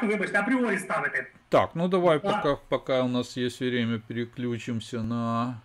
Вибачте, апріорі ставити. Так, ну давай, Да. пока у нас есть время, переключимся на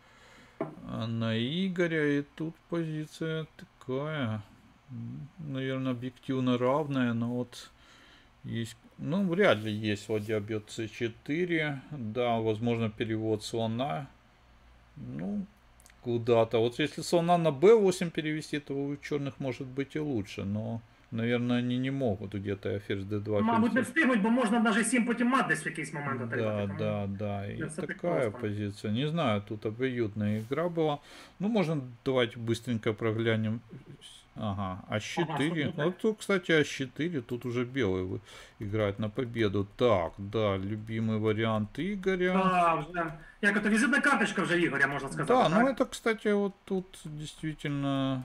Игоря. И тут позиция такая, наверное, объективно равная, но вот есть, ну, вряд ли есть ладья бьет c4. Да, возможно, перевод слона. Ну, куда-то. Вот если слона на b8 перевести, то у черных может быть и лучше, но, наверное, они не могут где-то ферзь d2. Мабуть, не встигнуть, бо можна навіть 7 потім мат десь в якийсь момент отримати. Да. И все так такая просто. позиция. Не знаю, тут обоюдная игра была. Ну, можно давайте быстренько проглянем. Ага, А4. Ага, Вот тут, кстати, А4. Тут уже белый играет на победу. Так, да, любимый вариант Игоря. Да, вже. Як ото візитна карточка вже Ігоря, можна сказати. Да, так? ну это, кстати, вот тут действительно...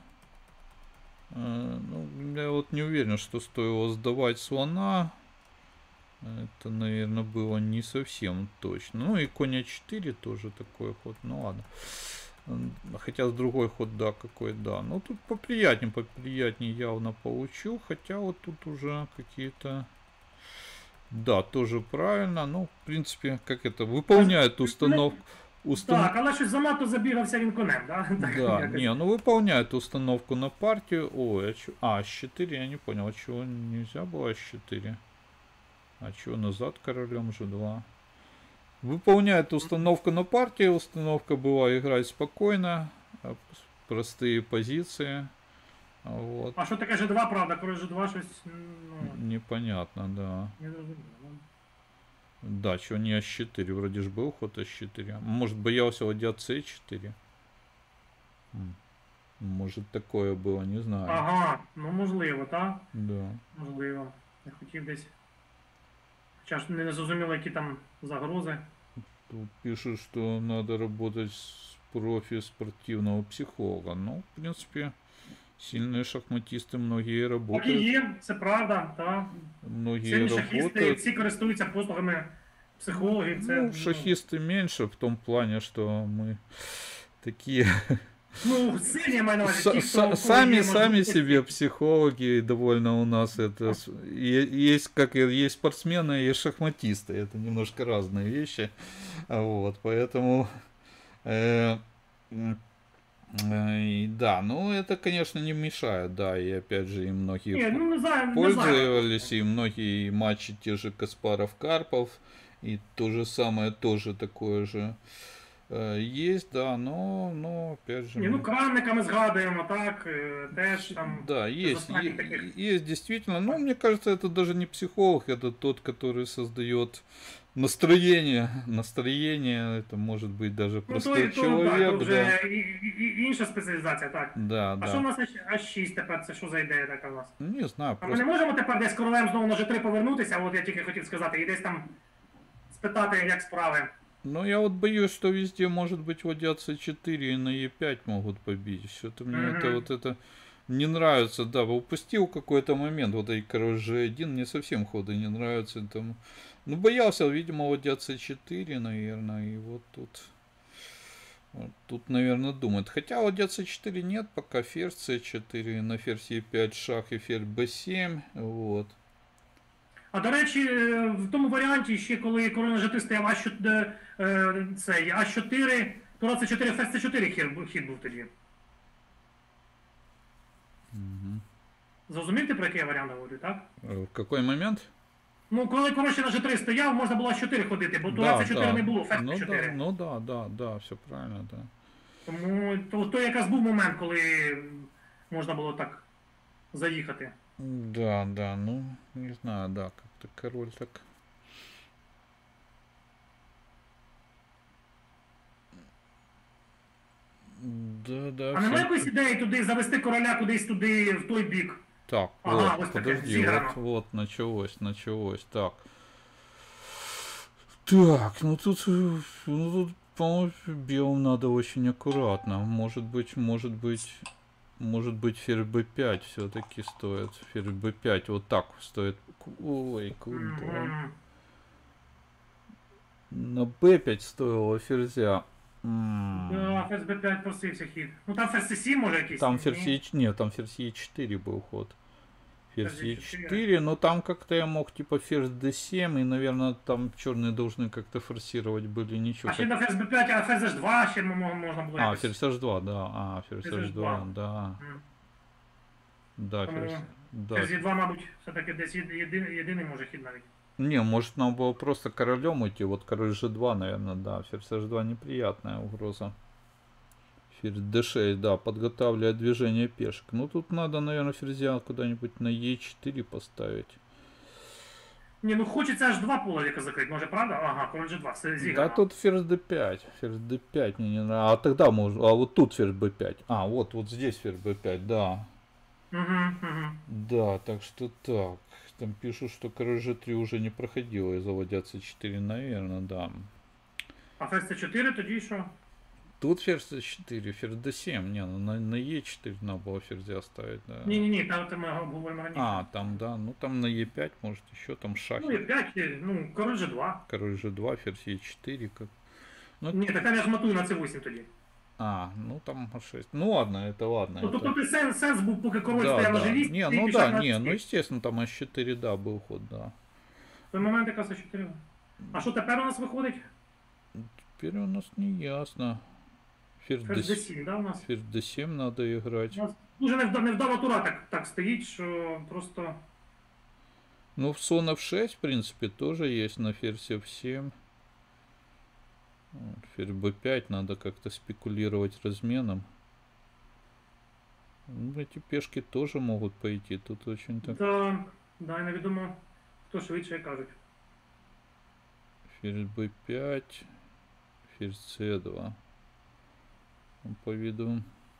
ну, я вот не уверен, что стоило сдавать слона. Это, наверное, было не совсем точно. Ну и конь А4 тоже такой ход. Ну ладно. Хотя другой ход, да, какой, да. Ну тут поприятнее явно получу. Хотя вот тут уже какие-то... Да, тоже правильно. Ну, в принципе, как это, выполняет установку. Так, але щось занадто забігався він конем, да? Да, не, ну выполняет установку на партию. Ой, А4, я не понял, а чего нельзя было А4? А чего назад королем G2? Выполняет установку на партию. Установка была играть спокойно. Простые позиции. Вот. А що таке G2, правда? Король G2 щось... Ну, непонятно, да. не зрозуміло. Да, чего не А4? Вроде ж был ход А4. Может, боялся ладья С4? Может, такое было, не знаю. Ага, ну можливо, так? Да. Можливо. Я хотів десь... Хоча ж не зрозуміло, які там загрози. Тут пишут, что надо работать с профи спортивного психолога. Ну, в принципе, сильные шахматисты многие Так і работают. є, це правда, так. Многие Сильні шахісти, работают. всі користуються послугами психологів. Це, Ну, шахисты меньше в том плане, что мы такие Ну, сильні я маю на увазі. Ті, хто сами себе психологи, довольно у нас это есть, как и есть спортсмены, и есть шахматисты, это немножко разные вещи, вот, поэтому да, ну это, конечно, не мешает, да, и опять же и многие Ні, ну, не знаю, пользовались, и многие матчи те же Каспаров-Карпов, и то же самое тоже такое же есть, да, но опять же... Ні, ну, Кранника ми згадуємо, так, теж там... Да, есть действительно, но мне кажется, это даже не психолог, это тот, который создает настроение, это может быть даже простой человек. Ну, вже інша спеціалізація, так. Да, а що у нас А6 тепер, це що за ідея така у нас? Не знаю, А ми не можемо тепер десь королем знову на G3 повернутися, от я тільки хотів сказати, і десь там спитати, як справи. Ну, я вот боюсь, что везде может быть ладья C4 и на E5 могут побить. Что-то мне это не нравится. Да, упустил какой-то момент. Вот и король G1 мне совсем ходы не нравятся. Там, ну, боялся, видимо, ладья C4, наверное. И вот тут, наверное, думает. Хотя ладья C4 нет, пока ферзь C4, на ферзь E5 шах и ферзь B7. Вот. А до речі, в тому варіанті, ще коли король на G3 стояв А4, то Це4, ферзь Це4 хід був тоді. Зрозумієте, про який я варіант говорю, так? В який момент? Ну, коли король ще на G3 стояв, можна було А4 ходити, бо то Це4 не було, ферзь Це4. Ну да, все правильно, да. Тому то якраз був момент, коли можна було так заїхати. Да, ну, не знаю, да, как-то король так... Да. А немає якоїсь ідеї туди завести короля кудись туди, в той бік? Так, ага, вот, подожди, вот началось, так. Так, ну тут по-моему, белым надо очень аккуратно. Может быть ферзь b5 все-таки стоит. Ферзь b5 вот так стоит. Ой, куда? На b5 стоило ферзя. Да, ферзь b5 просився хід. Ну там ферзь c7 може якийсь? Там ферзь e4 был ход. Ферзь D4. E4, но там как-то я мог типа ферзь D7, и, наверное, там черные должны как-то форсировать были, ничего. А ще на ферзь b5, а ферзь h2 ще можна було А, якось. ферзь H2, да, ферзь Ферзь H2, H2. да, М. да, Тому да. ферзь e2, мабуть, все-таки десь єдиний може хід навіть. Не, может нам было просто королем идти, вот король G2, наверное, да, ферзь H2 неприятная угроза. Ферзь D6, да, подготавливает движение пешек. Ну тут надо, наверное, ферзя куда-нибудь на E4 поставить. Ні, ну хочеться h2 половика закрити, може правда? Ага, король g2, все Да зіграно. тут ферзь D5, ферзь D5 мне не нравится. А тогда можно, а вот тут ферзь B5. А, вот здесь ферзь B5, да. Угу. Да, так что так. Там пишут, что король G3 уже не проходило и заводят C4, наверное, да. А ферзь c4 тоді що? Тут ферзь C4, ферзь D7, не, ну на E4 надо было ферзя ставить, да. Ні, там ми говоримо раніше. А, там, да, ну там на E5, может еще там шахи. Ну, e5, ну, король g2. Король G2, ферзь E4, как... Ну, Ні, так там я ж матую на c8 тоді. а, ну там А6. Ну ладно, это ладно. Ну, это... тобто сенс був, поки король Да, стояв на да. g8, Не, ти ну пішов да, на не, ну c8. естественно, там H4, да, был ход, да. В той момент якраз c4. А що тепер у нас виходить? Теперь у нас не ясно. Ферзь Ферзь D7, d7, да, у нас? ферзь D7 надо играть. У нас дуже невдала тура так стоїть, що просто... Ну, в слон F6, в принципе, тоже есть на ферзь F7. Вот, ферзь B5, надо как-то спекулировать разменом. Ну, эти пешки тоже могут пойти. Тут очень так... Да, і невідомо, хто швидше, як кажуть. Ферзь B5, ферзь C2. Ну, по виду...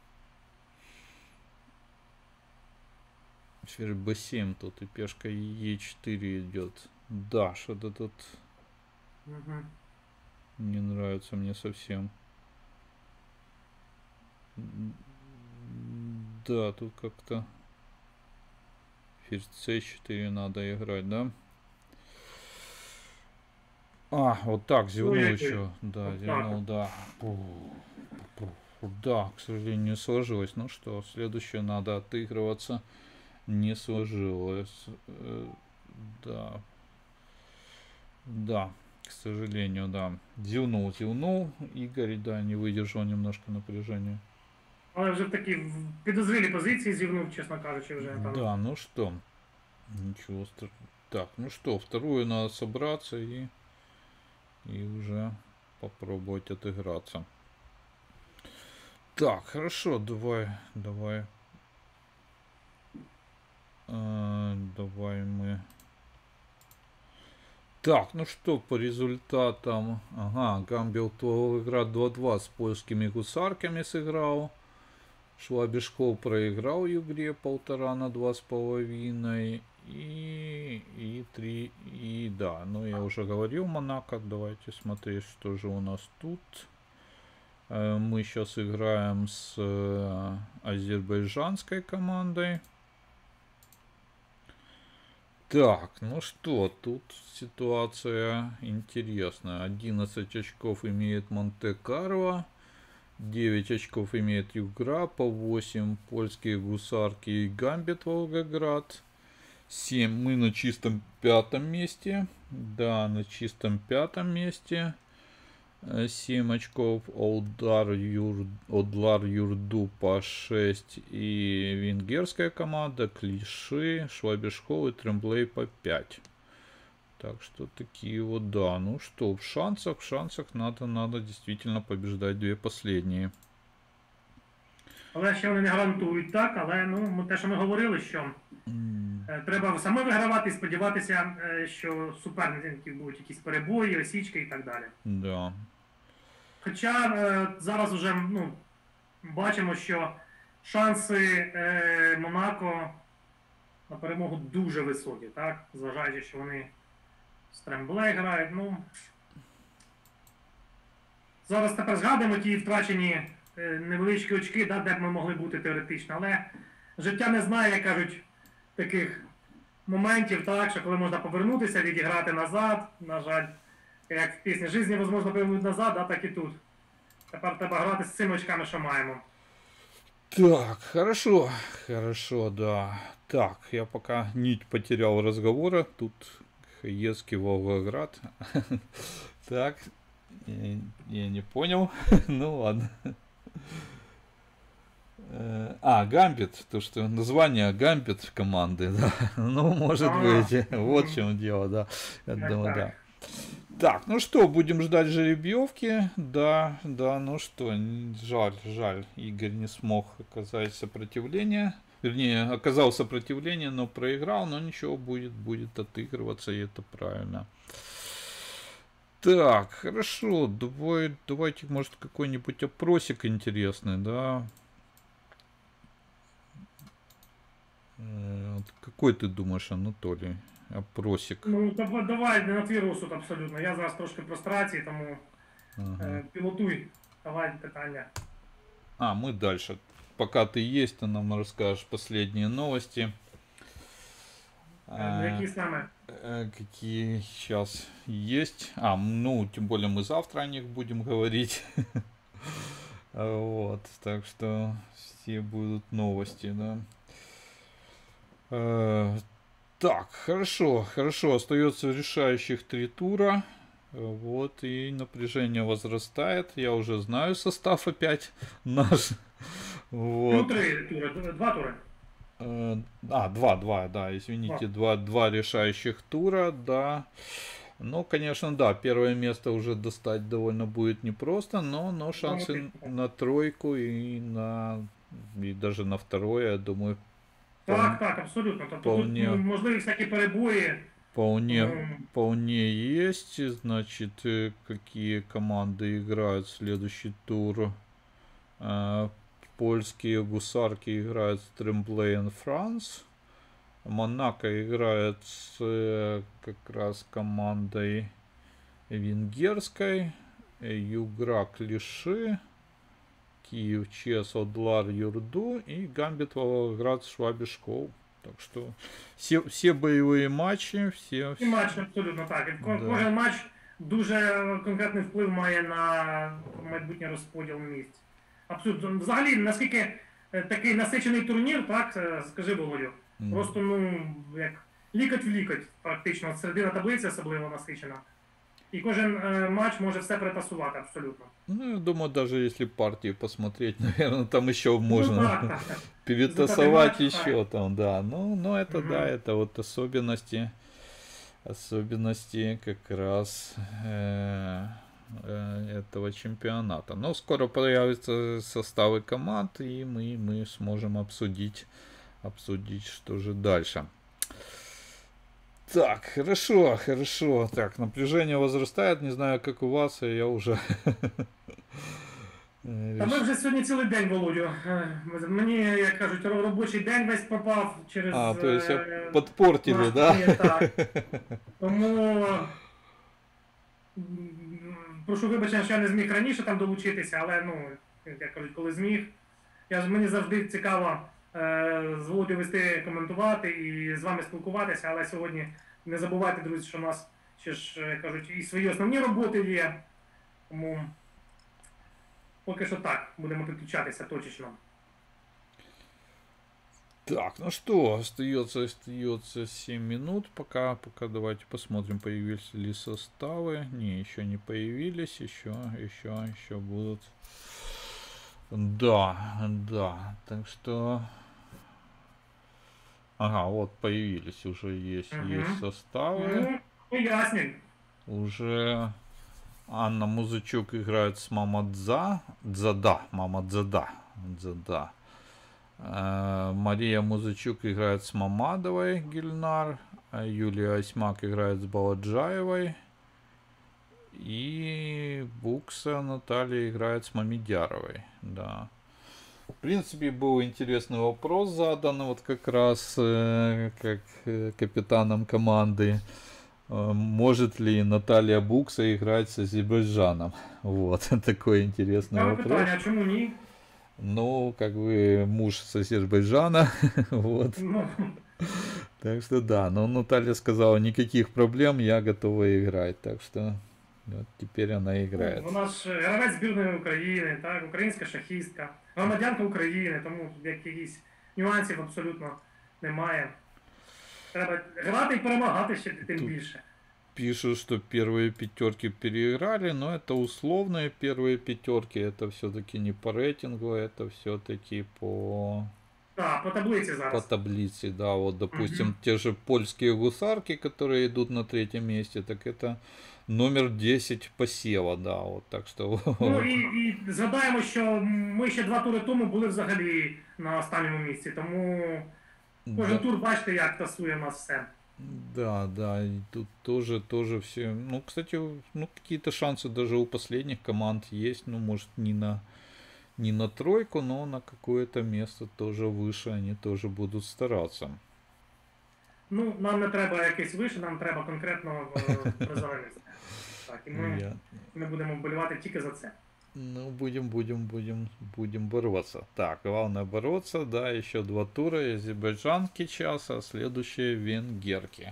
Ферзь B7 тут и пешка E4 идет. Да, что-то тут Угу. не нравится мне совсем. Да, тут как-то ферзь C4 надо играть, да? А, вот так, зевнул Ой-ой-ой. еще. Да, Вот зевнул, да. Да, к сожалению, не сложилось. Ну что, следующее надо отыгрываться. Не сложилось. Да. Да, к сожалению, да. Зевнул. Игорь, да, не выдержал немножко напряжения. Але вже в такій підозрілій позиції зівнув, чесно кажучи, вже там. Да, ну что. Ничего страшного. Так, ну что, вторую надо собраться и уже попробовать отыграться. Так, хорошо, давай. Давай мы... Так, ну что по результатам? Ага, Гамбил Волгоград 2-2 с польскими гусарками сыграл. Швабишков проиграл Югре 1,5 на 2,5. И 3. И да, ну я уже говорил, Монако. Давайте смотреть, что же у нас тут. Мы сейчас играем с азербайджанской командой. Так, ну что, тут ситуация интересная. 11 очков имеет Монте-Карло. 9 очков имеет Югра. По 8 польские гусарки и Гамбит Волгоград. 7 мы на чистом 5 месте. Да, на чистом 5 месте. 7 очков Одлар Юрду по 6 и венгерская команда, Клиши, Швабишков и Тремблей по 5. Так что такие вот, да. Ну что, в шансах надо действительно побеждать две последние. Але ще вони не гарантують так, але ну, те, що ми говорили, що треба саме вигравати і сподіватися, що суперників будуть якісь перебої, осічки і так далі. Да. Хоча зараз вже бачимо, що шанси Монако на перемогу дуже високі, так? Зважаючи, що вони з Тремблей грають. Ну, зараз тепер згадуємо ті втрачені невеличкі очки, да, де б ми могли бути теоретично, але життя не знає, як кажуть, таких моментів, так, що коли можна повернутися, відіграти назад, на жаль. Як в пісні «Жизнь невозможно повернути назад», да, так і тут. Тепер треба грати з цими очками, що маємо. Так, хорошо, да. Так, я пока нить потерял разговора. Тут Хаевский, Волгоград. Так, я не понял. Ну ладно. Гамбит, то что название Гамбит команды, да. Ну, может быть, вот в чем дело, да. Я думаю, да. Так, ну что, будем ждать жеребьевки. Да, ну что, жаль, Игорь не смог оказать сопротивление. Вернее, оказал сопротивление, но проиграл, но ничего, будет отыгрываться, и это правильно. Так, хорошо, давайте, может, какой-нибудь опросик интересный, да. Какой ты думаешь, Анатолий? Опросик. Ну, давай на твій розсуд абсолютно. Я зараз трошки в прострації, тому пілотуй. Давай питання. Мы дальше. Пока ты есть, ты нам расскажешь последние новости. Які саме? Какие сейчас есть. Ну, тем более мы завтра о них будем говорить. Вот, так что все будут новости, да. Так, хорошо, остается решающих 3 тура. Вот, и напряжение возрастает. Я уже знаю состав опять наш. Вот. 2 тури. 2, да, извините, два решающих тура, да. Ну, конечно, да, первое место уже достать довольно будет непросто, но шансы на тройку и даже на второе, я думаю, Так, абсолютно. Тобто тут можливі всякі перебої. Вполне есть. Значит, какие команды играют в следующий тур? Польские гусарки играют с Тремблейн Франс. Монако играет с как раз командой венгерской. Юграк Лиши. Киев ЧС Одлар Юрду и Гамбит Волгоград Швабишков. Так что все боевые матчі, всі матчі абсолютно так. І кожен матч дуже конкретний вплив має на майбутній розподіл місць. Абсолютно. Взагалі, наскільки такий насичений турнір, так, скажи, Володю, просто, як лікоть в лікоть, практично, середина таблиці особливо насичена. И кожен матч может все перетасувати абсолютно. Ну, я думаю, даже если партии посмотреть, наверное, там еще можно перетасовать еще там, да. Ну, это да, это вот особенности как раз этого чемпионата. Но скоро появятся составы команд, и мы сможем обсудить, что же дальше. Так, хорошо. Так, напряжение возрастает, не знаю, как у вас, а я уже... Та ми вже сьогодні цілий день, Володю. Мені, як кажуть, робочий день весь попав через... то есть подпортили, да? Так. Тому... Прошу вибачення, що я не зміг раніше там долучитися, але, як кажуть, коли зміг. Мені завжди цікаво з Володю вести, коментувати і з вами спілкуватися, але сьогодні не забувайте, друзі, що у нас ще ж, кажуть, і свої основні роботи є. Тому поки що так, будемо підключатися точечно. Так, ну что, остается 7 минут, пока давайте посмотрим, появились ли составы. Не, еще не появились, еще будут. Да, так что... Ага, вот появились, уже есть составы. Ну, ясней. Уже Анна Музычук играет с Мамадзада. Мария Музычук играет с Мамадовой Гильнар. Юлия Осьмак играет с Баладжаевой. И Букса Наталья играет с Мамедяровой. Да. В принципе, был интересный вопрос задан вот как раз как капитаном команды. Может ли Наталья Букса играть с Азербайджаном? Вот, такой интересный вопрос. Питание, а чему не? Ну, как бы муж с Азербайджана. Вот. Так что да, но Наталья сказала, никаких проблем, я готова играть. Так что вот теперь она играет. Вона ж гравець збірної України, так, українська шахістка, громадянка України, тому якихось нюансів абсолютно немає. Треба грати і перемагати ще тим Тут більше. Пишут, что первые пятерки переиграли, но это условные первые пятерки, это все-таки не по рейтингу, это все-таки Так, по таблиці по зараз. таблице, да, вот, допустим, Мгм. те же польские гусарки, которые идут на третьем месте, так это номер 10 посева, да, вот, так что Ну вот. і згадаємо, що ми ще 2 тури тому були взагалі на останньому місці, тому кожен Да, тур, бачите, як тасує нас все. да, да, и тут тоже все, ну, кстати, ну, какие-то шансы даже у последних команд есть, ну, может, не на тройку, но на какое-то место тоже выше они тоже будут стараться. Ну, нам не треба якесь вище, нам треба конкретно призове місце. Так, і ми будемо вболівати тільки за це. Ну, будем бороться. Так, главное бороться, да, еще 2 тура, азербайджанки час, а следующие венгерки.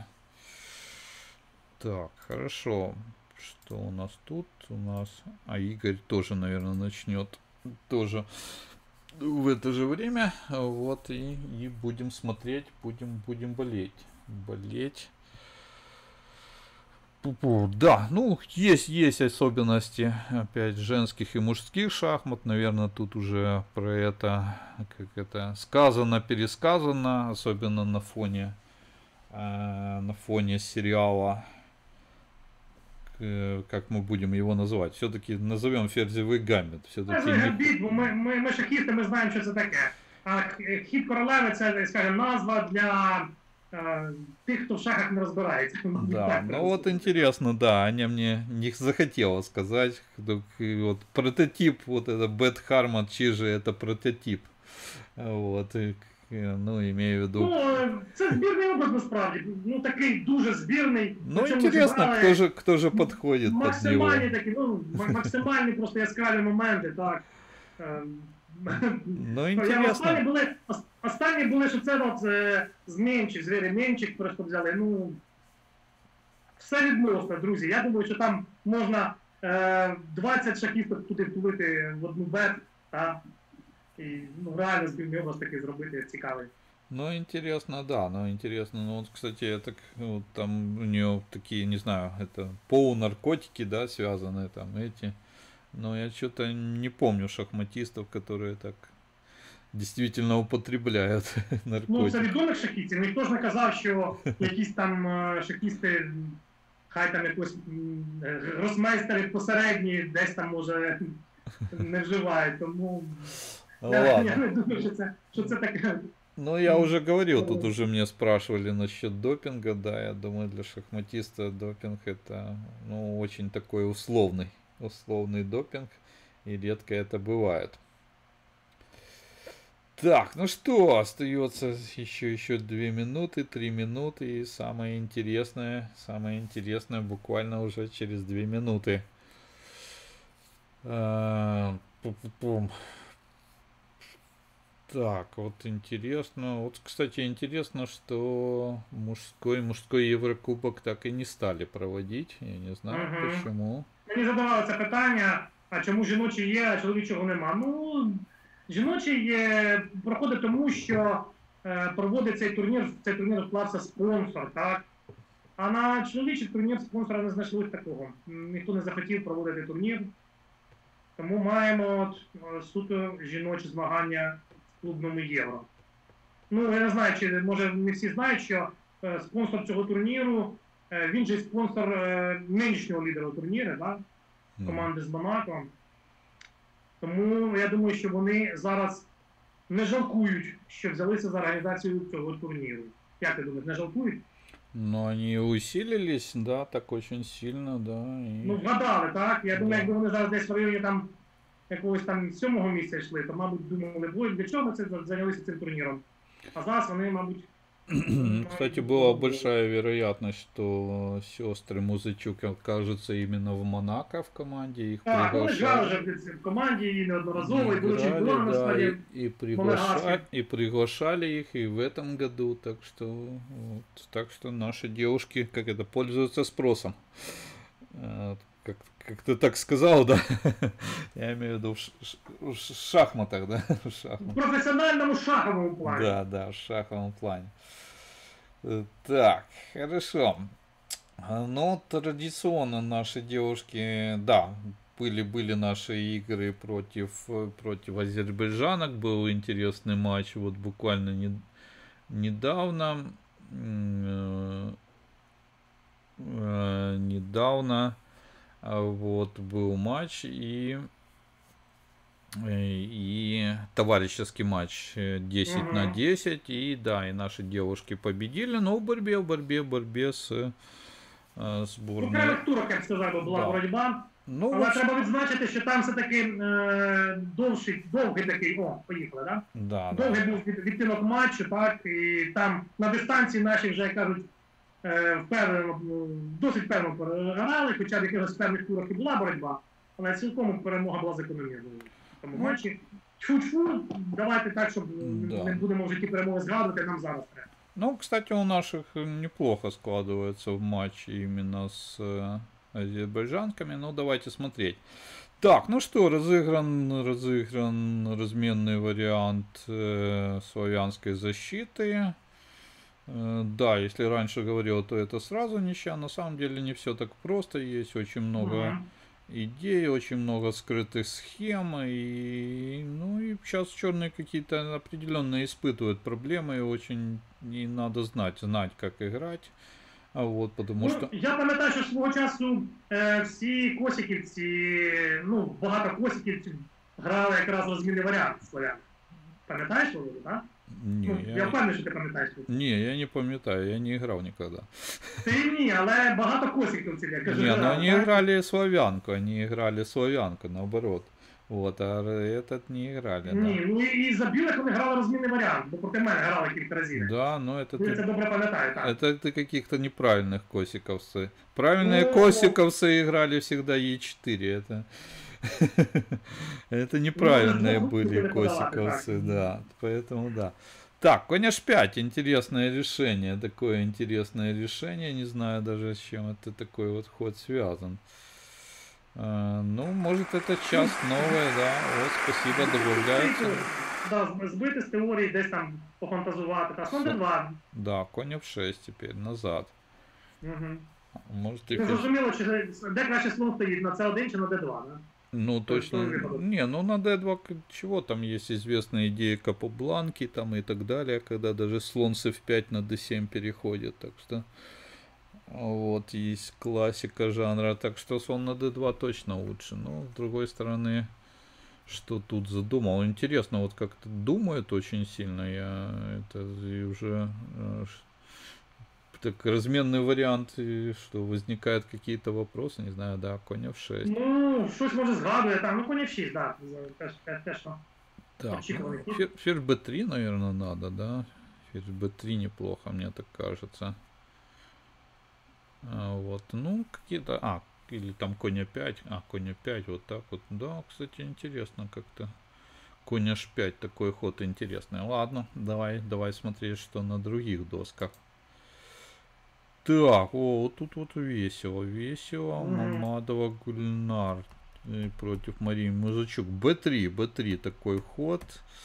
Так, хорошо. Что у нас тут? У нас... А Игорь тоже, наверное, начнет тоже в это же время. Вот, и будем смотреть, будем болеть. Да, ну, есть особенности, опять, женских и мужских шахмат. Наверное, тут уже про это, как это, сказано, пересказано, особенно на фоне сериала, как мы будем его называть. Все-таки назовем Ферзевый гамбит. Все-таки не... Гамбіт, бо ми шахісти, ми знаємо, що це таке. А хід королеви це, скажімо, назва для тих, хто в шахах не розбирається. Да, Так, ну вот интересно, да, Аня мне не захотела сказать, вот прототип, вот это Бет Харман, чей же это прототип, вот, ну, имею в виду. Ну, це збірний образ насправді, ну такий дуже збірний. Ну, Причому интересно, зібрали кто же подходит под него. максимальні такі, ну, максимальні просто яскраві моменти, так. Ну, интересно. Останні були, що це от змінчик, звірі Менчик просто взяли. Ну, все відносно, друзі. Я думаю, що там можна 20 шахістів туди втулити в одну бет, так? І ну, реально збірний образ такий зробити цікавий. Ну, интересно, да, ну, вот, кстати, я так, вот, там у нее такие, не знаю, это полунаркотики, да, связаны там, эти, но я что-то не помню шахматистов, которые так действительно употребляют Ну, це наркотики. відомих шахістів. Ніхто ж не казав, що якісь там шахісти, хай там якось гросмейстери посередні, десь там, може, не вживають. Тому я Ладно. не думаю, що це таке. Ну, я уже говорил, тут уже меня спрашивали насчет допинга, да, я думаю, для шахматиста допинг это, ну, очень такой условный допинг, и редко это бывает. Так, ну что, остается еще 2 минуты, 3 минуты, и самое интересное буквально уже через 2 минуты. Пу-пу-пум. Так, вот интересно. Вот, кстати, интересно, что мужской Еврокубок так и не стали проводить. Я не знаю почему. Мені задавали це питання, а чому жіночий є, а чоловічого нема. Ну, жіночий проходить тому, що проводить цей турнір вклався спонсор, так? А на чоловічий турнір спонсора не знайшли такого. Ніхто не захотів проводити турнір. Тому маємо суто жіночі змагання в клубному Євро. Ну, я не знаю, чи може не всі знають, що спонсор цього турніру, він же спонсор нинішнього лідера турніру, так? Команди з Монако. Тому я думаю, що вони зараз не жалкують, що взялися за організацію цього турніру. Як ти думаєш, не жалкують? Ну, они усилились, да, так очень сильно, да. И... Ну, вгадали, так? Я думаю, якби вони зараз десь в районі там якогось там 7-го місця йшли, то, мабуть, думали, бой, для чого ми це зайнялися цим турніром? А зараз вони, мабуть... Кстати, была большая вероятность, что сестры Музычук окажутся именно в Монако в команде. Их Так, вони грали вже в команді і неодноразово, і були чемпіонами в складі. И приглашали их и в этом году, так что наши девушки, как это, пользуются спросом. как ты так сказал, да? Я имею в виду в шахматах, да? В В шахматах. професіональному шаховому плані. Да, да, в шаховом плане. Так, хорошо. Ну, традиционно наши девушки, да, были наши игры против азербайджанок. Был интересный матч вот буквально недавно. Недавно вот был матч и товарищеский матч 10 на 10. И да, и наши девушки победили, но в борьбе с Ну, сборной. перших турок, я б сказав, би, була Да. боротьба. Ну, Але треба відзначити, що там все-таки довгий такий, поїхали, да? да, да. Довгий був відтинок матчу, так, і там на дистанції наші вже, як кажуть, досить певно переграли, хоча в якихось певних турах і була боротьба, але цілком перемога була закономірною в тому матчі. Тьфу-тьфу, давайте так, щоб Да. не будемо в житті перемоги згадувати, нам зараз треба. Ну, кстати, у наших неплохо складывается в матче именно с азербайджанками. Ну, давайте смотреть. Так, ну что, разыгран разменный вариант славянской защиты. Да, если раньше говорил, то это сразу ничья. На самом деле не все так просто. Есть очень много идей, очень много скрытых схем. И сейчас черные какие-то определенные испытывают проблемы. И очень и надо знать, как играть. А вот, потому что... Я пам'ятаю, що свого часу всі косиківці, багато косиківців грали якраз розмінний варіант славян. Пам'ятаєш, Володя, так? Я впевнений, що ти пам'ятаєш. Не, я не пам'ятаю, я не играл никогда. Ти ні, але багато косиківців, я кажу. Не, но они играли славянку, наоборот. Вот, а этот не играли, Ні, да. ну і за білих вони грали розмінний варіант, бо проти мене грали кілька разів. Да, но это Я це добре пам'ятаю, так. это ты каких-то неправильных косиковцы. Правильные косиковцы играли всегда Е4, это неправильные были косиковцы, да, поэтому да. Так, конь h5, интересное решение, такое интересное решение, не знаю даже с чем это такой вот ход связан. Ну, может это часть новая, да, вот, спасибо, добавляется. Да, збити з теорії, десь там пофантазувати, та слон d2. Да, конь f6 теперь, назад. Угу. Может Не и зрозуміло, де краще слон стоїть, на c1 чи на d2, да? Ну, точно. Не, ну на d2 чего там есть известная идея Капобланки там и так далее, когда даже слон с f5 на d7 переходит, так что вот есть классика жанра, так что слон на d2 точно лучше. Но с другой стороны, что тут задумал? Интересно, вот как-то думает очень сильно, я это и уже так разменный вариант, и что возникают какие-то вопросы, не знаю, да, конь f6. Ну, щось може згадує там, ну конь f6, да, теж, що. Так, Очікуваний хід. ферзь b3, наверное, надо, да? Ферзь b3 неплохо, мне так кажется. Вот, ну, какие-то... или там конь a5. Конь a5, вот так вот. Да, кстати, интересно как-то. Конь h5, такой ход интересный. Ладно, давай смотреть, что на других досках. Так, вот тут вот весело. Мамадова Гульнар против Марии Музычук. b3 такой ход.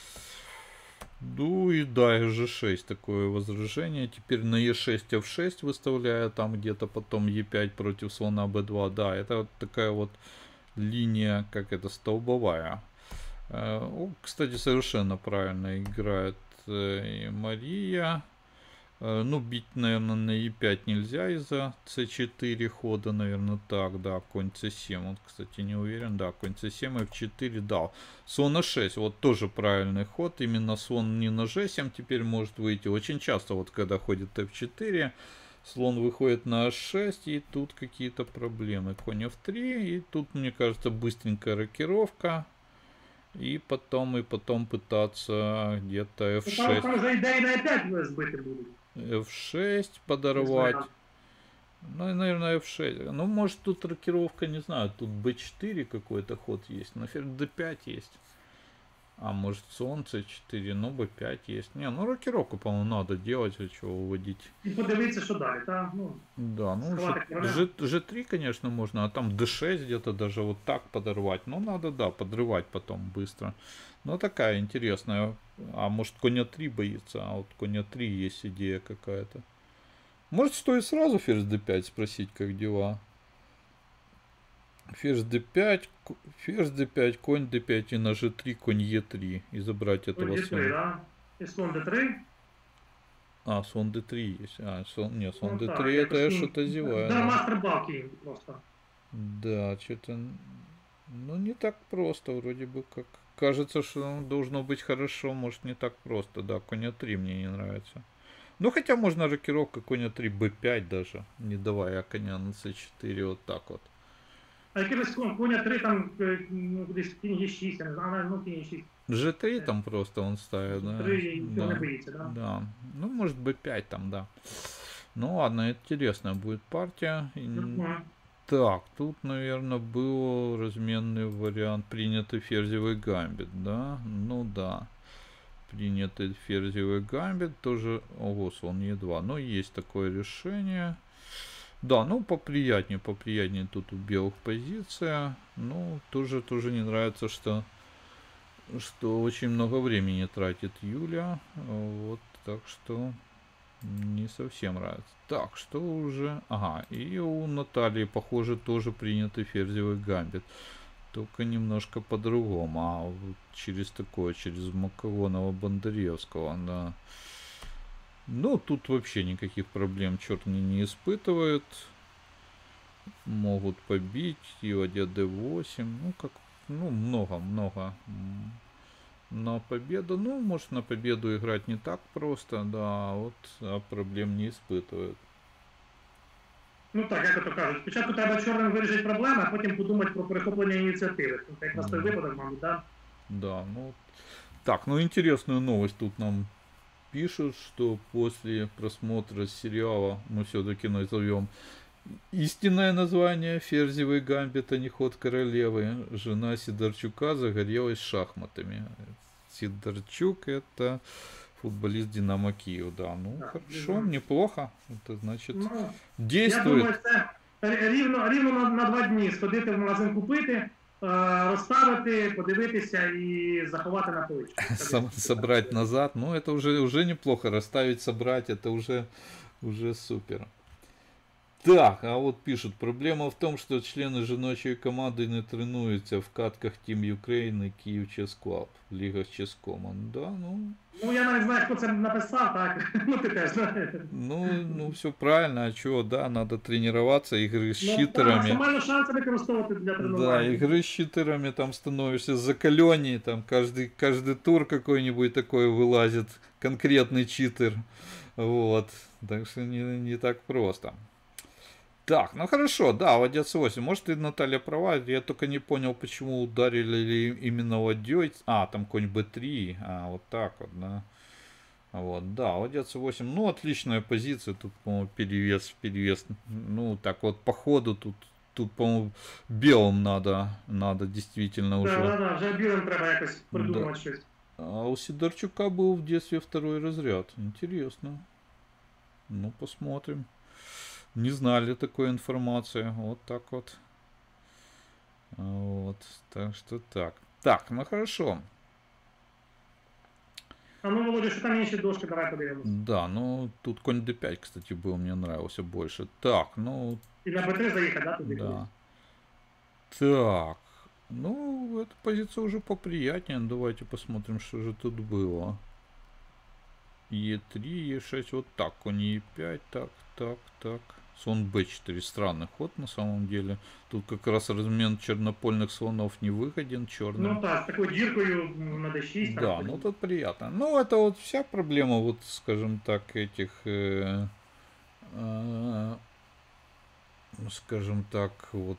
Ну и да, g6 такое возражение. Теперь на e6 f6 выставляя, там где-то потом e5 против слона b2. Да, это вот такая вот линия, как это, столбовая. Кстати, совершенно правильно играет Мария. Ну, бить, наверное, на e5 нельзя из-за c4 хода, наверное, так, да, конь c7, вот, кстати, не уверен, да, конь c7, f4 дал. Слон a6, вот тоже правильный ход, именно слон не на g7 теперь может выйти, очень часто, вот, когда ходит f4, слон выходит на h6, и тут какие-то проблемы, конь f3, и тут, мне кажется, быстренькая рокировка. И потом пытаться где-то f6. Там вже ідеї на e5 збити будуть. f6 подорвать. Ну и, наверное, f6. Ну, может, тут рокировка, не знаю, тут b4 какой-то ход есть. На ферзь d5 есть. А может слон c4, ну b5 есть. Не, ну рокировку, по-моему, надо делать, а чего выводить. І подивитися, що далі, так? Ну, Да, ну сховати короля. G3, конечно, можно, а там D6 где-то даже вот так подорвать. Ну, надо, да, подрывать потом быстро. Ну, такая интересная. А может, коня 3 боится, а вот коня 3 есть идея какая-то. Может, стоит сразу ферзь D5 спросить, как дела? Ферзь D5, ферзь D5, конь D5 и на G3, конь E3. И забрать этого Ось D3, слона. так? І слон D3. А, слон D3 есть. А, слон, нет, слон Ну D3 так, это якось, я ну, что-то зеваю. да, Да. мастер-бал кінь просто. Да, что-то, ну, не так просто, вроде бы как. Кажется, что должно быть хорошо, может, не так просто. Да, коня 3 мне не нравится. Ну, хотя можно рокировка коня 3, b5 даже, не давая коня на c4, вот так вот. А якийсь коня 3 там, ну, кудись кінь Е6, я не знаю, ну, кінь Е6. G3 там просто он ставит, да. 3 цього не Да, боїться, так? да. Ну, может, b5 там, да. Ну, ладно, интересная будет партия. Так, тут, наверное, был разменный вариант, принятый ферзевый гамбит, да? Ну да. Принятый ферзевый гамбит, тоже, ого, слон Е2. Но есть такое решение. Да, ну поприятнее тут у белых позиция. Ну, тоже не нравится, что очень много времени тратит Юля. Вот, так что не совсем нравится. Так, что уже... Ага, и у Натальи, похоже, тоже принятый ферзевый гамбит. Только немножко по-другому. А вот через такое, через Макаронова-Бондаревского, да. Ну, тут вообще никаких проблем черные не испытывают. Могут побить. И ладья d8. Ну, как... Ну, много. На победу, ну, может, на победу играть не так просто, да, вот, а проблем не испытывают. Ну так, як то кажуть, спочатку треба чорним вирішити проблеми, а потім подумати про перехоплення ініціативи. Це якраз той випадок, мабуть, так? Да, ну, так, ну, интересную новость тут нам пишут, что после просмотра сериала мы все-таки назовем истинное название «Ферзевый гамбит, а не ход королевы». Жена Сидорчука загорелась шахматами. Сидорчук — это футболист «Динамо Киев», да. Ну, Да, хорошо, Динамо. неплохо. Это значит, Ну, я действует. думаю, це рівно на 2 дні сходити в магазин купити, розставити, подивитися і заховати на поличку. Собрать назад. Ну, это уже неплохо. Расставить, собрать, это уже супер. Так, а вот пишут, проблема в том, что члены жіночої команди не тренуються в катках Team Ukraine і Київ Chess Club в лігах Chess Common. Да, ну. Ну, я навіть знаю, хто це написав, так. Ну, ти теж знаєш. Ну, все правильно, а чего, да, надо тренироваться, игры с Ну, так, читерами. максимально шанси використовувати для Да, тренування. игры с читерами, там становишься закаленней, там каждый тур какой-нибудь такой вылазит, конкретный читер. Вот, так что не так просто. Так, ну хорошо, да, ладья c8. Может, и Наталья права, я только не понял, почему ударили именно ладьей. А, там конь b3, а, вот так вот, да. Вот, да, ладья c8, ну, отличная позиция, тут, по-моему, перевес, ну, так вот, по ходу тут, по-моему, белым надо действительно уже. Да, вже білим треба якось придумати Да. щось. А у Сидорчука был в детстве второй разряд, интересно. Ну, посмотрим. Не знали такой информации. Вот так вот. Вот. Так что так. Так, ну хорошо. А ну, Володя, що там інші дошки, давай подивимось. Да, ну тут конь d5, кстати, был, мне нравился больше. Так, ну, І на Б3 заїхати, да, туди? да. Так, ну, эта позиция уже поприятнее. Давайте посмотрим, что же тут было. Е3, Е6, вот так, конь Е5, так. Слон b4, странный ход на самом деле. Тут как раз размен чернопольных слонов не выгоден черным. Ну так, з такою діркою на D6. Да, так, ну тут приятно. Ну, это вот вся проблема, вот, скажем так, этих, скажем так, вот,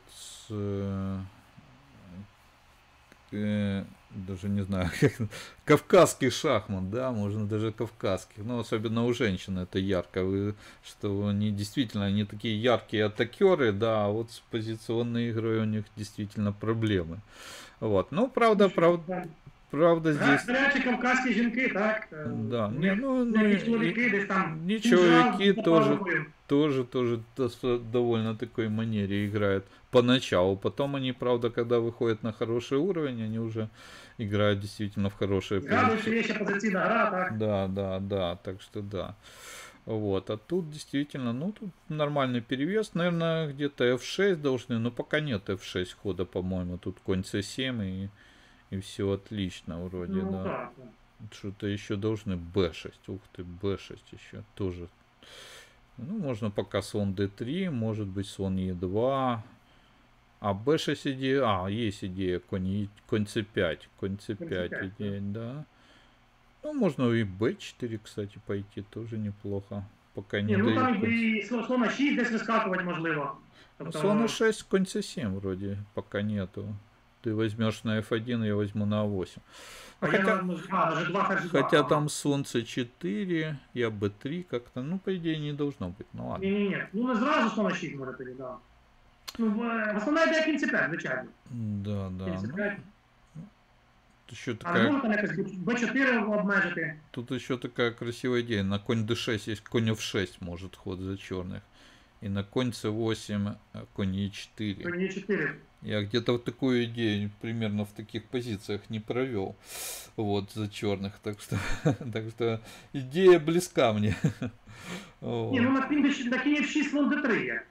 даже не знаю, кавказских шахмат, да, можно даже кавказских, но особенно у женщин это ярко, что они действительно, они такие яркие атакеры, да, а вот с позиционной игрой у них действительно проблемы. Вот, ну, правда, правда, здесь... Гарячі кавказькі жінки, так? Да, У не, них ну, деякі чоловіки десь там не кинжал человеки попали в Крим. тоже довольно такой манере играют поначалу. Потом они, правда, когда выходят на хороший уровень, они уже играют действительно в хорошие Згадую, що позиции. є ще позиційна гра, так? Да, так что да. Вот, а тут действительно, ну, тут нормальный перевес. Наверное, где-то F6 должны, но пока нет F6 хода, по-моему. Тут конь C7 и все отлично вроде, Ну да. так. Что-то еще должны B6. Ух ты, B6 еще тоже. Ну, можно пока слон D3, может быть слон E2. А B6 идея. А, есть идея конь C5. Конь C5 C5, идея, да. Ну, можно и B4, кстати, пойти. Тоже неплохо. Пока не Ні, ну дают. там і слона 6 десь вискакувати можливо. Ну, Тобто, слона 6, конь C7 вроде пока нету. Ты возьмешь на F1, я возьму на А8. а Ну, я хотя... на G2, ферзь G2. Хотя там солнце 4, я b3 как-то, ну, по идее, не должно быть. Ну ладно. Ні. Ну не зразу слона 6 може тоді, так. Ну, основна ідея кінці 5, звичайно. Да. Кінці Ну, 5. тут еще А не такая, можна там якось B4 обмежити? тут еще такая красивая идея. На конь d6 есть конь f6 может ход за черных. И на конь c8, конь e4. Конь Е4. Я где-то вот такую идею примерно в таких позициях не провел. Вот, за черных. Так что идея близка мне. Вот. Ні, ну на кінь F6 слон D3 є.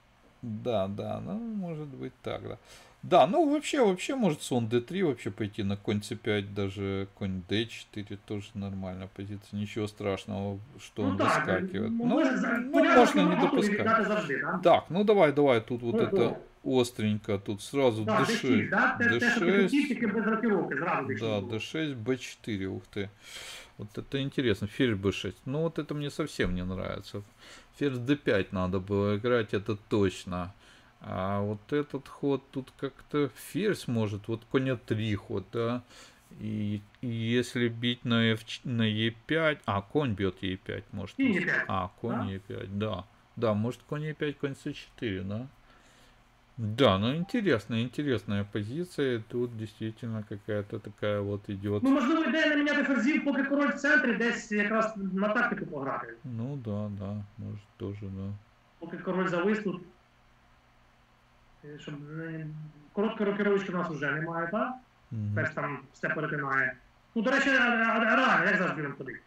Да, ну, может быть так, да. Да, ну, вообще может слон d3 вообще пойти на конь c5, даже конь d4 тоже нормальная позиция. Ничего страшного, что он так, выскакивает. ну, Ну, понятно, можно що не ми готові допускать. віддати завжди, так? Так, ну давай, тут вот Ого. это остренько, тут сразу Так, d6, D6, так? Те, що ти хотів, d6, тільки без рокіровки, зразу да, D6. d6, b4, ух ты. Вот это интересно, ферзь b6. Ну, вот это мне совсем не нравится. Ферзь d5 надо было играть, это точно. А вот этот ход тут как-то ферзь может, вот конь А3 ход, да. И если бить на, на Е5, конь бьет Е5, может. Конь Е5, Конь да? Е5, да. Да, может конь Е5, конь С4, да. Да, ну интересная позиция. Тут действительно какая-то такая вот идет. Ну, можливо, ідея не міняти ферзів, поки король в центрі, десь якраз на тактику пограти. Ну да, может тоже, да. Поки король завис тут. Щоб короткої рокіровочки у нас вже немає, так? Мгм. Теж там все перетинає. Ну, до речі, реально, як завжди він ходить?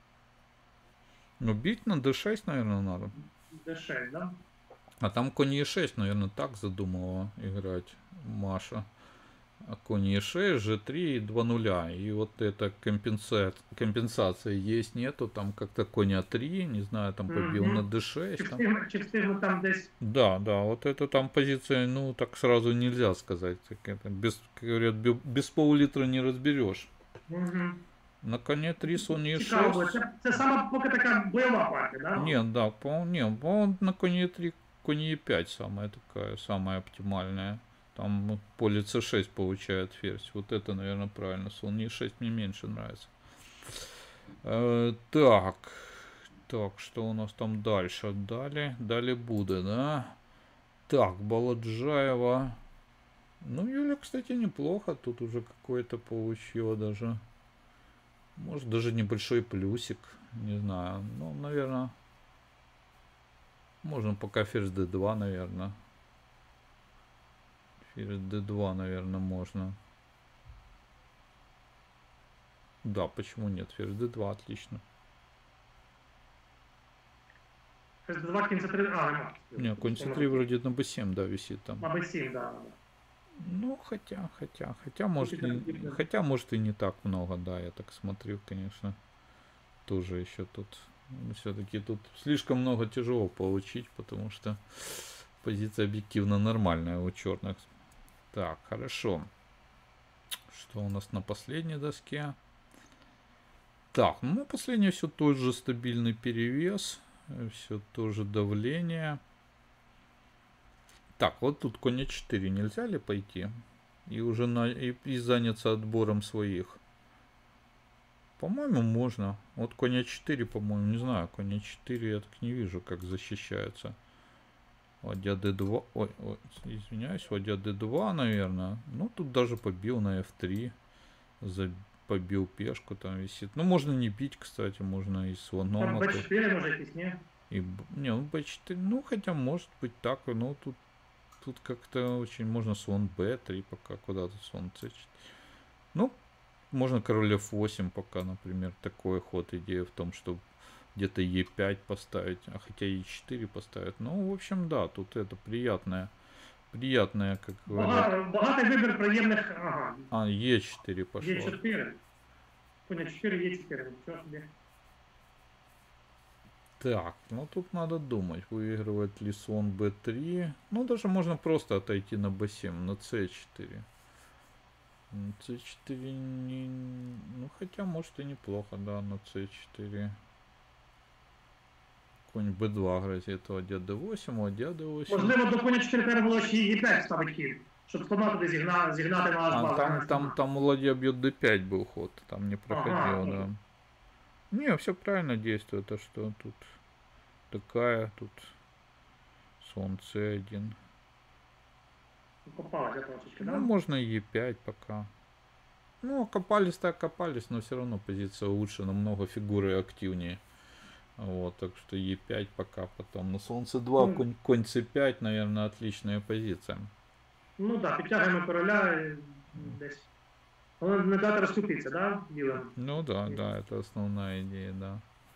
Ну бить на d6, наверное, надо. D6, да? А там конь Е6, наверное, так задумала играть Маша. А конь Е6, G3 и 2 нуля. И вот эта компенсация есть, нету. Там как-то конь А3, не знаю, там побил Мгм. на D6. Чи Там. встигнуть там десь. Да, вот это там позиция, ну, так сразу нельзя сказать. Так это без, как говорят, без пол-литра не разберешь. Угу. На коне 3 слон Цікаво було. Е6. Це саме поки така бойова партія, да? Нет, да, по-моему, на коне 3, конь Е5 самая такая, самая оптимальная. Там вот поле c6 получает ферзь. Вот это, наверное, правильно. Слон e6 мне меньше нравится. Так, что у нас там дальше? Далее будет, да? Так, Баладжаева. Ну, Юля, кстати, неплохо. Тут уже какой-то получила даже. Может, даже небольшой плюсик. Не знаю. Ну, наверное. Можно пока ферзь d2, наверное. Ферзь d2, наверное, можно. Да, почему нет? Ферзь d2, отлично. Ферзь 2, кінь c3, нема. Не, конь c3 вроде на b7, да, висит там. На b7, да. Ну, хотя, может и не так много, да, я так смотрю, конечно. Тоже еще тут, все-таки тут слишком много тяжело получить, потому что позиция объективно нормальная у черных. Так, хорошо. Что у нас на последней доске? Так, ну на последней все тот же стабильный перевес. Все тоже давление. Так, вот тут конь 4 нельзя ли пойти? И уже и заняться отбором своих. По-моему, можно. Вот конь 4, по-моему, не знаю. Конь 4 я так не вижу, как защищается. Ладья d2. Ой, извиняюсь, ладья d2, наверное. Ну, тут даже побил на f3. побил пешку, там висит. Ну, можно не бить, кстати, можно и слоном. Там а то- Б4 може якийсь, ні? И, не, ну, b4, ну, хотя может быть так, но тут как-то очень можно слон b3 пока, куда тут слон c4. Ну, можно король f8 пока, например, такой ход. Идея в том, что где-то e5 поставить, а хотя e4 поставить. Ну, в общем, да, тут это приятное, как говорят. Багатий вибір приємних. Ага. А, e4 пошло. Є4. Коня 4, Є4. Нічого собі. Так, ну тут надо думать, выигрывать ли слон b3. Ну, даже можно просто отойти на b7, на c4. На c4 не... Ну, хотя, может и неплохо, да, на c4. Конь b2 грозит, ладья d8, ладья d8. Можливо, до коня 4 треба було ще Е5 ставити хід, щоб слона туди зігнати на А, H2. там ладья бьет d5 был ход, там не проходил, Ага, да. Не, все правильно действует, а что тут такая, тут слон c1. Копалася трошечки, Ну, да? можно e5 пока. Ну, копались так копались, но все равно позиция лучше, намного фигуры активнее. Вот, так что e5 пока, потом на слон c2, Ну. конь c5, наверное, отличная позиция. Ну так, підтягуємо короля і десь. Головне не дати розкрутитися, да, білим? Ну да, да, это основная идея, да.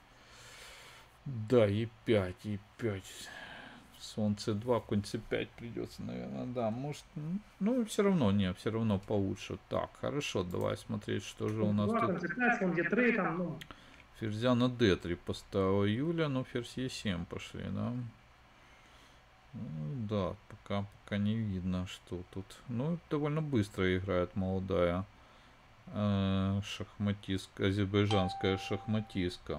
Да, e5, e5. Слон c2, конь c5 придется, наверное, да. Может, ну все равно, не, все равно получше. Так, хорошо, давай смотреть, что же у нас Два, тут. конь С5, слон Е3, там, ну. Ферзя на d3 поставила Юля, но ферзь e7 пошли, да. Ну, да, пока не видно, что тут. Ну, довольно быстро играет молодая шахматистка, азербайджанская шахматистка.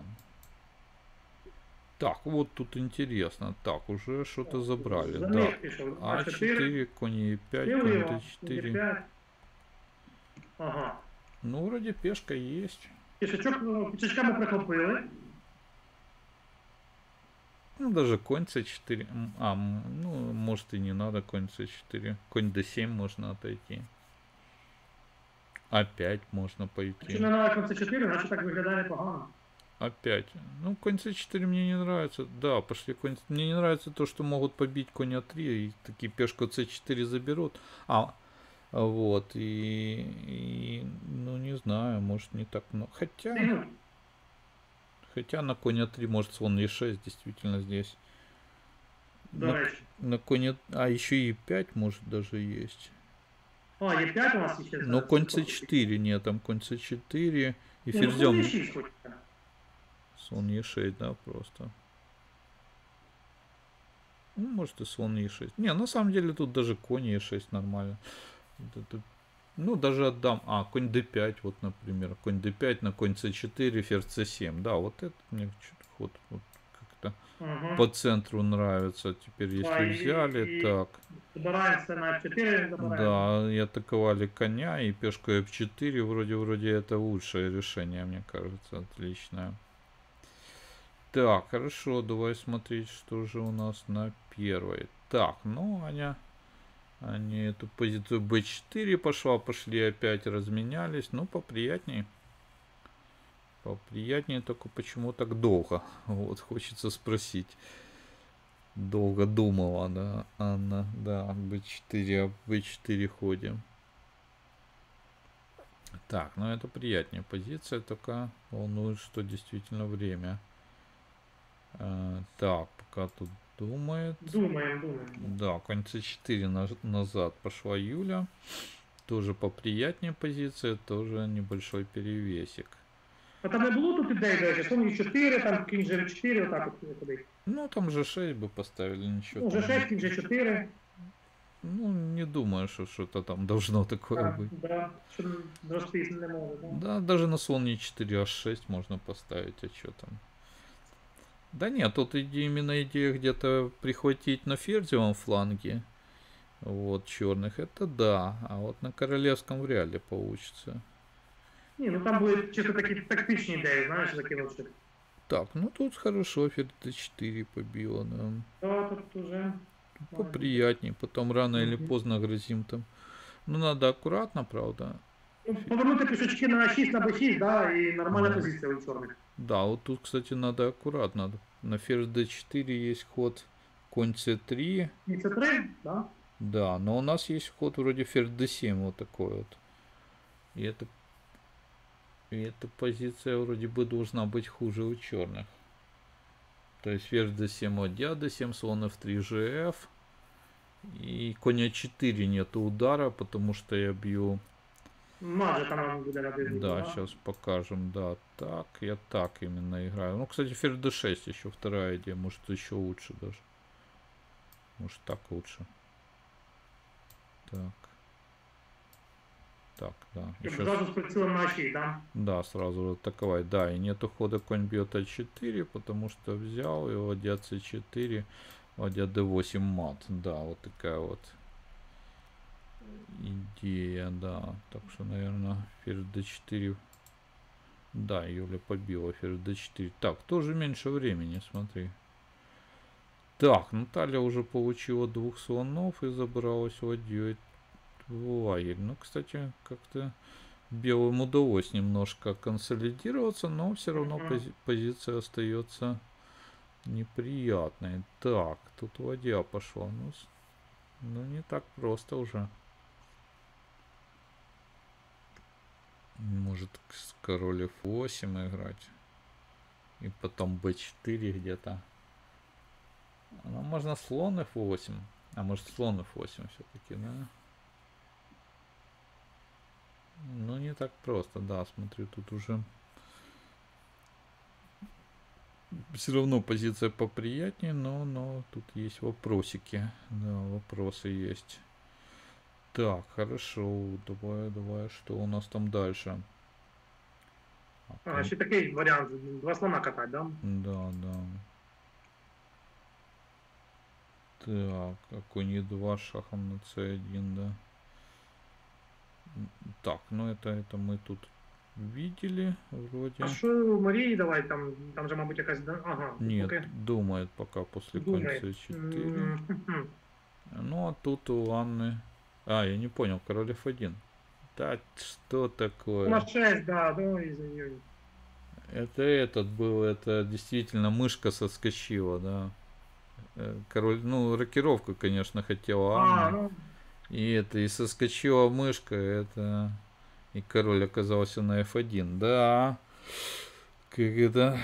Так, вот тут интересно. Так, уже что-то забрали. За Да. них пішов. А4, конь e5, Слева конь его, d4. Е5. Ага. Ну, вроде пешка есть. Пішачок, пішачками прихопили. Ну, даже конь c4. Ну, может и не надо конь c4. Конь d7 можно отойти. А5 можно Якщо пойти. не надо конь С4, значить так виглядає непогано. Опять. Ну, конь c4 мне не нравится. Да, пошли конь. Мне не нравится то, что могут побить конь а3 и такие пешку c4 заберут. Вот. И ну, не знаю, может не так много. Хотя на конь а3 может слон e6 действительно здесь. До речі. На конь а еще e5 может даже есть. А, Е5 у нас ще. Но конь c4 нет, там конь c4 и Ну, ферзем. Е6 хочеться. Слон e6, да, просто. Ну, может и слон e6. Не, на самом деле тут даже конь e6 нормально. Ну, даже отдам. Конь d5, вот, например. Конь d5 на конь c4, ферзь c7. Да, вот это мне ход вот как-то Угу. по центру нравится. Теперь, если взяли, так. Забираемся на F4, забираем. Да, и атаковали коня, и пешку f4. Вроде это лучшее решение, мне кажется. Отличное. Так, хорошо, давай смотреть, что же у нас на первой. Так, ну, они эту позицию b4 пошли опять разменялись. Ну, поприятней. Поприятнее, только почему так долго? Вот, хочется спросить. Долго думала, да, Анна, да, b4 ходим. Так, ну это приятнее позиция, только волнует, что действительно время. Так, пока тут думает. Думаем. Да, конь c4 назад пошла Юля. Тоже поприятнее позиция, тоже небольшой перевесик. А там не було тут ідей, до речі, слон Е4, там кінь G4, отак от куди. Ну, там G6 бы поставили, ничего. Ну, там G6, кінь G4. Ну, не думаю, что что-то там должно такое Так, быть. да, що зрости не може. Да. Да, даже на слон e4 h6 можно поставить, а что там? Да нет, тут именно идея где-то прихватить на ферзевом фланге. Вот, черных, это да. А вот на королевском вряд ли получится. Ні, ну там були чисто такі тактичні ідеї, знаєш, закинувши. Так, ну тут хорошо, ферзь d4 побила, да. Да, тут уже... Поприятней, потом рано или поздно грозим там. Ну, надо аккуратно, правда. Ну, повернути пішечки на 6 на b6, да, і нормальна Да. позиція у чорних. Да, вот тут, кстати, надо аккуратно. На ферзь d4 есть ход конь c3. І це 3, да? Да, но у нас есть ход вроде ферзь d7 вот такой вот. И эта позиция вроде бы должна быть хуже у черных. То есть ферзь d7, ладья d7, слон f3, gf. И коня 4 нету удара, потому что я бью. Маже там буде ради. Да, сейчас покажем. Да, так, я так именно играю. Ну, кстати, ферзь d6 еще вторая идея. Может, еще лучше даже. Может, так лучше. Так. Так, да. Щоб Еще зразу з прицілом на 6, да? да, сразу атаковать. Да, и нету хода конь бьет а4, потому что взял и ладья c4, ладья d8 мат. Да, вот такая вот идея, да. Так что, наверное, ферзь d4. Да, Юля побила ферзь d4. Так, тоже меньше времени, смотри. Так, Наталья уже получила 2 слонов и забралась ладьей в лагерь. Ну, кстати, как-то белым удалось немножко консолидироваться, но все равно позиция остается неприятной. Так, тут ладья пошла. Ну, не так просто уже. Может, с король f8 играть. И потом b4 где-то. Ну, можно слон f8. А может, слон f8 все-таки, да? Ну, не так просто, да, смотрю, тут уже все равно позиция поприятнее, но тут есть вопросики, да, вопросы есть. Так, хорошо, давай, что у нас там дальше? А, ще такий варіант, 2 слона катать, да? Да. Так, а конь e2 шахом на c1, да. Так, ну это мы тут видели вроде. А що у Марії, давай, там же, мабуть, якась, ага. Нет, поки думает пока после думає. конь c4. Мгм. Ну, а тут у Анны... А, я не понял, король f1. Да, что такое? На 6, да, извини. Это этот был, это действительно мышка соскочила, да. Король, ну, рокировку, конечно, хотела Анна. Ну, И соскочила мышка, это... И король оказался на f1. Да. Как это...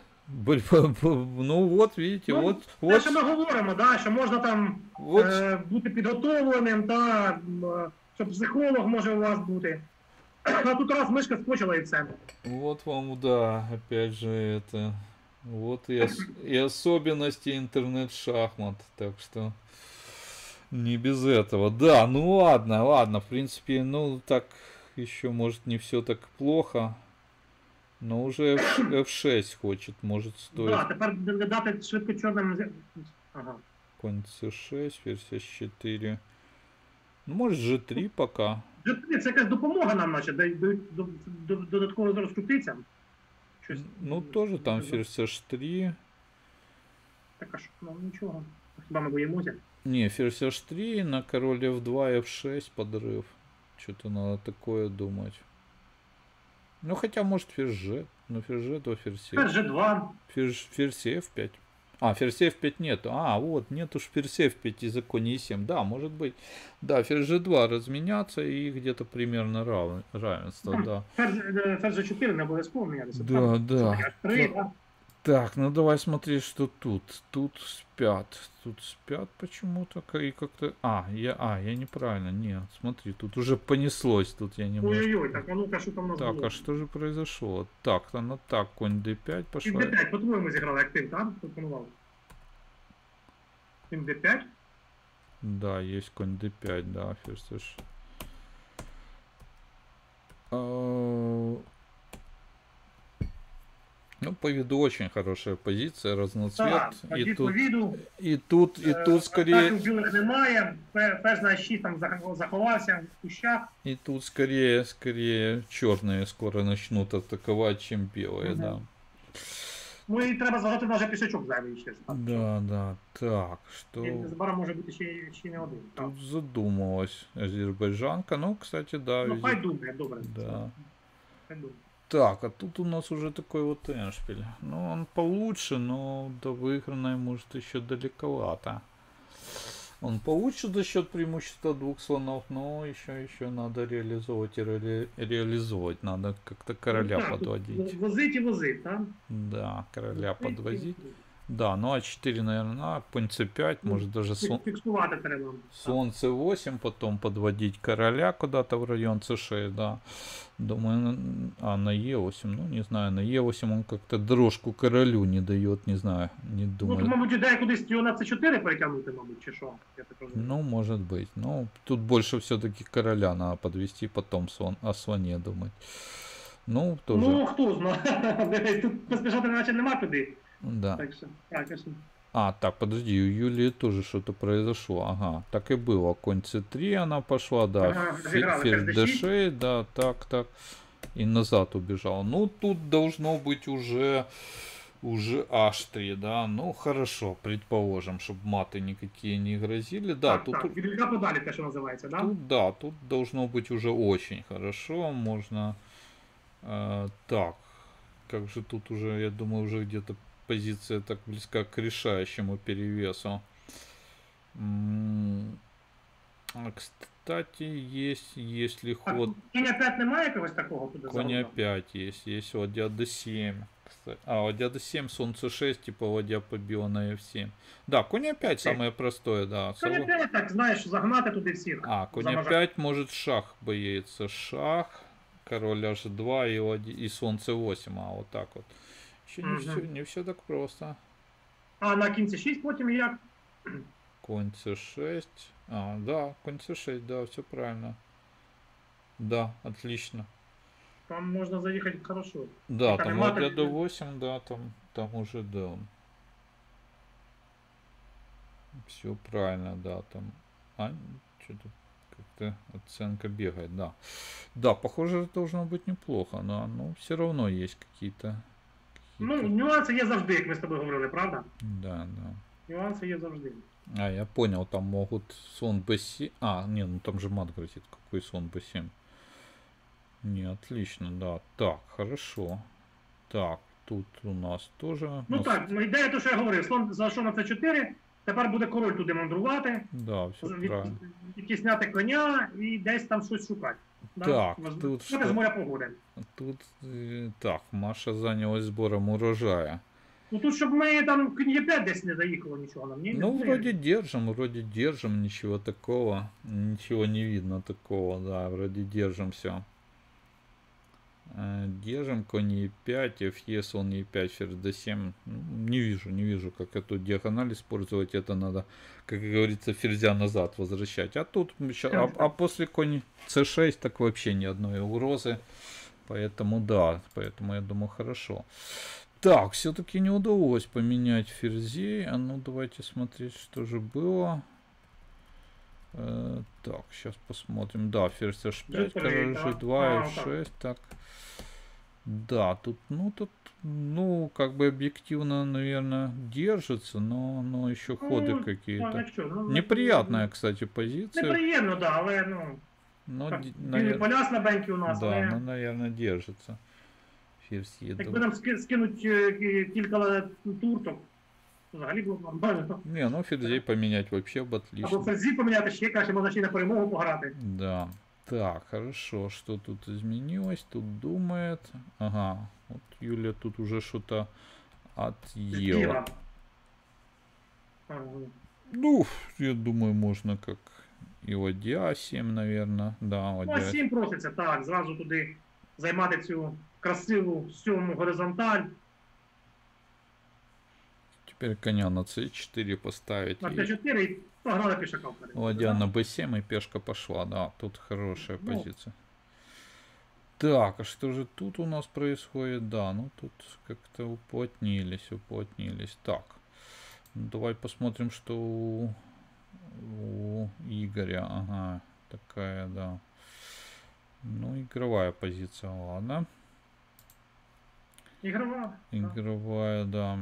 Ну вот, видите, ну, вот. те, що ми говоримо, да, що можна там Вот. бути підготовленим, та, щоб психолог може у вас бути. А тут раз мишка скочила і все. Вот вам, да, опять же это. Вот и особенности интернет-шахмат. Так что не без этого. Да, ну ладно, в принципе, ну так еще может не все так плохо. Но уже F6 хочет, может стоит. Да, тепер дати швидко чорним. Ага. Конь C6, ферзь S4. Ну, может G3 пока. Це якась допомога нам, наче, додатково розкрутиться. Ну, тоже там ферзь H3. Так, а що, ну нічого. Хіба ми боїмося? Не, ферзь H3, на король F2, F6 подрыв. Что-то надо такое думать. Ну, хотя, может, ферзь G. Ну, ферзь G, то ферзь F. Ферзь G2. Ферзь F5. А, ферзь F5 нету. А, вот, нет уж ферзь F5 из-за коня E7. Да, может быть. Да, ферзь G2 разменяться и где-то примерно равенство, да. Ферзь G4 не обов'язково мінятися. Да. 3, да. Так, ну давай смотреть, что тут. Тут спят почему-то. И как-то... я неправильно. Нет, смотри, тут уже понеслось. Тут я немножко... Ой-ой-ой, так, а ну-ка, що там у нас Так, було? а что же произошло? Так, ну так, конь d5 Кінь пошла. D5, по-твоєму зіграли, як ти, так? Пропонував. Кінь D5? Да, есть конь d5, да, ферзь H. Ну, по виду очень хорошая позиция, разноцвет. Так, И по тут, віду. и тут скорее... Атаки білих немає, ферзь на 6 там заховався в кущах. И тут скорее черные скоро начнут атаковать, чем белые, Мгм. да. Ну і треба зважати на вже пішачок зайвий ще ж. Так, Да, да. Так, і что незабаром може бути ще не один. Так. тут задумалась азербайджанка? Ну, кстати, да, Ну хай думає, добре. Да. Хай думає. Так, а тут у нас уже такой вот эндшпиль. Ну, он получше, но до выигранной, может, еще далековато. Он получше за счет преимущества двух слонов, но еще надо реализовывать и реализовывать. Надо как-то короля Ну, так, подводить. Возить і возить, так? Да, короля Возить і подвозить. возить. Да, ну А4, наверное, конь C5, может даже Фіксувати треба. слон C8, потом подводить короля куда-то в район C6, да. Думаю, на E8, ну не знаю, на E8 он как-то дорожку королю не дает, не знаю, не Ну, думаю. то, мабуть, ідея кудись його на С4 перетягнути, мабуть, чи що? Я так розумію. Ну, может быть. Ну, тут больше все-таки короля надо подвести, потом о слоне думать. Ну, тоже. Ну, хто знає. Дивись, тут поспішати наче нема куди. Да. Так що, так, конечно. А, так, подожди, у Юлии тоже что-то произошло. Ага, так и было. Конь C3 она пошла, да. Ага, разыграла, Ферзь ферзь D6, да, так. И назад убежал. Ну, тут должно быть уже H3, да. Ну, хорошо, предположим, чтобы маты никакие не грозили. Да, Так, тут, так, від вілька подалі те, що називається, да? тут должно быть уже очень хорошо. Можно... так, как же тут уже, я думаю, уже где-то позиция так близка к решающему перевесу. А, кстати, есть ли Так, ход... кінь 5 немає якогось такого туди Конь загрузу? опять есть ладья d7. Кстати. А, ладья d7, слон c6, типа ладья побила на f7. Да, конь опять самое простое, да. Конь 5, так, знаєш, загнати туди всіх. А, конь Заможати. опять может шах боится. Шах, король h2 и слон c8. А, вот так вот. Еще не все так просто. А на кінці 6 потім як? Конь c6. А, да, конь c6, да, все правильно. Да, отлично. Там можна заїхати хорошо. Да, там там нема ладья так- d8, да, там уже, да. Все правильно, да, там. А, что-то как-то оценка бегает, да. Да, похоже, должно быть неплохо, но все равно есть какие-то... Ну, нюанси є завжди, як ми з тобою говорили, правда? Да. Нюанси є завжди. А, я понял, там могут слон b7... А, не, ну там же мат грозит. Какой слон b7? Не, отлично, да. Так, хорошо. Так, тут у нас тоже... Ну так, ну, ідея, то, що я говорив, слон зайшов на С4, тепер буде король туди мандрувати, Да, все правильно. відтісняти коня і десь там щось шукати. Так, Можна- тут Це що? з моря погоди. Тут, так, Маша занялась сбором урожая. Ну тут, щоб ми там кінь Е5 десь не заїхало нічого нам, ні? Ну, вроде держим, ничего такого. Ничего не видно такого, да, вроде держим все. Держим, конь Е5, Фе, слон Е5, ферзь d7. Не вижу, как эту диагональ использовать. Это надо, как говорится, ферзя назад возвращать. А тут, а после конь c6, так вообще ни одной угрозы. Поэтому, да, поэтому я думаю, хорошо. Так, все-таки не удалось поменять ферзей. А ну, давайте смотреть, что же было. Так, сейчас посмотрим. Да, ферзь h5, король g2, f6. Так. Да, тут, ну, как бы объективно, наверное, держится, но еще ходы какие-то. Неприятная, кстати, позиция. Неприємно, да, але, ну, Но, так, наверное, поля слабенькі у нас, да, але... ну, наверное, держится. Ферзь Якби Е2. нам скинуть кілька турток, взагалі було б нормально. Не, ну ферзей поменять вообще бы Або отлично. ферзі поміняти ще краще, можна ще й на перемогу пограти. Да. Так, хорошо. Что тут изменилось? Тут думает. Ага. Вот Юля тут уже что-то отъела. З'їла. Ну, я думаю, можно как и ладья 7, наверное. Да, Ну, а ладья. 7 проситься, так, зразу туди займати цю красиву 7 горизонталь. Теперь коня на c4 поставить. На И Т4 і погнали пішака вперед. ладья на b7 и пешка пошла. Да, тут хорошая Ну. позиция. Так, а что же тут у нас происходит? Да, ну тут как-то уплотнились. Так, ну, давай посмотрим, что у Игоря. Ага, такая, да. Ну, игровая позиция, ладно. Ігрова. Так. Игровая, да.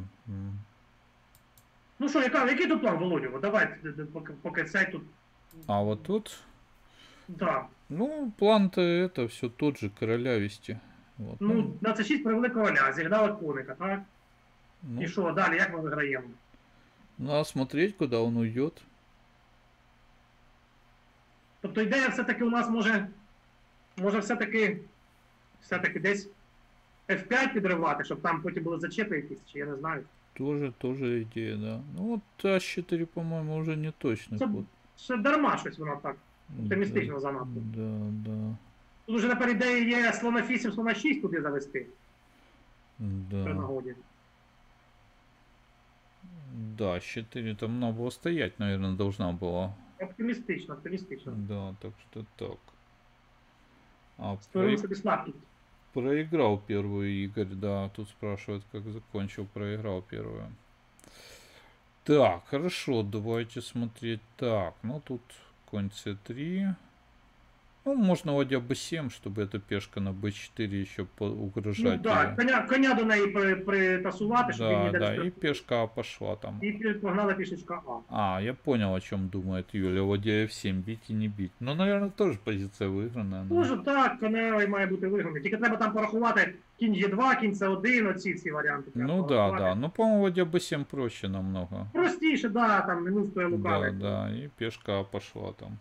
Ну що, який тут план, Володю? От давай, поки цей тут. А вот тут, Да. ну, план-то это все тот же, короля вести. Вот, Ну, на це 6 привели короля, зігнали коника, так? ну, І що, далі, як ми виграємо? надо смотреть, куда он уйдет. Тобто ідея все-таки у нас може все-таки десь F5 підривати, щоб там потім були зачепи якісь, чи я не знаю. Тоже идея, да. Ну вот А4, по-моему, уже не точный Це, ход. це дарма щось воно так. Оптимістично занадто. Да. Тут вже тепер ідея є слона 8, слона 6 туди завести при Да. нагоді. Да, 4 там надо было стоять, наверное, должна была. Оптимістично. Да, так что так. А, Створили собі слабкість. проиграл первую Игорь, да. Тут спрашивают, как закончил. Проиграл первую. Так, хорошо, давайте смотреть. Так, ну тут конь c3. Ну, можно ладья b7, чтобы эта пешка на b4 еще Ну угрожать. так, коня до неї притасувати, щоб він Да, ніде да, не и пешка А пошла там. І погнала пішечка А. А, я понял, о чем думает Юля. Ладья f7, бить и не бить. Ну, наверное, тоже позиция выигранная. но- Дуже так, коневий має бути виграний. Тільки треба там порахувати кінь Е2, кінь С1, оці всі варіанти. треба Ну да, порахувати. да. Ну, по-моему, ладья b7 проще намного. Простіше, да, там минутку я Да, лукавий. да, и пешка А пошла там.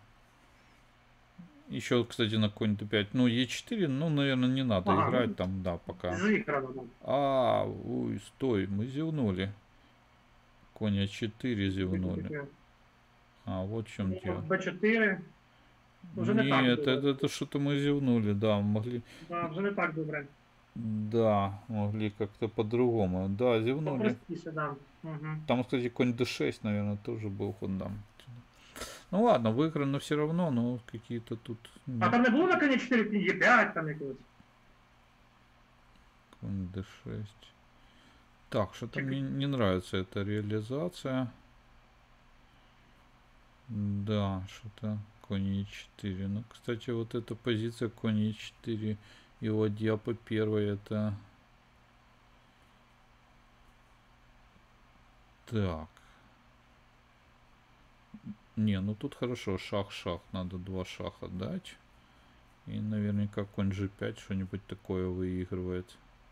Еще, кстати, на конь d5. Ну, Е4, ну, наверное, не надо Ага, играть ну, там, да, пока. Зіграно там. А, ой, стой, мы зевнули. Конь А4 зевнули. А, вот в чем дело. Б4. Уже не так Нет, добре. это что-то мы зевнули, да, могли. Да, вже не так добре. Да, могли как-то по-другому. Да, зевнули. Простіше, да. Угу. Там, кстати, конь d6, наверное, тоже был ход, да. Ну ладно, выиграно все равно, но какие-то тут... А там не було на коні 4 кінь Е5 там якогось? Конь d6. Так, что-то мне не нравится эта реализация. Да, что-то конь e4. Ну, кстати, вот эта позиция конь e4 и ладья по первой, это... Так. Не, ну тут хорошо, шах-шах, надо 2 шаха дать. И наверняка конь g5 что-нибудь такое выигрывает.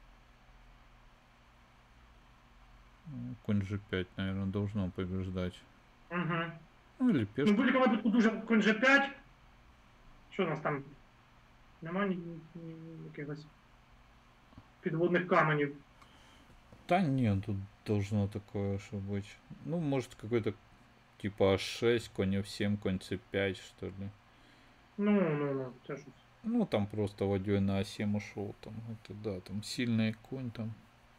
Ну, конь g5, наверное, должно побеждать. Угу. Ну или Ну, в пешка. будь-якому випадку дуже конь G5. Що у нас там? Нема якихось підводних каменів. Да нет, тут должно такое что быть. Ну, может какой-то типа h6, конь f7, конь c5, что ли. Ну, це ж. Ну, там просто ладьей на а7 ушел. Там, это да, там сильный конь там.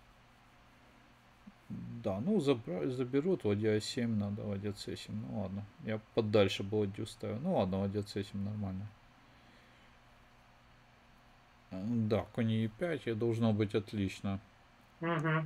Да, ну заберут, ладья а7, надо ладья c7. Ну ладно, я подальше бы ладью ставил. Ну ладно, ладья c7 нормально. Да, конь e5, и должно быть отлично. Угу.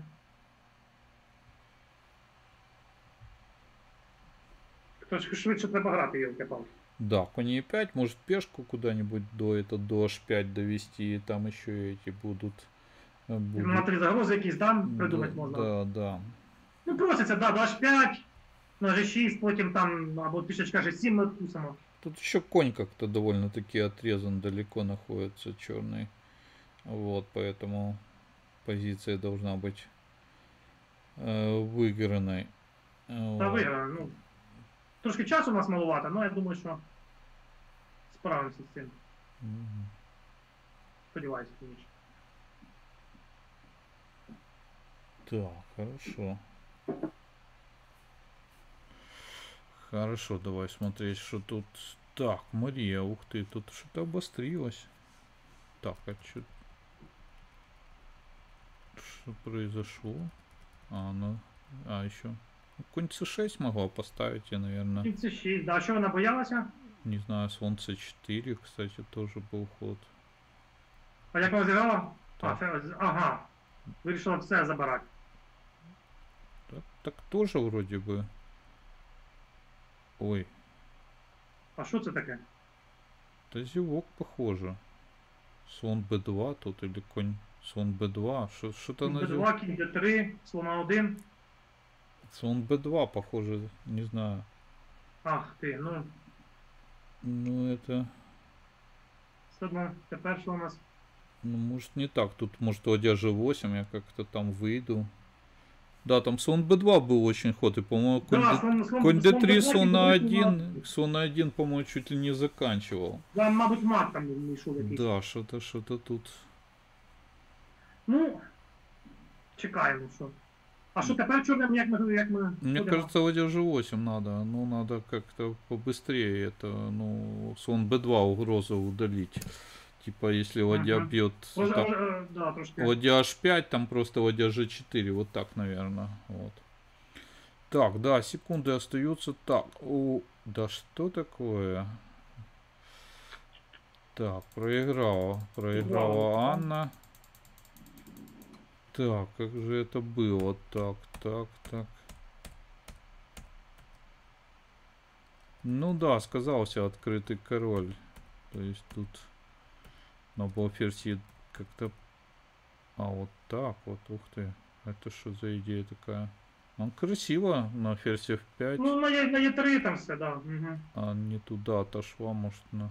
Трошки швидше треба грати, Єлки-палки. Да, конь e5, может пешку куда-нибудь до h5 довести, и там еще эти будут. На 3 загрози якісь там придумати можна. Да, да. Ну проситься, да, до H5, на G6, потім там, або пішечка G7 надкусимо. Тут еще конь как-то довольно-таки отрезан, далеко находится черный. Вот, поэтому позиция должна быть выигранной. Та Вот. виграно, ну. Трошки часу у нас маловато, але я думаю, що справимося з цим. Мгм. Сподіваюся, звісно. Так, хорошо. Хорошо, давай смотреть, что тут. Так, Мария, ух ты, тут что-то обострилось. Так, а что произошло? Еще. Конь c6 могла поставить, я, наверное. Кінь С6, да, що вона боялася? Не знаю, слон c4, кстати, тоже был ход. А як вона зіграла? Так. Ага. Вирішила все забирати. Так тоже вроде бы. Ой, А що це таке? да зевок похоже. Слон b2 тут или конь Слон Б2. Что-то на Б2, кінь Д3, слона 1. Слон Б2, похоже, не знаю. Ах ти, ну, Ну, это... все одно, тепер що у нас? Ну, может не так. Тут, может, ладья G8, я как-то там выйду. Да, там слон B2 был очень ход. И, по-моему, конь, Да, конь D3, Б2, слон на кінь 1. Слон на 1, по-моему, чуть ли не заканчивал. Да, мабуть, мат там йшов якийсь. Да, что-то тут. Ну, чекаємо, що. А що тепер чорним, як ми Мне будемо? кажется, ладья G8 надо. Ну, надо как-то побыстрее это. Ну, слон B2 угрозу удалить. Типа, если ладья Ага. бьет... Да, трошки. Ладья H5, там просто ладья G4. Вот так, наверное. Вот. Так, да, секунды остаются. Так, да что такое? Так, проиграла Проиграла, Анна. Так, как же это было? Так. Ну да, сказался открытый король. То есть тут на было ферзь как-то... А, вот так вот, ух ты. Это что за идея такая? Он красиво на ферзь F5. Ну, на Е3 там все, да. Угу. А не туда отошла, может, на...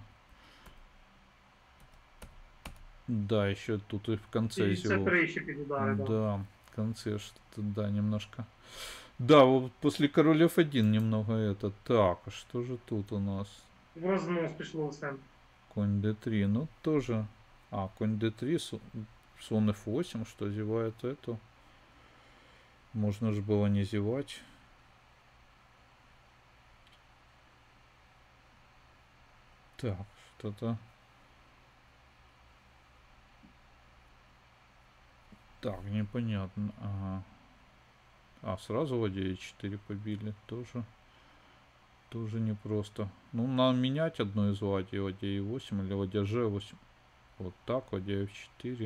Да, еще тут и в конце І всего. С3 ще під удари, да. Да, в конце что-то, да, немножко. Да, вот после король F1 немного это. Так, а что же тут у нас? В рознос пішло все. Конь D3, ну тоже. А, конь D3, слон F8, что зевает эту. Можно же было не зевать. Так, что-то... Так, непонятно. Ага. А, сразу ладья E4 побили. Тоже непросто. Ну, надо менять одну из ладей. Ладья E8 или ладья G8. Вот так, ладья F4.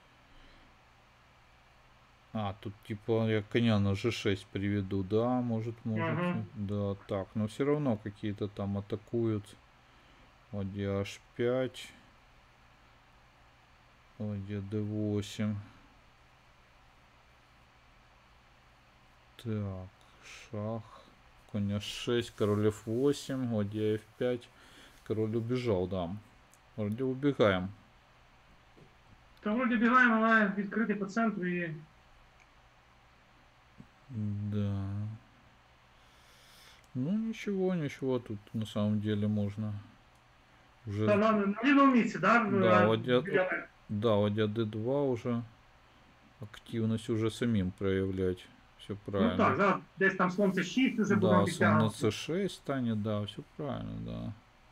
А, тут типа я коня на G6 приведу. Да, может. Ага. Да, так. Но все равно какие-то там атакуют. Ладья H5. Ладья D8. Так, шах. Конь H6, король F8, ладья F5. Король убежал, да. Вроде убегаем. Та вроді бігаємо, але відкрити по центру і... Да. Ну ничего, тут на самом деле можно. Уже... Та на лівому місці, да? Да, ладья D2 уже. Активность уже самим проявлять. Все правильно. Ну так, зараз десь там слон С6 уже будемо Да, слон на підтягувати. C6 станет, да, все правильно, да.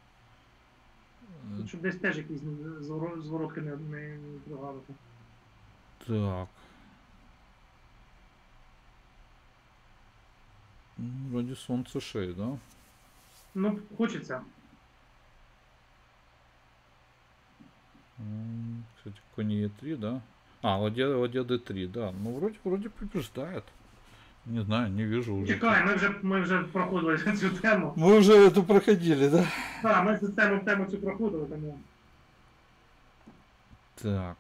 Щоб десь теж якісь зворотки не прогавити. Так. Вроде слон C6, да? Ну, хочеться. Кстати, конь E3, да? А, ладья D3, да. Ну, вроде побеждает. Не знаю, не вижу уже. Чекай, ми вже проходили цю тему. Мы уже это проходили, да? Так, ми цю тему цю проходили, тому... Так.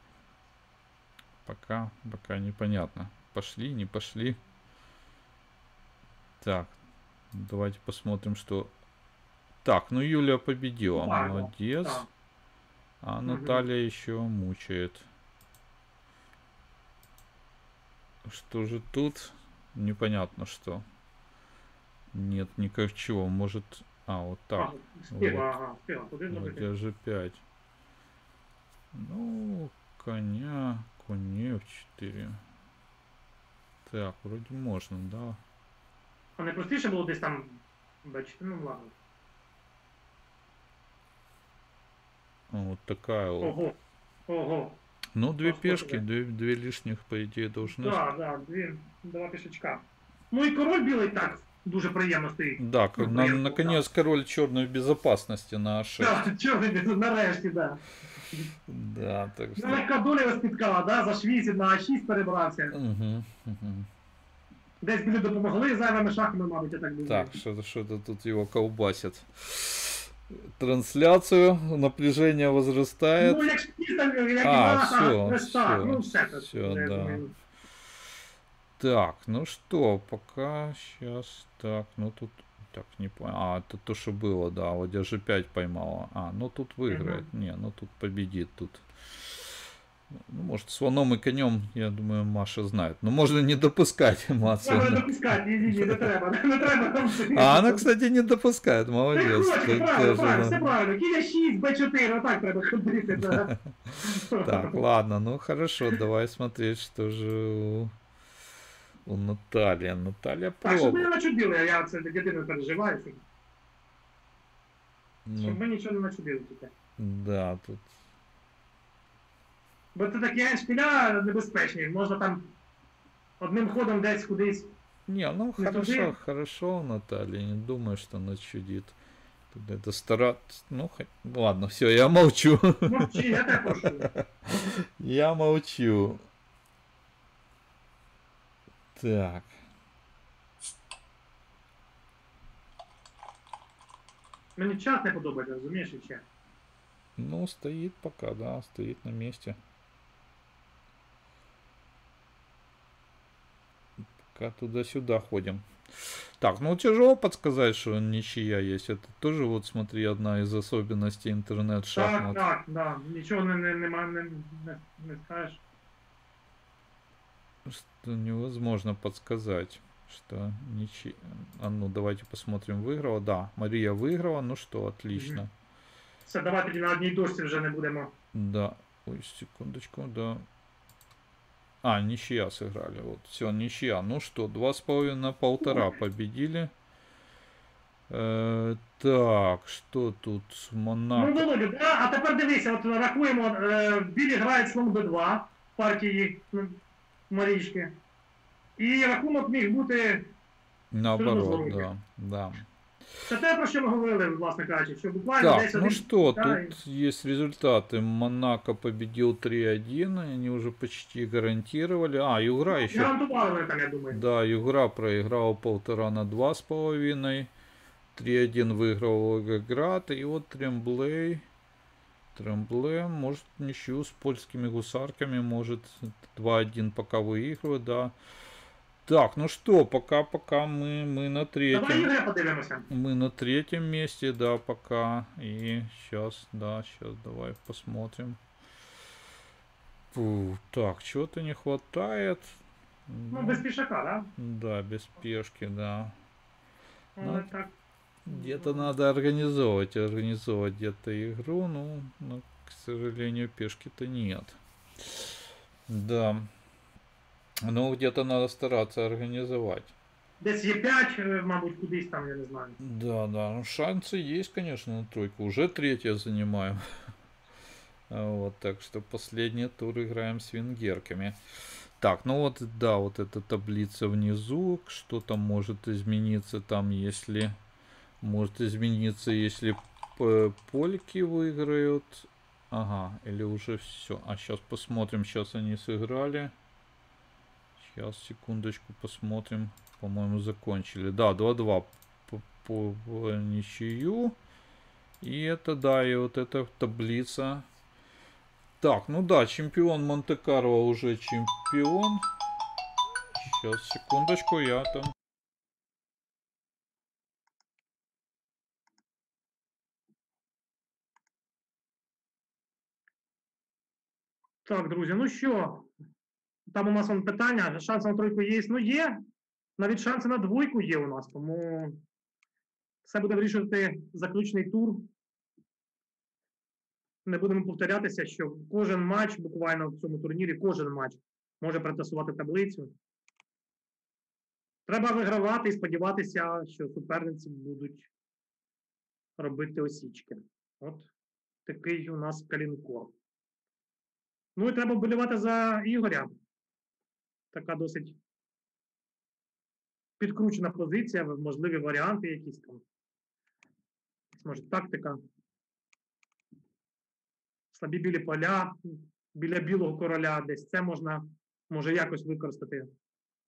Пока непонятно. Пошли, не пошли. Так. Давайте посмотрим, что... Так, ну Юлия победила. Да, молодец. да. А Наталья еще мучает. Что же тут? Непонятно что. Нет никакого. Может... А, вот так. Співа, Куди Ладья G5. Ну, коня, конь F4. Так, вроде можно, да. А не простіше було десь там Б4, ну ладно. Вот такая вот. Ого. Ну, две Господи. пешки, две лишних, по идее, должны... Да, два пішечка. Ну і король білий так дуже приємно стоїть. Да, Ну, приємно, наконец король черной в безопасности на А6. Так, чорний, нарешті, да. Да, так Ну, что... яка доля вас спіткала, да? За швійців на А6 перебрався. Угу. Десь люди допомогли зайвими шахами, мабуть, я так думаю. Так, что-то тут его колбасит. трансляцию. Напряжение возрастает. Ну, якщо там, як і А, на все, хрестах, ну все, все це, все, я да. думаю. Так, ну что, пока сейчас так, ну тут так не понял. А, это то, что было, да, вот я G5 поймала. А, ну тут выиграет. Не, ну тут победит тут. Ну, может, слоном и конем, я думаю, Маша знает. Но можно не допускать эмоций. Треба не допускати, ні, не треба, не треба там. А она, кстати, не допускает, Не молодец. хоче, Тут правильно, тоже, правильно, да. все правильно. Кіля 6, Б4, отак треба ходити. Да. Так, ладно, ну хорошо, давай смотреть, что же у Натальи. Наталья Так, щоб ми не пробует. начудили, я це дитина переживаю. Ну, Щоб ми нічого не начудили тільки. да, тут. Бо це такі шпіля небезпечні, можна там одним ходом десь кудись. Не, ну Не хорошо, туди. хорошо, Наталья, не думаю, что она чудит. Тут это стараться. Ну, ладно, все, я молчу. Мовчи, я тебе прошу. Я молчу. Так. Мені час не подобається, розумієш, і ще. Ну, стоит пока, да, стоит на месте. Пока туда-сюда ходим. Так, ну тяжело подсказать, что ничья есть. Это тоже, вот смотри, одна из особенностей Так, интернет-шахмат. так, да. Нічого не скажеш. Что невозможно подсказать, что ничья. А ну, давайте посмотрим, выиграла. Да, Мария выиграла, ну что, отлично. Все, давай тоді на одній дошці вже не будемо. Да. Ой, секундочку, да. А, ничья сыграли. Вот, все, ничья. Ну что, 2,5 на 1,5 победили. Так, что тут с Ну, Монако? Володя, да, а тепер дивися, от рахуємо, білі грають слон Б2 в партії Марічки. І рахунок міг бути. Наоборот, Золотой. да, да. Це те, про що ми говорили, власне кажучи, що буквально Так, десь ну один. что, Да, тут есть результаты. Монако победил 3-1, и они уже почти гарантировали. А, Югра еще. гарантували вони там, я думаю. Да, Югра проиграл 1,5 на 2,5. 3-1 выиграл Волгоград. И вот Трембле, может, ничью с польскими гусарками, может 2-1 пока выигрывает, да. Так, ну что, пока мы на Давай третьем. Ігоря подивимося. Мы на третьем месте, да, пока. И сейчас, да, сейчас давай посмотрим. Фу, так, чего-то не хватает. Ну, без пішака, да? Да, без пешки, да. Але Ну, так. Где-то надо организовывать где-то игру, ну, но, к сожалению, пешки-то нет. Да. Ну, где-то надо стараться организовать. Десь є 5, мабуть, кудись там, я не знаю. Да, да, ну шансы есть, конечно, на тройку. Уже третье занимаем. Вот, так что последний тур играем с венгерками. Так, ну вот, да, вот эта таблица внизу. Что там может измениться там, если... Может измениться, если польки выиграют. Ага, или уже все. А сейчас посмотрим, сейчас они сыграли. Сейчас, секундочку, посмотрим. По-моему, закончили. Да, 2-2 по ничью. И это, да, и вот эта таблица. Так, ну да, чемпион Монте-Карло уже чемпион. Сейчас, секундочку, я там... Так, друзі, ну що? Там у нас вон питання, шанси на тройку є. Ну, є. Навіть шанси на двойку є у нас, тому все буде вирішувати заключний тур. Не будемо повторятися, що кожен матч, буквально в цьому турнірі, кожен матч може протасувати таблицю. Треба вигравати і сподіватися, що суперниці будуть робити осічки. От такий у нас калінкор. Ну і треба вболівати за Ігоря. Така досить підкручена позиція, можливі варіанти якісь там. Може, тактика. Слабі білі поля, біля білого короля десь. Це можна, може якось використати.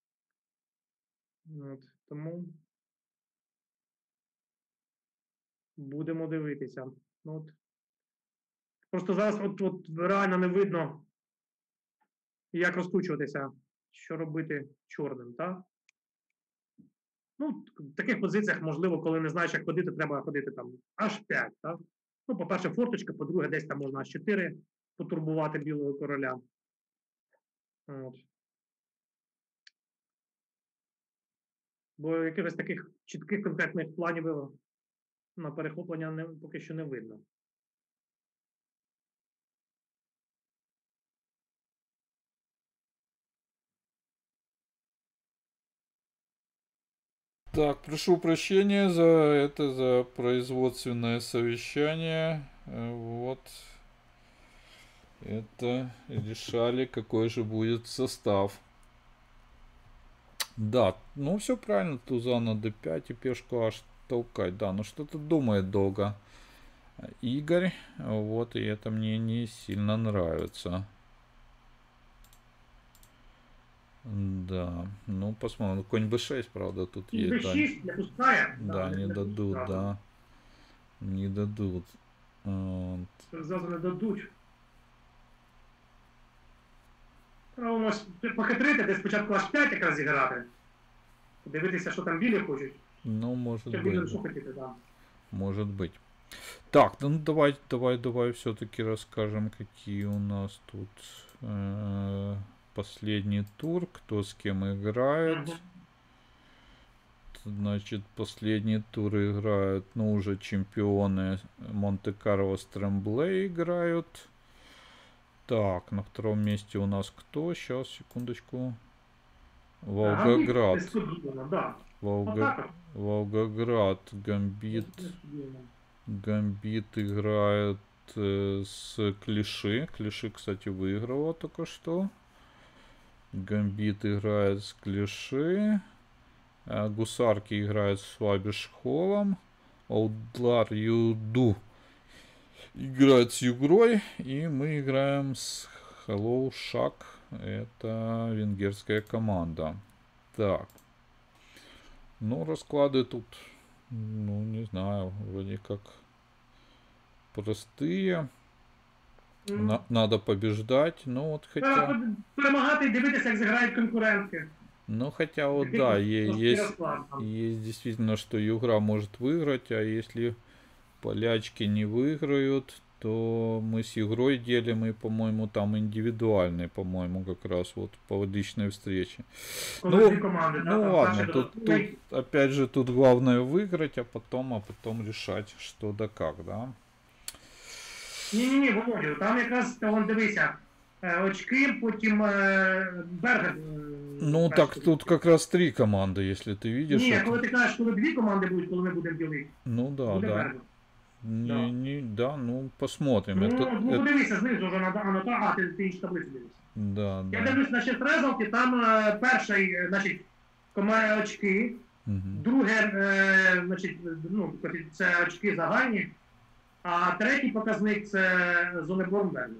От, тому Будемо дивитися. Ну, от. Просто зараз от реально не видно, як розкручуватися, що робити чорним, так? Ну, в таких позиціях, можливо, коли не знаєш, як ходити, треба ходити там аж 5, так? Ну, по-перше, форточка, по-друге, десь там можна аж 4 потурбувати білого короля. От. Бо якихось таких чітких конкретних планів на перехоплення поки що не видно. Так, прошу прощения за это, за производственное совещание. Вот. Это решали, какой же будет состав. Да, ну все правильно, туза на d5 и пешку аж толкать. Да, но что-то думает долго Игорь. Вот, и это мне не сильно нравится. Да, ну посмотрим. Конь b6, правда, тут І есть. b6 не пускає. Да, не дадут, пускає. да. Не дадут. Вот. Зразу не дадуть. Треба похитрити, десь спочатку аж 5 якраз зіграти. Подивитися, що там білі хочуть. Ну, может Що быть. білі, що хотіти, да. Может быть. Так, ну давай все-таки расскажем, какие у нас тут последний тур, кто с кем играет. Значит, последний тур играют, ну, уже чемпионы Монте-Карло Стрембле играют. Так, на втором месте у нас кто? Сейчас, секундочку. Волгоград. Да. Волгоград, Гамбит. Гамбит играет с Клиши. Клиши, кстати, выиграла только что. Гамбит играет с Клиши. Гусарки играют с Фабишхолом. Аудлар Юду играет с Югрой. И мы играем с Hello Шак. Это венгерская команда. Так. Ну, расклады тут, ну, не знаю, вроде как простые. Надо побеждать, ну вот хотя... Перемагати і дивитися, як зіграють конкурентки. Ну, хотя вот, да, есть действительно, что Югра может выиграть, а если полячки не выиграют, то мы с Югрой делим, и, по-моему, там индивидуальный, по-моему, как раз вот по личной встрече. Ну ладно, тут опять же, тут главное выиграть, а потом решать, что да как, да? Ні, Володю, там якраз, вон дивися, очки, потім Бергер. Ну, так тут как раз 3 команды, если ты видишь. Ні, коли ти кажеш, коли 2 команди будуть, коли ми будемо ділити. Ну, да, да. Да, ну, посмотрим. Ну, подивися, знизу вже на ти іншу таблицю дивишся. Да. Я дивлюсь на shift резалті, там перший, значить, має очки, друге, значить, ну, це очки загальні, а третій показник це зони Бормберну.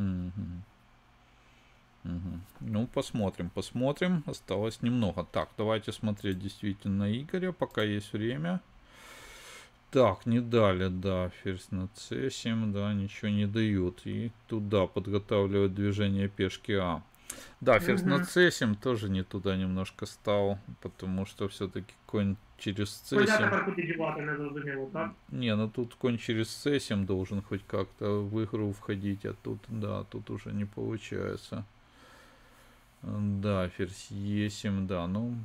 Ну, посмотрим. Осталось немного. Так, давайте смотреть действительно Игоря, пока есть время. Так, не дали, да, ферзь на c7, да, ничего не дают. И туда подготавливают движение пешки А. Да, ферзь на c7 тоже не туда немножко стал, потому что все-таки конь через c7. Не, ну тут конь через c7 должен хоть как-то в игру входить, а тут, да, тут уже не получается. Да, ферзь e7, да, ну...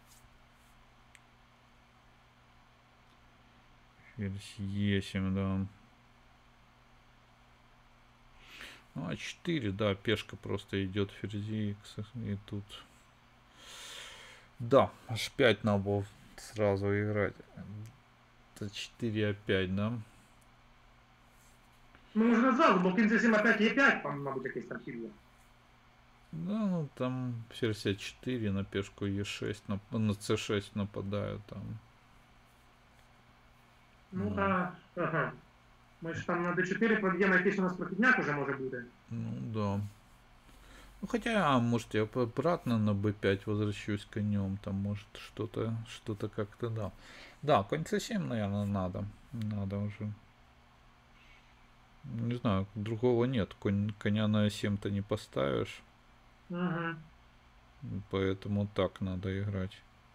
Ферзь e7, да. Ну, а4, да, пешка просто идет ферзи, и тут... Да, h5 надо было сразу играть. Это 4 а5, да? Ну, можно сразу, бо кінь c7 опять e5, там, мабуть, якийсь там хід є. Да, ну там ферзь а4 на пешку e6, на c6 нападают там. Ну, ага. Ми ж там на d4 проб'ємо, якийсь у нас прохідняк уже може бути. Ну, да. Ну, хотя, может, я обратно на b5 возвращусь конем, там, может, что-то как-то, да. Да, конь c7, наверное, надо. Надо уже. Не знаю, другого нет. Коня на А7-то не поставишь. Угу. Поэтому так надо играть.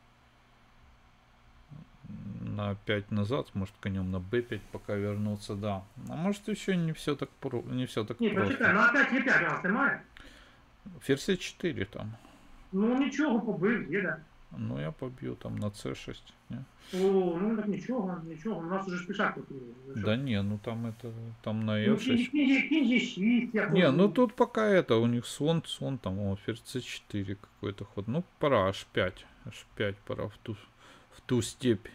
На 5 назад, может конем на b5 пока вернуться, да. А может еще не все так, не все так Ні, почекай, просто. на опять Е5 у нас немає? Ферзь 4 там. Ну нічого, побив, їде. Ну я побью там на c6. Не? О, ну так нічого, нічого. У нас уже ж пішак тут. Да не, ну там это, там на Ну, f6. кінь Е6, я Не, ну помню. тут пока это, у них слон там, о, ферзь c4 какой-то ход. Ну пора, h5. H5 пора в ту степь.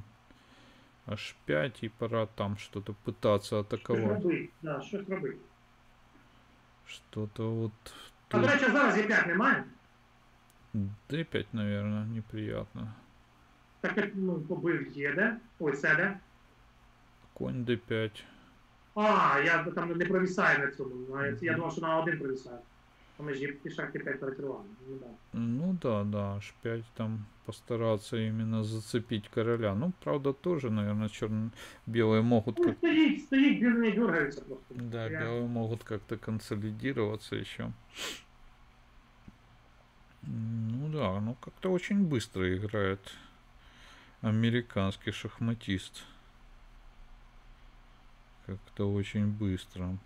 H5 и пора там что-то пытаться Щось атаковать. робить, да, щось робить. Что-то вот А, до тут. речі, зараз Е5 немає. D5, наверное, неприятно. Так як, ну, побив їде. Ой, седе. Конь D5. А, я там не провисаю на цьому. Я думав, що на один провисаю. А ми ж пішак Е5 перекривали. Ну, да. Ну да, да, H5 там постараться именно зацепить короля. Ну, правда, тоже, наверное, белые могут Ну, как... стоїть, не дергаються просто. Да, Я- белые могут как-то консолидироваться еще. Ну да, ну как-то очень быстро играет американский шахматист. Как-то очень быстро.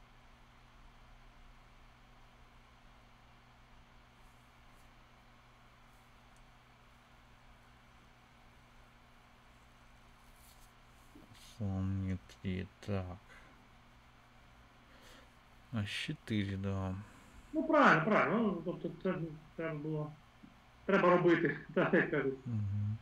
Слон не 3, так. А4, да. Ну, правильно, правильно. Ну, тобто це треба було. Треба робити, так як кажуть. Мгм.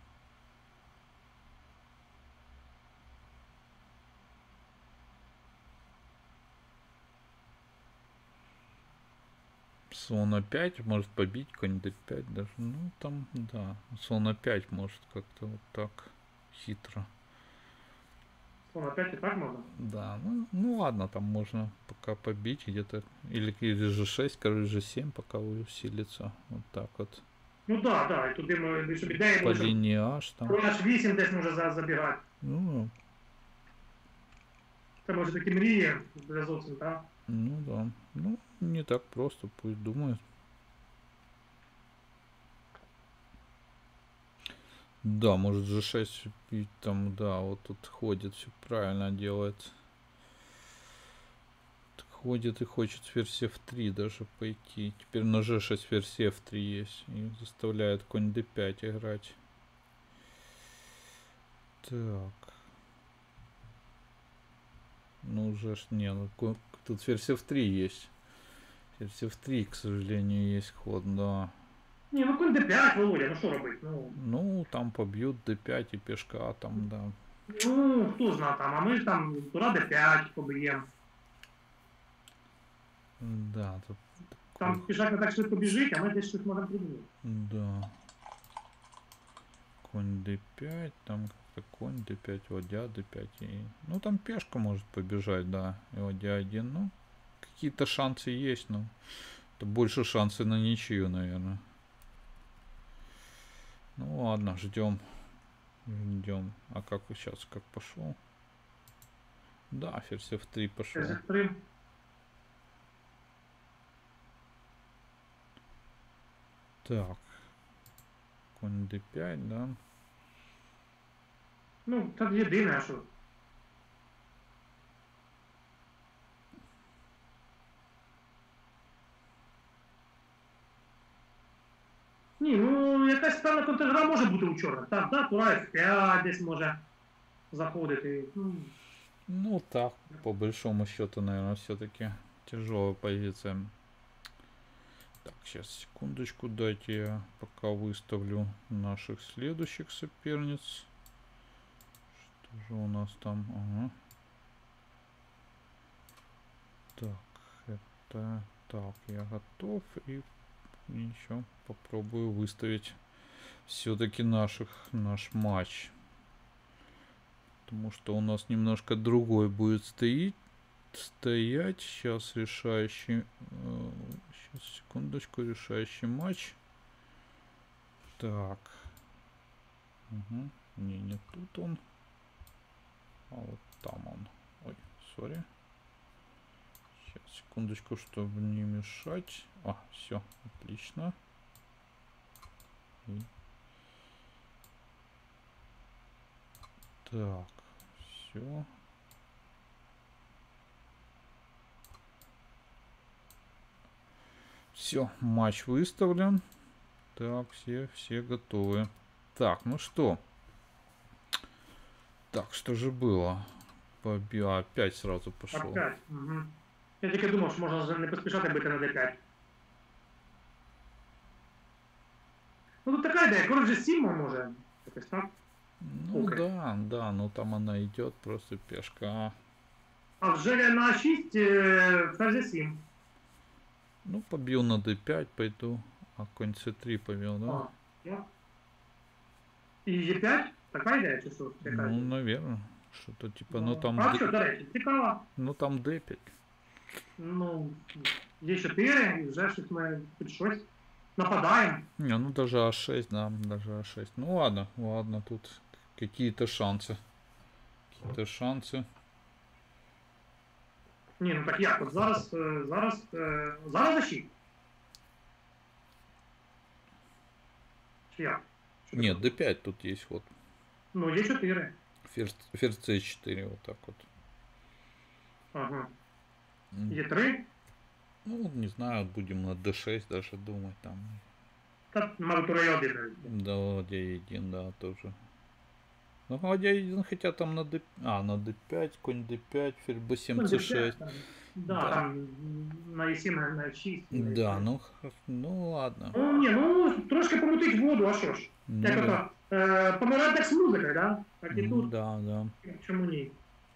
Слон А5 может побить, конь d5 даже. Ну, там, да. Слон А5 может как-то вот так хитро. Слон опять і так можна? Да, ну ладно, там можно пока побить где-то. Или G6, король G7 пока усилится. Вот так вот. Ну так, так. І туди ми, щоб ідея По була, щоб линии H там. король H8 десь може забігати. Ну, Це може такі мрії для зовсім, так? ну да. Ну, не так просто, пусть думает. Да, может G6 и там, да, вот тут ходит, все правильно делает. Ходит и хочет ферзь F3 даже пойти. Теперь на G6 ферзь F3 есть. И заставляет конь D5 играть. Так. Ну уже ж не, ну тут ферзь F3 есть. Ферзь F3, к сожалению, есть ход, да. Ні, ну конь d5, Володя, ну що робити? Ну, там побьют D5 и пешка там, да. Ну, хто знає там, а ми ж там тура d5 поб'ємо. Да, тут Там пішак не так швидко біжить, а ми десь щось можемо придумати. да. Конь d5, там как-то конь d5, ладья d5. Ну там пешка может побежать, да. И ладья 1. Ну, какие-то шансы есть, но это больше шансы на ничью, наверное. Ну ладно, ждем. Ждем. А как сейчас, как пошел? Да, ферзь f3 пошел. F3. Так. Конь d5, да. Ну, це єдине, а що. Ні, ну якась певна контргра може бути у чорних. Так, да, тура F5 десь може заходити. Ну, Ну так, по большому счету, наверное, все-таки тяжелая позиция. Так, сейчас секундочку дайте, я пока выставлю наших следующих соперниц. Что же у нас там? Ага. Так, это... Так, я готов. И еще попробую выставить все-таки наш матч. Потому что у нас немножко другой будет стоять. Сейчас решающий... Сейчас, секундочку, решающий матч. Так. Угу. Не тут он. А вот там он. Ой, сори. Сейчас, секундочку, чтобы не мешать. А, все, отлично. И... Так, все. Все, матч выставлен. Так, все готовы. Так, ну что? Так, что же было? Опять сразу пошел. Опять. Угу. Я тільки думав, що можна вже не поспішати бити на d5. Ну тут така ідея, король же 7 може. Якось так. Ну Окей. да, ну там она идет просто пешка. А вже на 6 ферзь 7. Ну, побил на d5, пойду. А конь c3 повел, да? А, ну. І Е5? Така ідея чи що? Яка Ну, ідея? наверное. Что-то типа, ну там А що, до речі, цікаво. ну там d5. Ну, є 4, і вже щось ми під щось нападаємо. Не, ну даже a6, да, даже a6. Ну ладно, ладно, тут какие-то шансы. Какие-то шансы. Ні, ну так як? От зараз за 6. Чи як? Чи Нет, таке? d5 тут есть ход. Ну, є 4. Ферзь c4, вот так вот. Ага. Є 3. Ну, не знаю, будем на d6 даже думать там. Та, мабуть, тура 1. Да, ладья e1, да, тоже. Ну, ладья e1, хотя там на d... на d5, конь d5, ферзь b7, c6. Да, Да. там на e7, на f6. Да, ну ладно. Ну, ні, ну, трошки помутить воду, а що ж? Ну, Як да. ото, помирати так з музикою, да? Так і Ну, тут, да, да. чому ні?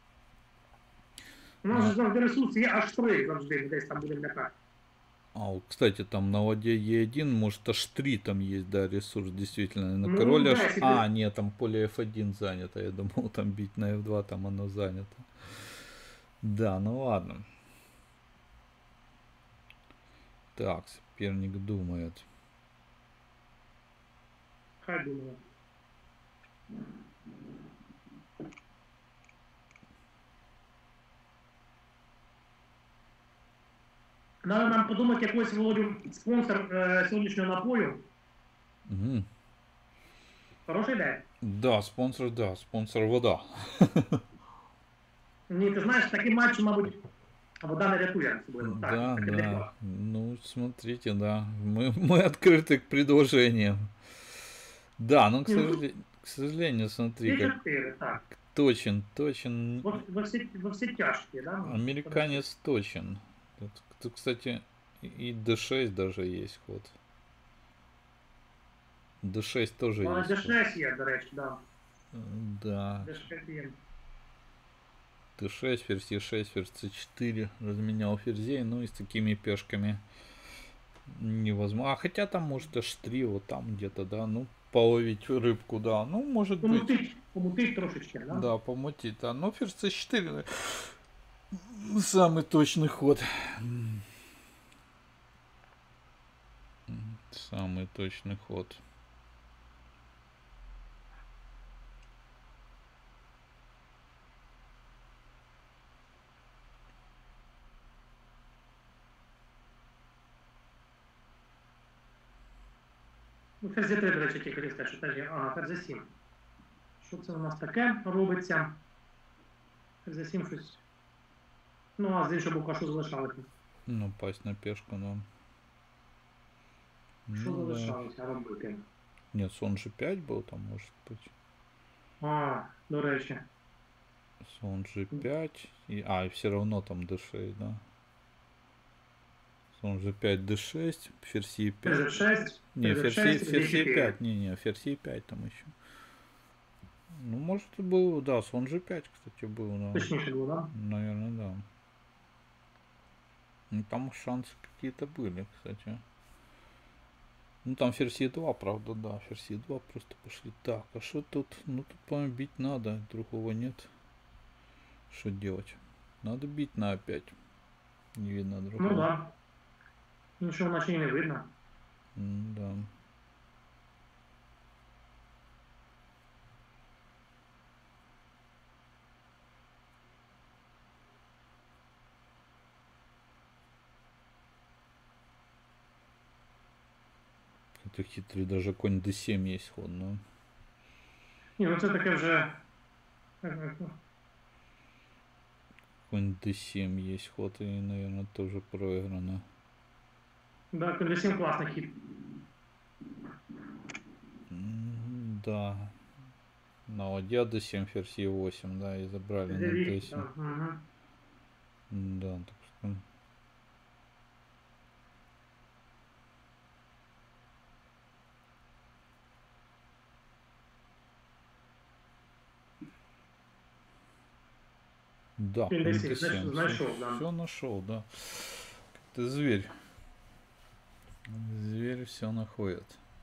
У нас же завжди ресурс є аж 3 завжди, ми десь там будемо лякати. А, вот, кстати, там на ладье e1, может, аж 3 там есть, да, ресурс, действительно. На Ну, король да, аж... если А, нет, там поле f1 занято. Я думал, там бить на f2, там оно занято. Да, ну ладно. Так, соперник думает. Хай думаю. Надо нам подумати якийсь, Володю, спонсор сьогоднішнього напою. Угу. Хороша ідея. Да, спонсор вода. Ні, ти знаєш, такі матчі, мабуть, вода не рятує особливо. Так, Да, таке да. декло. Ну, смотрите, да. Мы открыты к предложениям. Да, ну, к сожалению, смотри, Є как 4, так. точен. Во всі тяжкі, да? Американец точен. Тут, кстати, и d6 даже есть ход. d6 тоже Але есть ход. D6 є, до речі, да. Да. D6 є. d6, ферзь e6, ферзь c4. Разменял ферзей, ну и с такими пешками невозможно. А хотя там может h3, вот там где-то, да, ну половить рыбку, да. Ну, может быть. Помутить трошечки, да? Да, помутить, да. Но ферзь c4 самый точный ход. Самый точный ход. Ну, ферзь 3, до речі, тільки хотів сказати, що теж є. Ага, ферзь 7. Що це у нас таке робиться? Ферзь 7 щось. Ну, а з іншого боку, а що залишалося? Ну, пасть на пешку, да. Що Ну, да. залишалося робити? Нет, слон g5 был там, может быть. А, до речі. Слон g5. И все равно там d6, да. Слон g5, d6, ферзь e5. Ферзь 6. Не, ферзь F6, e5. Не, ферзь e5 там еще. Ну, может, и был, да, слон g5, кстати, был, да. Точніше було, да? Наверное, да. Ну, там шансы какие-то были, кстати. Ну, там ферзь e2, правда, да. Ферзь e2 просто пошли. Так, а что тут? Ну, тут, по-моему, бить надо. Другого нет. Что делать? Надо бить на a5. Не видно другого. Ну да. Нічого наче і не видно. Да. ты хитрый, даже конь d7 есть ход, ну. Ні, ну це таке вже. Конь d7 есть ход, и, наверное, тоже проиграно. Да, конверсім класний хід. Да. На ладья d7, ферзь e8, да, и забрали на d7. Да, угу. Да, так что... Да, Конь конь d7, d7. знайшов, да. Все нашел, да. Ты зверь. Зверь все находит.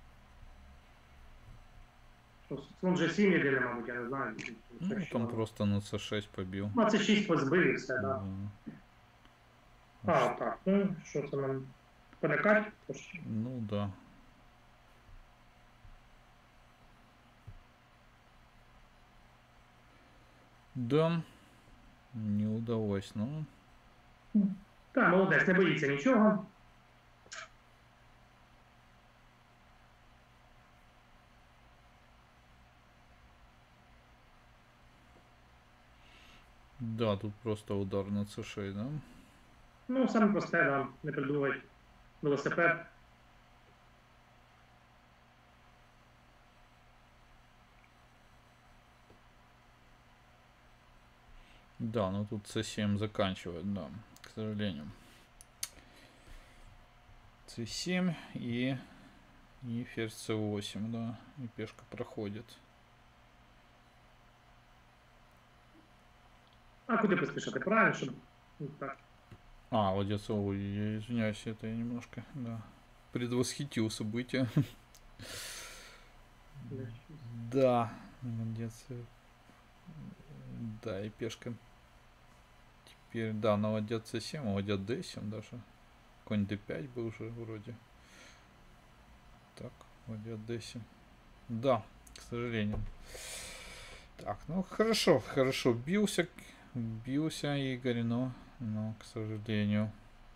Слон G7 єдине, мабуть, я не знаю. Ну, там просто на c6 побил. Ну, це 6 позбив і все, так. Да. А, так, ну, що це нам полякать? Ну да. Да, не удалось, но... Так, молодець, не боїться нічого. Да, тут просто удар на c6, да? Ну, саме просте, да, не придумай велосипед. Да, но тут c7 заканчивает, да, к сожалению. c7 и ферзь c8, да, и пешка проходит. А куди поспішати? Правильно, щоб... Ну, так. А, молодец, ой, я извиняюсь, это я немножко, да, предвосхитил события. Да, молодец. Да, и пешка. Теперь, да, на ладья c7, ладья d7 даже. Конь d5 был уже вроде. Так, ладья d7. Да, к сожалению. Так, ну хорошо, хорошо. Бился Игорь, но к сожалению.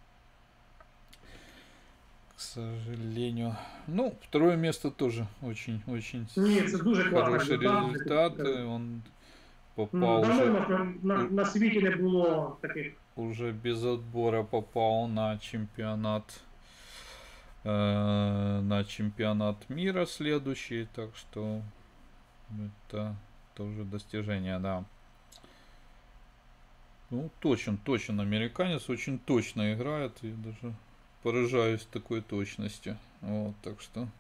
К сожалению. Ну, второе место тоже очень-очень Ні, це дуже класний хороший результат. Он попал давно на світі не було таких. уже без отбора попал на чемпионат мира следующий, так что это тоже достижение, да. Ну, точен американец, очень точно играет, и даже поражаюсь такой точности. Вот, так что,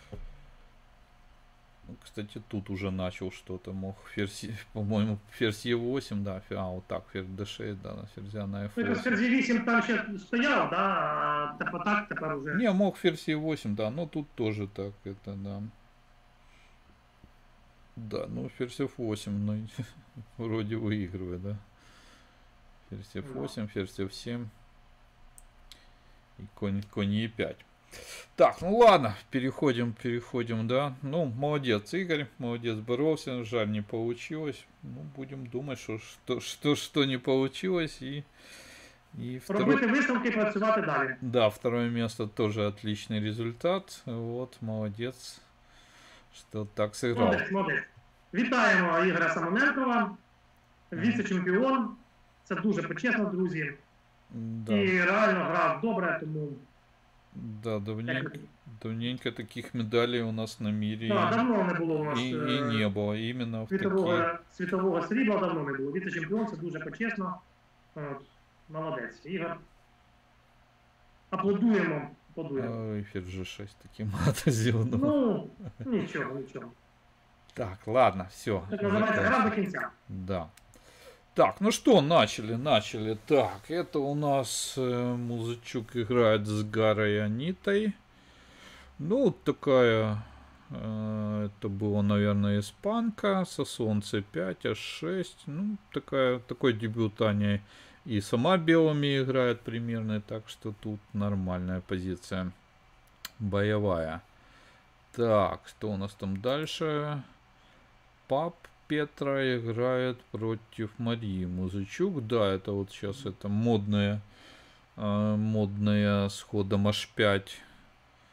кстати, тут уже начал что-то, мог ферзь, по-моему, ферзь e8, да, вот так, ферзь d6, да, на ферзя на Ну, f8. ферзь 8 там ще стояв, да, а так тепер уже. Не, мог ферзь e8, да, но тут тоже так, это, да. Да, ну ферзь f8, ну, вроде выигрывает, да. Ферзь f8, ферзь f7 и конь e5. Так, ну ладно, переходим, да. Ну, молодец, Игорь, молодец, боролся, жаль, не получилось. Ну, будем думать, что не получилось. И Робити висновки, працювати далі. Да, второе место тоже отличный результат. Вот, молодец, что так сыграл. Молодець. Вітаємо Ігоря Самоненкова, віце-чемпіон. Це дуже почесно, друзі. Да. І реально грав добре, тому... Да, давненько таких медалей у нас на мире. Да, давно не було у нас. И не было. Именно в світового срібла давно не було. Віце-чемпіон, це дуже почесно. От, молодець. Ігор. Аплодуємо. Ой, ферзь G6 таким мат сделано. Ну, нічого. Так, ладно, все. Так називається гра до кінця. Да. Так, ну что, начали. Так, это у нас Музычук играет с Гарой Анитой. Ну, такая, это было, наверное, испанка, Сосон C5, H6. Ну, такой дебют Аня и сама белыми играет примерно, так что тут нормальная позиция, боевая. Так, что у нас там дальше? Пап Петра играет против Марии Музычук. Да, это вот сейчас это модная с ходом H5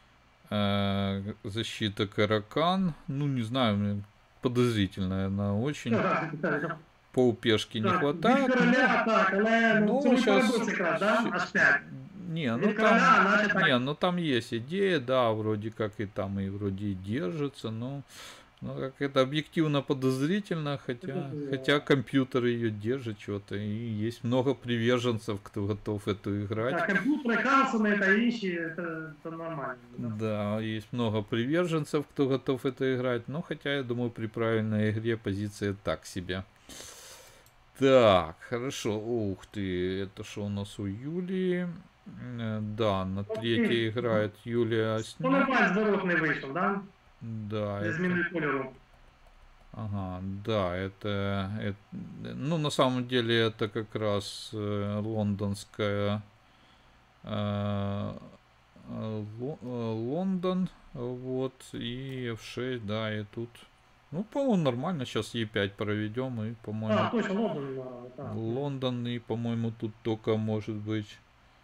Защита Каракан. Ну, не знаю, мне подозрительная она очень. Так, Полпешки не так, від хватает. короля, так, але ну, це Ну, мій сейчас... парадокс якраз, да? Аж 5. Не, ну Від короля, наче там... так. Не, ну там есть идея, да, вроде как и там и вроде и держится, но... Ну, как это объективно подозрительно, хотя компьютер ее держит что-то, и есть много приверженцев, кто готов эту играть. Так, комп'ютери, Карлсони та інші, це нормально. Да. Да, есть много приверженцев, кто готов это играть, но хотя я думаю, при правильной игре позиция так себе. Так, хорошо. Ух ты, это что у нас у Юлии? Да, на третьей играет Юлия Снег. Полипаль зворот не вийшов, да? Да, Зі это... зміною кольору. Ага, да, это... Ну, на самом деле, это как раз лондонская... Лондон, вот, и F6, да, и тут... Ну, по-моему, нормально. Сейчас E5 проведем, и, по-моему... А, точно, Лондон. Так. Лондон, и, по-моему, тут только может быть...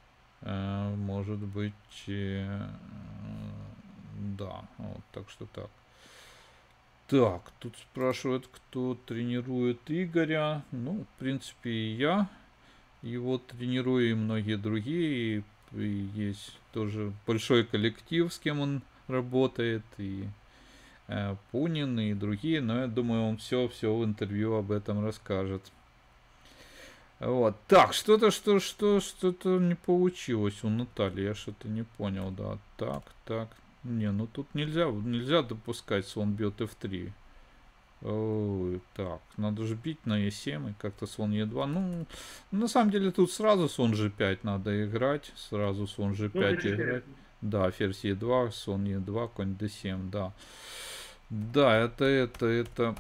да, вот, так что так. Так, тут спрашивают, кто тренирует Игоря. Ну, в принципе, и я его тренирую, и многие другие. И есть тоже большой коллектив, с кем он работает, и Пунин, и другие. Но я думаю, он все в интервью об этом расскажет. Вот. Так, что-то не получилось у Натальи. Я что-то не понял, да. Так. Не, ну тут нельзя допускать слон бьет f3. Ой, так, надо же бить на e7 и как-то слон e2. Ну, на самом деле тут сразу слон g5 надо играть. Сразу слон g5 играть. Да, ферзь e2, слон e2, конь d7, да. Да, это...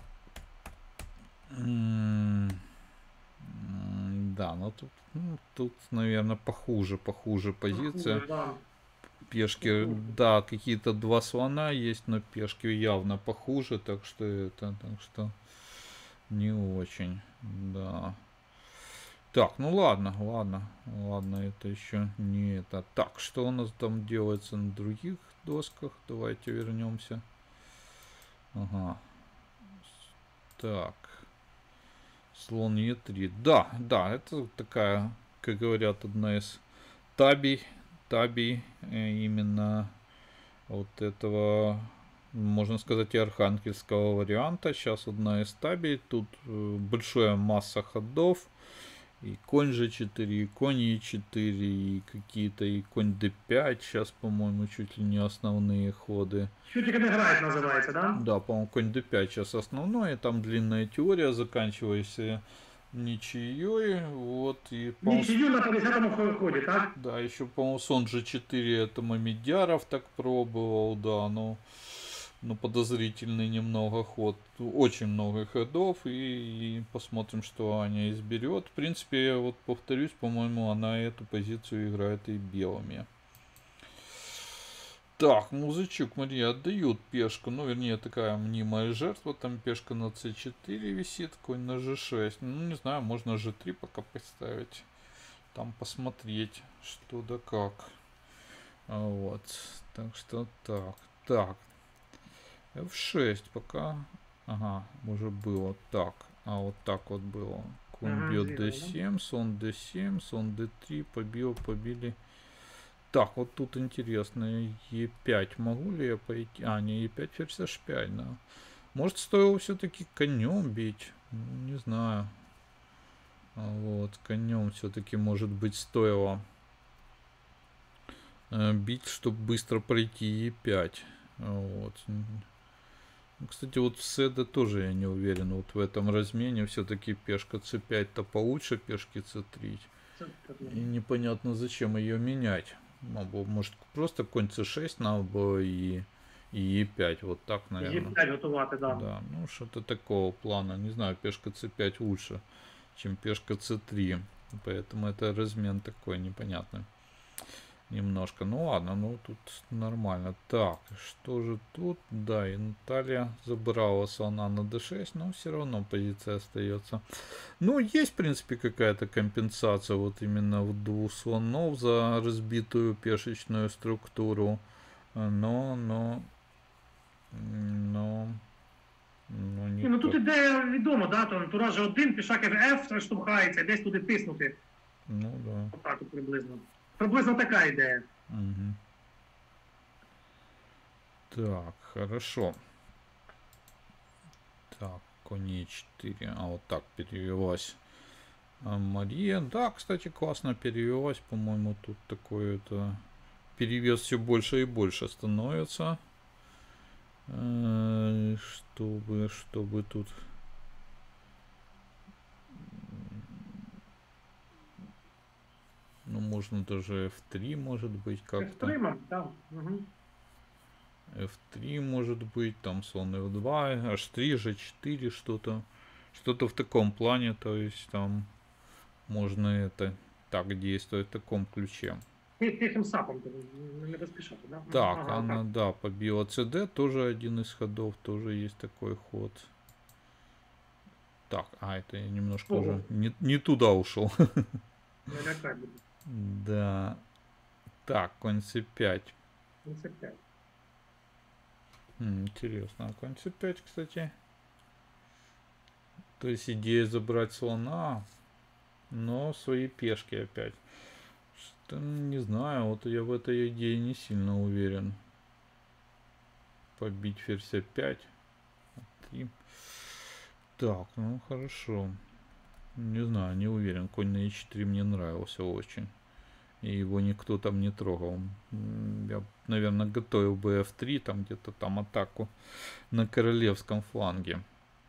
Да, ну тут, наверное, похуже позиция. Пешки, да, какие-то два слона есть, но пешки явно похуже, так что не очень, да. Так, ну ладно, это еще не это. Так, что у нас там делается на других досках? Давайте вернемся. Ага. Так. Слон Е3. Да, это такая, как говорят, одна из табей именно вот этого, можно сказать, и архангельского варианта. Сейчас одна из табей. Тут большая масса ходов. И конь G4, и конь E4, и какие-то, и конь D5. Сейчас, по-моему, чуть ли не основные ходы. Шутик не играет, называется, да? Да, по-моему, конь D5 сейчас основной. И там длинная теория, заканчиваясь ничьей. Вот, и, ничью на 50-му ходе, так? Да, еще, по-моему, слон G4 это Мамедьяров так пробовал, да, но подозрительный немного ход. Очень много ходов, и посмотрим, что Аня изберет. В принципе, я вот повторюсь, по-моему, она эту позицию играет и белыми. Так, Музычук, Мария, отдают пешку. Ну, вернее, такая мнимая жертва. Там пешка на c4 висит, конь на g6. Ну, не знаю, можно g3 пока поставить. Там посмотреть, что да как. Вот. Так что так. Так. F6 пока. Ага, уже было так. А вот так вот было. Конь бьет d7, слон d7, слон d3, побили. Так, вот тут интересно, e5, могу ли я пойти? А, не e5, ферзь h5, да. Может, стоило все-таки конем бить? Не знаю. Вот, конем все-таки, может быть, стоило бить, чтобы быстро пройти e5. Вот. Кстати, вот в седе тоже я не уверен. Вот в этом размене все-таки пешка c5-то получше пешки c3. И непонятно, зачем ее менять. Может, просто конь c6 надо было и e5. Вот так, наверное. e5 готоваты, да. Да, ну что-то такого плана. Не знаю, пешка c5 лучше, чем пешка c3. Поэтому это размен такой непонятный. Немножко. Ну ладно, ну тут нормально. Так, что же тут? Да, и Наталья забрала слона на d6, но все равно позиция остается. Ну, есть, в принципе, какая-то компенсация вот именно в двух слонов за разбитую пешечную структуру. Но, Ні, ну тут ніхто. ідея відома, да, то тура же один, пішак F штовхається, десь туди тиснути. Ну да. Отак от приблизно. Приблизно така ідея. Мгм. Так, хорошо. Так, коней 4. А вот так перевелась Мария. Да, кстати, классно перевелась. По-моему, тут такой это перевес все больше и больше становится. Чтобы тут... Ну, можно даже F3, может быть, как-то. F3, так. Угу. F3 может быть, там слон F2, H3, G4, что-то. Что-то в таком плане, то есть там можно это так действовать в таком ключе. Тихим сапом не поспішати, да? Так, Ага, она, так. да, побила CD, тоже один из ходов, тоже есть такой ход. Так, это я немножко Ого. уже не туда ушел. Не лякай буде. Да. Так, конь C5. Ну, це 5. Интересно, а конь C5, кстати. То есть идея забрать слона, но свои пешки опять. Что, не знаю, вот я в этой идее не сильно уверен. Побить ферзь 5. 3. Так, ну хорошо. Не знаю, не уверен. Конь на e4 мне нравился очень. И его никто там не трогал. Я, наверное, готовил бы f3, там где-то там атаку на королевском фланге.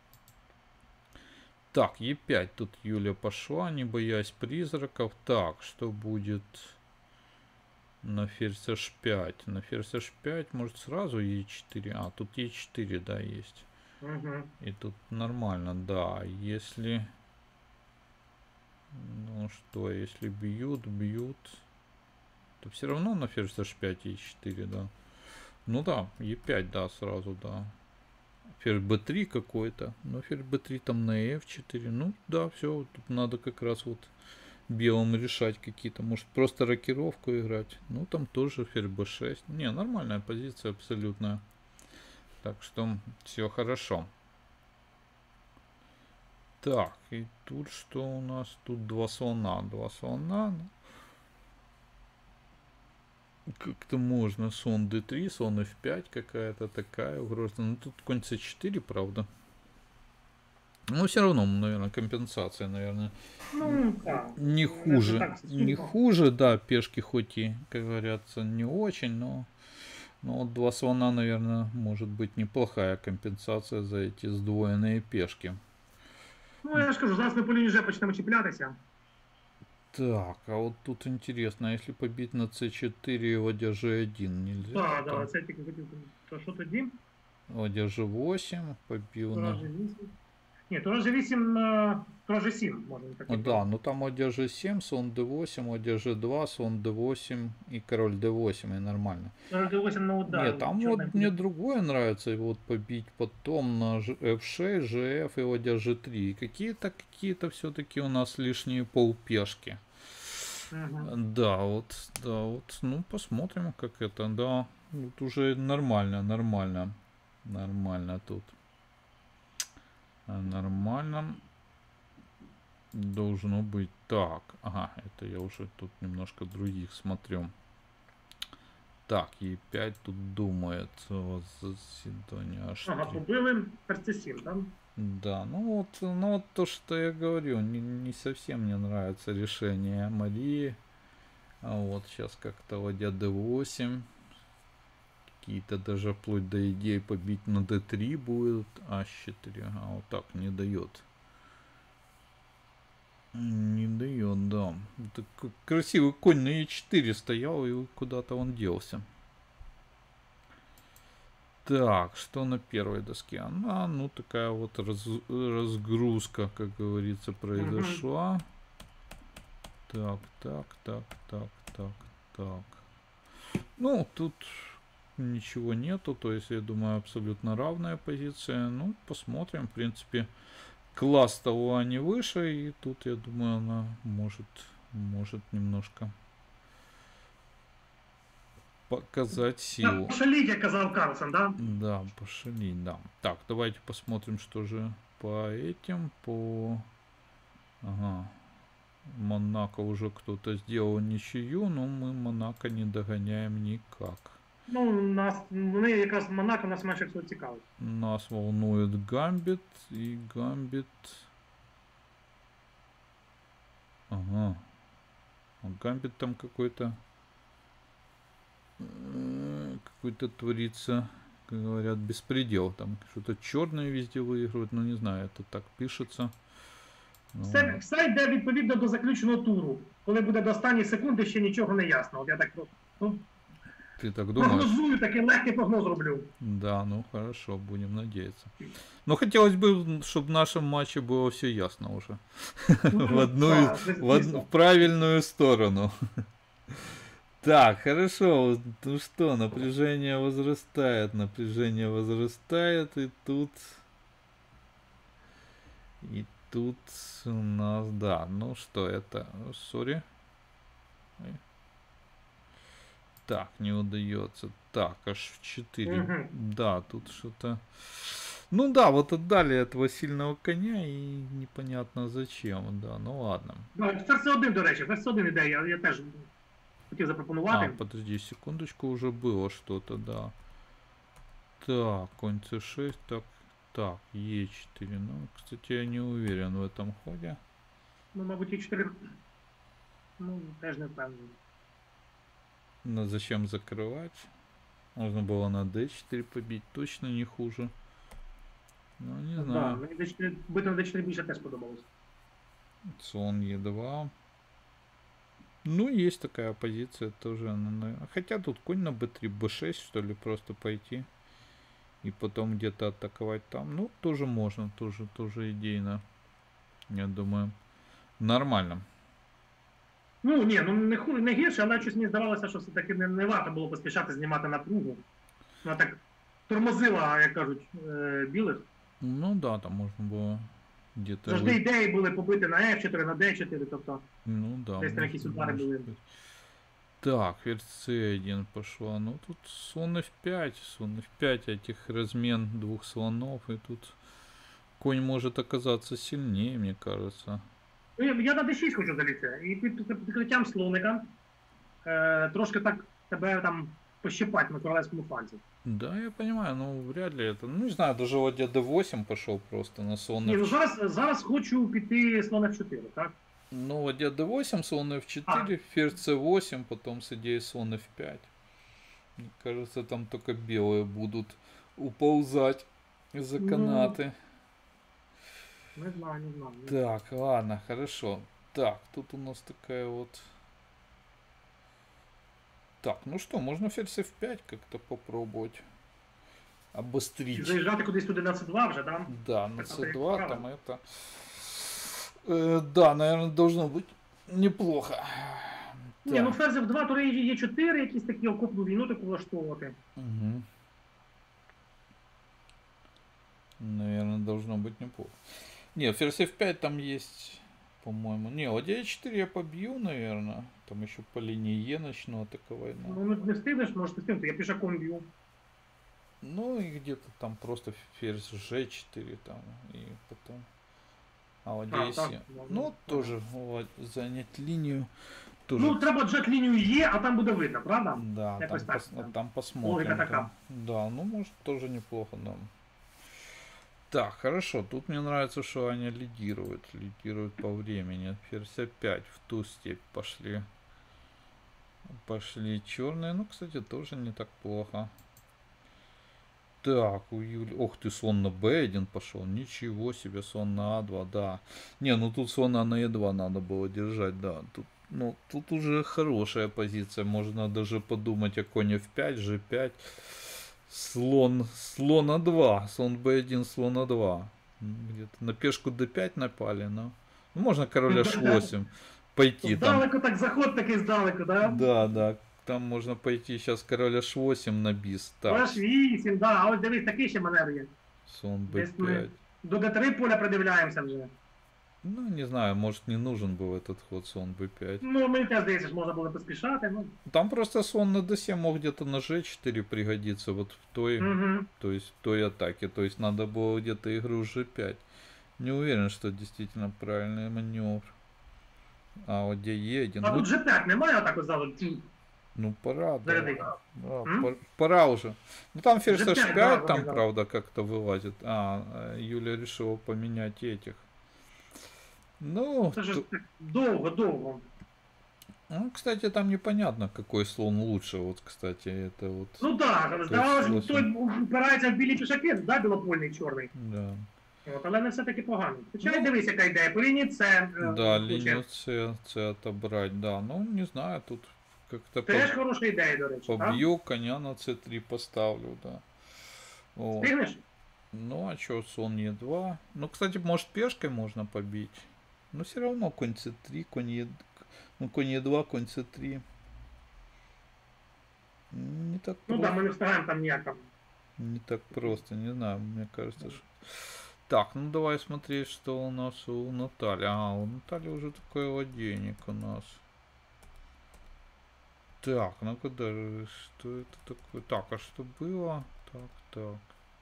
Так, e5. Тут Юля пошла, не боясь призраков. Так, что будет на ферзь h5? На ферзь h5 может сразу e4. А, тут e4, да, есть. Угу. И тут нормально, да. Если... Ну что, если бьют, то все равно на ферзь h5 e4, да. Ну да, e5, да, сразу, да. Ферзь b3 какой-то. Но ферзь b3 там на f4. Ну да, все, тут надо как раз вот белым решать какие-то. Может просто рокировку играть. Ну там тоже ферзь b6. Не, нормальная позиция абсолютно. Так что все хорошо. Так, и тут что у нас? Тут два слона. Два слона. Как-то можно. Слон d3, слон f5 какая-то такая угроза. Ну тут конь c4, правда. Но все равно, наверное, компенсация, наверное, Ну, так. не Не хуже. так Не сильно. хуже, да, пешки хоть и, как говорится, не очень, но вот два слона, наверное, может быть неплохая компенсация за эти сдвоенные пешки. Ну, я ж кажу, зараз ми по лінії вже почнемо чіплятися. Так, а вот тут интересно, а если побить на c4 ладья g1 нельзя? Так, Там да, це тільки хотів. То що тоді? ладья g8 побил Тура на... G8. Ні, Тура G8, Тура G7, можна так. О, да, ну там ладья g7, слон d8, ладья g2, слон d8 и король d8, и нормально. Тура G8 на удар. Нет, там вот мне другое нравится, вот побить потом на f6, gf и ладья g3. И какие-то все-таки у нас лишние полпешки. Угу. Да, вот, ну посмотрим, как это, да, вот уже нормально тут. Нормально должно быть. Так, ага, это я уже тут немножко других смотрю. Так, e5 тут думает заседание H3. Ага, побили, ферзь 7, так? Да, ну вот то, что я говорю, не совсем мне нравится решение Марии. А вот сейчас как-то ладья d8. Какие-то даже вплоть до идеи побить на d3 будет. А4, а вот так не дает. Не дает, да. Так красивый конь на e4 стоял, и куда-то он делся. Так, что на первой доске? Она, ну, такая вот разгрузка, как говорится, произошла. Так. Ну, тут ничего нету, то есть, я думаю, абсолютно равная позиция. Ну, посмотрим, в принципе, класс того не выше, и тут, я думаю, она может немножко показать силу. Пошаліть, як казав Карлсон, да? Да, пошли, да. Так, давайте посмотрим, что же по этим, по... Ага. Монако уже кто-то сделал ничью, но мы Монако не догоняем никак. Ну, вони якраз Монако нас менше всього цікавить. Нас волнует Гамбит и Гамбит... Ага. А Гамбит там какой-то... Какой-то творится, как говорят, беспредел. Там что-то черное везде выигрывают, но не знаю, это так пишется. Ну, Все йде відповідно до заключеного туру. Коли буде до останньої секунди, ще нічого не ясно. От я так ты так думаешь? прогнозую, такий легкий прогноз роблю. Да, ну хорошо, будем надеяться. Но хотелось бы, чтобы в нашем матче было все ясно уже. В одну, в правильную сторону. Так, хорошо. Ну что, напряжение возрастает, и тут... И тут у нас, да, ну что это, сори. Так, не удается. Так, аж в 4. Мгм. Да, тут что-то... Ну да, вот отдали этого сильного коня и непонятно зачем, да, ну ладно. Ферзь 1, до речі, ферзь 1 іде, я теж хотів запропонувати. А, подожди, секундочку, уже было что-то, да. Так, конь c6, так, e4. Ну, кстати, я не уверен в этом ходе. Ну, мабуть, і 4. Ну, теж не впевнений. Но зачем закрывать? Можно было на d4 побить, точно не хуже. Ну, не Да, знаю. мені D4, бити на D4 більше теж подобалось. Слон e2. Ну, есть такая позиция тоже. Хотя тут конь на b3, b6, что ли, просто пойти. И потом где-то атаковать там. Ну, тоже можно, тоже идейно. Я думаю, нормально. Ну, ні, ну не гірше, але щось мені здавалося, що все-таки не варто було поспішати знімати напругу. Вона так тормозила, як кажуть, білих. Ну да, там можно было где-то... Завжди ідеї були побити на F4, на D4, тобто Ну да. десь там якісь удари були. быть. Так, ферзь c1 пошла. Ну тут слон f5, этих размен двух слонов, и тут конь может оказаться сильнее, мне кажется. Ну, я на D6 хочу залізти. І під прикриттям слоника трошки так тебе там пощипати на королевському фланзі. Да, я понимаю, но вряд ли это. Ну, не знаю, даже вот я d8 пошел просто на слон Ні, ну f4. зараз хочу піти слон F4, так? Ну, вот я d8, слон f4, ферзь c8, потом с идеей слон f5. Мне кажется, там только белые будут уползать за канаты. Не знаю. Так, ладно, хорошо. Так, тут у нас такая вот... Так, ну что, можно ферзь f5 как-то попробовать. Обострить. Заїжджати кудись туди на C2 вже, так? Да, на Так, c2 там это... да, наверное, должно быть неплохо. Ні, ну ферзь F2, то є 4, якісь такі окопну війну таку влаштовувати. Угу. Наверное, должно быть неплохо. Не, ферзь f5 там есть, по-моему. Не, ладья e4 я побью, наверное. Там еще по линии Е начну атаковать. Ну, не встигнеш, може не встигнути, я пішаком б'ю. Ну и где-то там просто ферзь g4 там. И потом... А ладья Так, e7. так, Ну, тоже занять линию. Тоже... Ну, треба джет лінію є, а там буде видно, правда? Да, Якось там, так, да. там посмотрим. Логика така. Там. Да, ну может тоже неплохо, да. Так, хорошо. Тут мне нравится, что Аня лидирует. Лидирует по времени. Ферзь опять в ту степь пошли. Пошли черные. Ну, кстати, тоже не так плохо. Так, у Юли... Ох ты, слон на b1 пошел. Ничего себе, слон на a2, да. Не, ну тут слона на e2 надо было держать, да. Тут, ну, тут уже хорошая позиция. Можно даже подумать о коне f5, g5. Слон a2. Слон b1, слон a2. Где-то на пешку d5 напали, но... Ну, можно король h8 пойти там. Здалеку так, заход такий здалеку, да? Да. Там можно пойти сейчас король h8 на бис. Так. H8, да, а ось дивись, такий ще маневр є. Слон Десь b5. ми до D3 поля придивляємося вже. Ну, не знаю, может не нужен был этот ход слон b5. Ну, мені теж здається, що можна було поспішати. Ну. Там просто слон на d7 мог где-то на g4 пригодиться вот в той, Угу. то есть в той атаке. То есть надо было где-то игру g5. Не уверен, что действительно правильный маневр. А вот где e1. А Ну, тут G5 немає отак зразу. ну, пора, да. Заряди. Да, М? пора уже. Ну там ферзь G5, h5, да, там да. правда как-то вылазит. Юля решила поменять этих. Ну, Це ж так довго. ну, кстати, там непонятно, какой слон лучше. Вот, кстати, это вот. Ну так, здавалося, ось- той впирається в білі пішаки, да, білопольний, чорний. Да. От, але не все-таки погано. Хоча й дивись, яка ідея. По лінії це Да, линию C отобрать, да. Ну, не знаю, тут как-то теж хороша ідея, до речі. так? побью, коня на C3 поставлю, да. Вот. Встигнеш? Ну, а чё, слон E2. Ну, кстати, может, пешкой можно побить. Но все равно конь C3, конь E... Ну, конь E2, конь C3. Не так Ну просто. так, ми не встигаємо там ніяк там. Не так просто, не знаю, мне кажется, что... Так, ну давай смотреть, что у нас у Натальи. У Натальи уже такой ладейник у нас. Так, ну-ка даже, что это такое? Так, а что было? Так.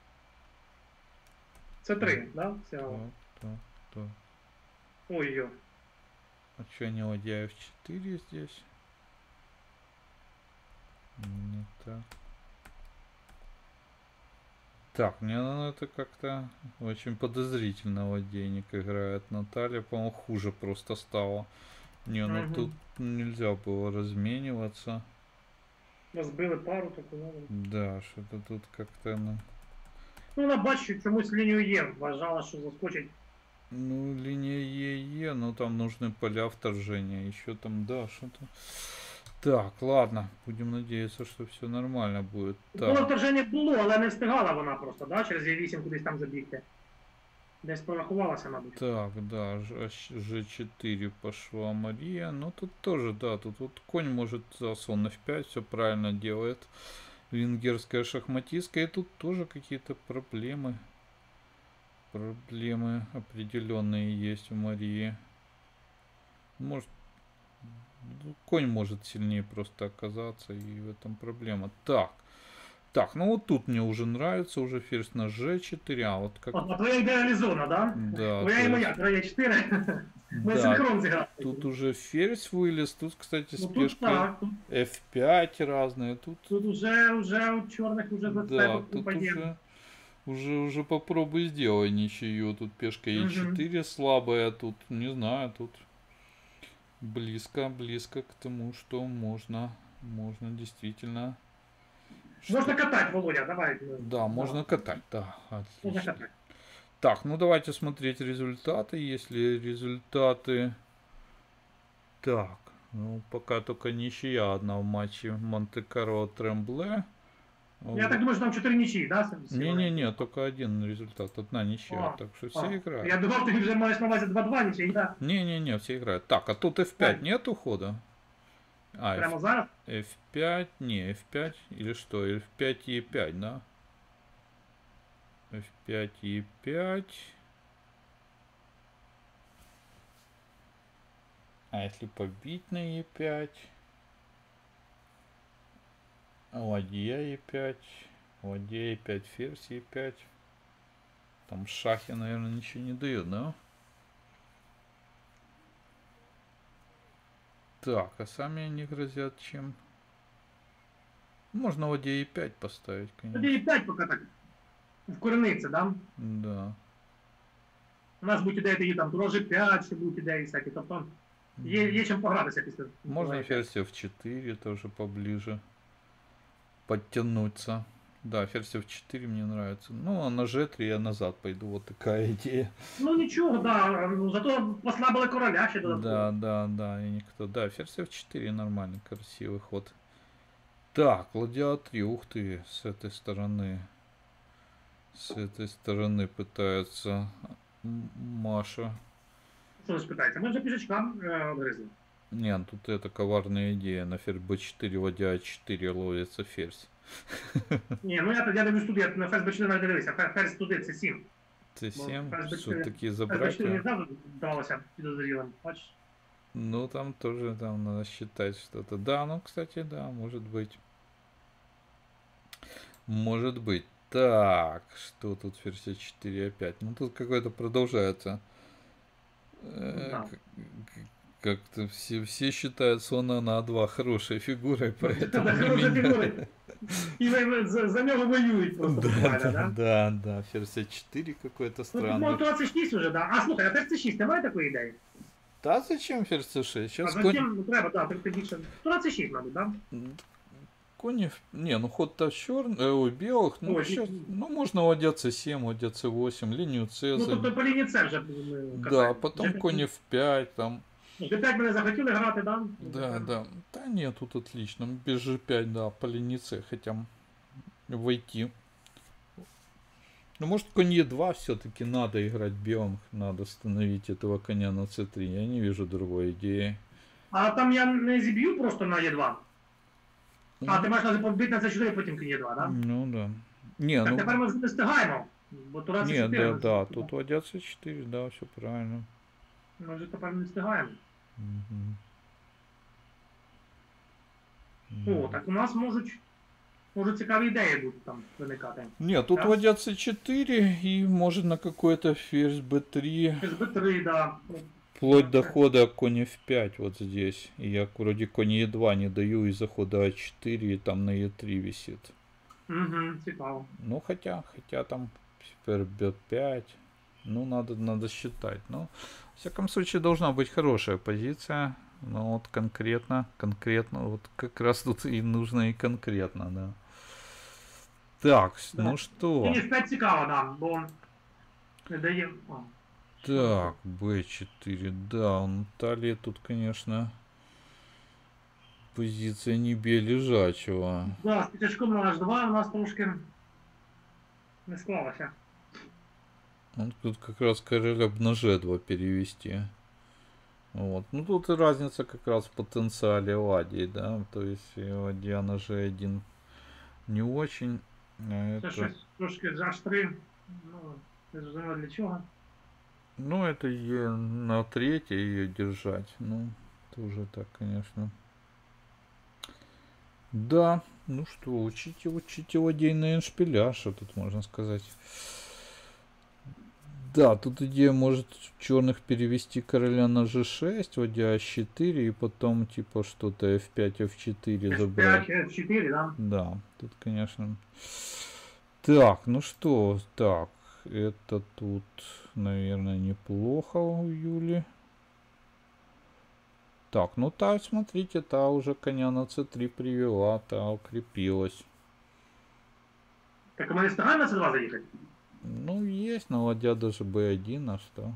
Це 3, да? Все. Так. Ой-ой. А что не ладья F4 здесь? Не так. Так, мне ну, это как-то очень подозрительно ладейник играет. Наталья, по-моему, хуже просто стало. Не, ну Мгм. тут нельзя было размениваться. Розбили пару таку. Ну, Да, что-то тут как-то... ну вона бачить, чомусь лінію Є. Вважала, що заскочить. Ну, линия ЕЕ, но там нужны поля вторжения. Еще там, да, что-то... Так, ладно. Будем надеяться, что все нормально будет. Поле Так, вторження було, але не встигала вона просто, да? Через Е8 кудись там забігти. Десь порахувалася, мабуть. так, да, G4 пошла Мария. Ну, тут тоже, да, тут вот конь может за слон F5, все правильно делает. Венгерская шахматистка. И тут тоже какие-то проблемы. Проблемы определенные есть у Марии. Может, ну, конь может сильнее просто оказаться, и в этом проблема. Так, ну вот тут мне уже нравится, уже ферзь на G4, а вот как... От, а твоя ідея реалізована, да? Да, Твоя і то моя, твоя 4. Ми да, синхрон зіграли. тут уже ферзь вылез, тут, кстати, Ну тут спешка так, тут, F5 разные, тут... тут уже у чорних уже за Да, тебе тут падіння. уже попробуй сделай ничью. Тут пешка E4 слабая, тут, не знаю, тут близко к тому, что можно действительно... Можна катати, Володя, давай. Да, можно катать, да, Можна отлично. катати. Так, ну давайте смотреть результаты. Если результаты... Так, ну пока только ничья одна в матче Монте-Карло Трембле. Я так думаю, що там 4 нічі, да? Не-не-не, только один результат, одна ничья. А, Так что все играют. Я думав, ти вже маєш на увазі 2-2 нічі, да? Не-не-не, все играют. Так, а тут F5 нету хода? А, Прямо зараз? F5, не, F5 или что? F5 и E5, да? F5 и E5. А если побить на E5? Ладья E5. Ладья E5, ферзь E5. Там шахи, наверное, ничего не дают, да? Так, а сами они грозят чем? Можно ладья E5 поставить, конечно. Тоді і 5 поки так. Вкорениться, да? Да. У нас будуть ідеї тоді там дрожжі 5, ще будуть ідеї всякі. Тобто є чим погратися після. Можно ферзь F4 тоже поближе подтянуться. Да, ферзь F4 мне нравится. Ну, а на G3 я назад пойду. Вот такая идея. Ну нічого, да. Зато послабили короля ще додатково. Да, и никто. Да, ферзь F4 нормальный, красивый ход. Так, ладья 3, ух ты, с этой стороны. С этой стороны пытается Маша. Що ж питається? Ми вже пішечкам обгризли. Не, ну тут это коварная идея. На ферзь b4, ладья a4 ловится ферзь. Ні, ну я дивлюсь туди, я на ферзь Б4 не дивився, ферзь туди, це 7. Т7 ФСБ-4 все-таки ФСБ-4 забрать. не зразу здавалося підозрілим, бачиш? Ну, там тоже там надо считать что-то. Да, ну, кстати, да, может быть. Может быть. Так, что тут версия 4 опять? Ну, тут какое-то продолжается. Да. Как-то все считают слона на А2 хорошей фигурой, поэтому Да, не хороші меня. фігури. І за нього воюють просто Да, буквально, да, да? да, да, версия 4 какой-то Ну, тут може странный. тура С6 уже, да. А, слухай, а теж С6, немає такої ідеї? Да зачем версия 6? А Сейчас зачем? Ну, треба, да, ти більше. Тура С6, мабуть, да? кони... Не, ну ход-то черный, ой, белых, ну, Ой, сейчас, ну, можно ладья C7, ладья C8, линию C Ну, занять. тобто по лінії С вже ми Да, катаємо. потом Вже- кони в5, там, G5 мене захотіли грати, да? да, да. Да нет, тут отлично, без G5, да, по линии C хотя войти. Ну, может, конь E2 все-таки надо играть белым, надо становить этого коня на C3, я не вижу другой идеи. А там я не зіб'ю просто на Е2. А, ти Ну, маєш на побити на С4, потім кінь Е2, да? ну да. Не, Так ну, тепер ми вже не встигаємо. Бо Тура нет, С4. да, ми- да, тут ладья C4, да, все правильно. Ми вже тепер не встигаємо. Мгм. О, так у нас можуть цікаві ідеї будуть там виникати. Нет, тут Да? ладья C4 и может на какой-то ферзь B3, СБ3, да. вплоть до хода конь F5 вот здесь. И я вроде конь E2 не даю из-за хода А4 и там на E3 висит. Угу, цікаво. Ну хотя там теперь B5. Ну надо считать. Ну, в всяком случае должна быть хорошая позиция. Ну вот конкретно, вот как раз тут и нужно и конкретно, да. Так, Да. ну что? Мені F5 цікаво, да, бо не дає. О, Так, b4, да, у Натальи тут, конечно, позиция не бей лежачего. Да, з п'ятачком на H2 у нас трошки не склалося. Он тут как раз короля б на G2 перевести. Вот. Ну тут и разница как раз в потенциале ладьи, да, то есть ладья на G1 не очень. А Це это... щось трошки з H3, ну, не зрозуміло для чого. Ну это ее на третьей ее держать, ну тоже так, конечно. Да, ну что, учите ладейный эншпиля, что тут можно сказать. Да, тут идея может черных перевести короля на g6, ладья h4 и потом типа что-то f5, f4 забрать. F5, F4, да. Да, тут конечно. Так, ну что, так, это тут, наверное, неплохо у Юли. Так, ну та, смотрите, та уже коня на c3 привела, та укрепилась. Так ми не встигаємо на С2 заїхати? Ну, есть, но ладья даже b1, а что?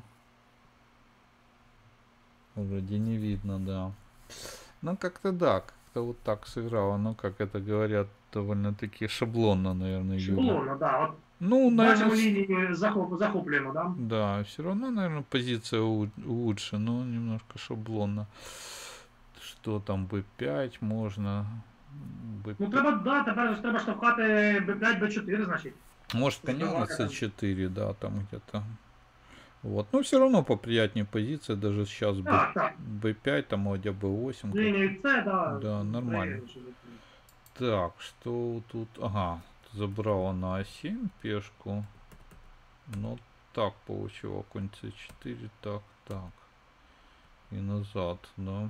Вроде не видно, да. Ну, как-то да, как-то вот так сыграла. Ну, как это говорят, довольно-таки шаблонно, наверное, Юля. Шаблонно, да. От Ну, бачимо наверное, лінію, захоплюємо, да? да, все равно, наверное, позиция лучше, но немножко шаблонно. Что там, b5 можно, Ну b5. треба, да, тепер ж треба штовхати B5, B4, значить. Может, коня на Давай, там. c4, да, там где-то. Вот, но все равно поприятнее позиция, даже сейчас Так, так. b5, там ладья b8. Лінію С, да. Да, нормально. Так, что тут? Ага, забрала на А7 пешку. Ну, так получила конь c4, так. И назад, да.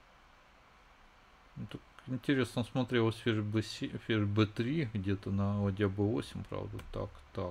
Ну, так интересно смотрелось ферзь b3, где-то на ладья b8, правда. Так.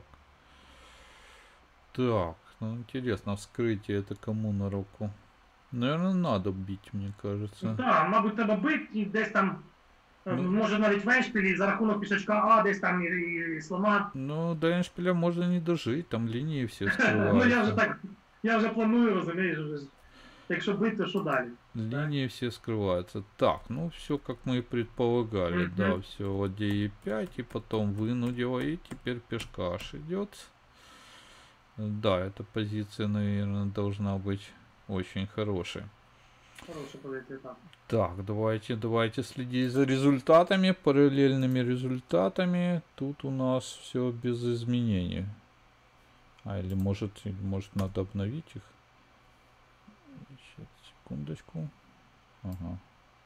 Так, ну интересно, вскрытие это кому на руку? Наверное, надо бить, мне кажется. Так, мабуть, треба бити і десь там, Ну. може навіть в еншпілі, за рахунок пішачка А, десь там і слона. Ну, до эншпиля можно не дожить, там линии все Ну я вже скрываются. так, я вже планую, розумієш, вже. Якщо бити, то що далі? Линии все скрываются. Так, ну все как мы и предполагали. Мгм. Да, все, ладья E5, и потом вынудила, и теперь пешка H идет. Да, эта позиция, наверное, должна быть очень хорошей. Хороша позиція, так. Так, давайте следить за результатами, параллельными результатами. Тут у нас все без изменений. А, или может надо обновить их? Сейчас, секундочку. Ага.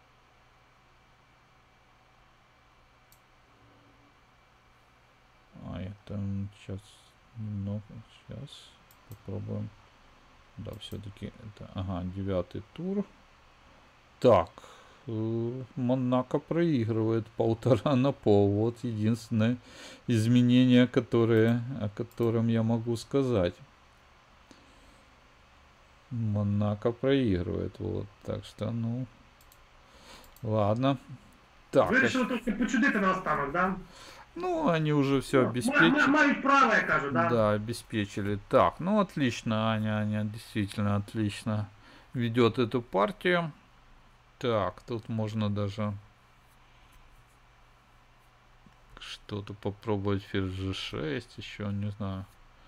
А это сейчас немного. Сейчас попробуем. Да, все-таки это. Ага, 9-й тур. Так. Монако проигрывает 1,5-0. Вот единственное изменение, о котором я могу сказать. Монако проигрывает. Вот. Так что, ну. Ладно. Так. Вирішили трохи почудити наостанок, да? Ну, они уже все обеспечили. Мають право, я кажу, да? Да, обеспечили. Так, ну отлично, Аня действительно отлично ведет эту партию. Так, тут можно даже что-то попробовать ферзь g6, еще не знаю.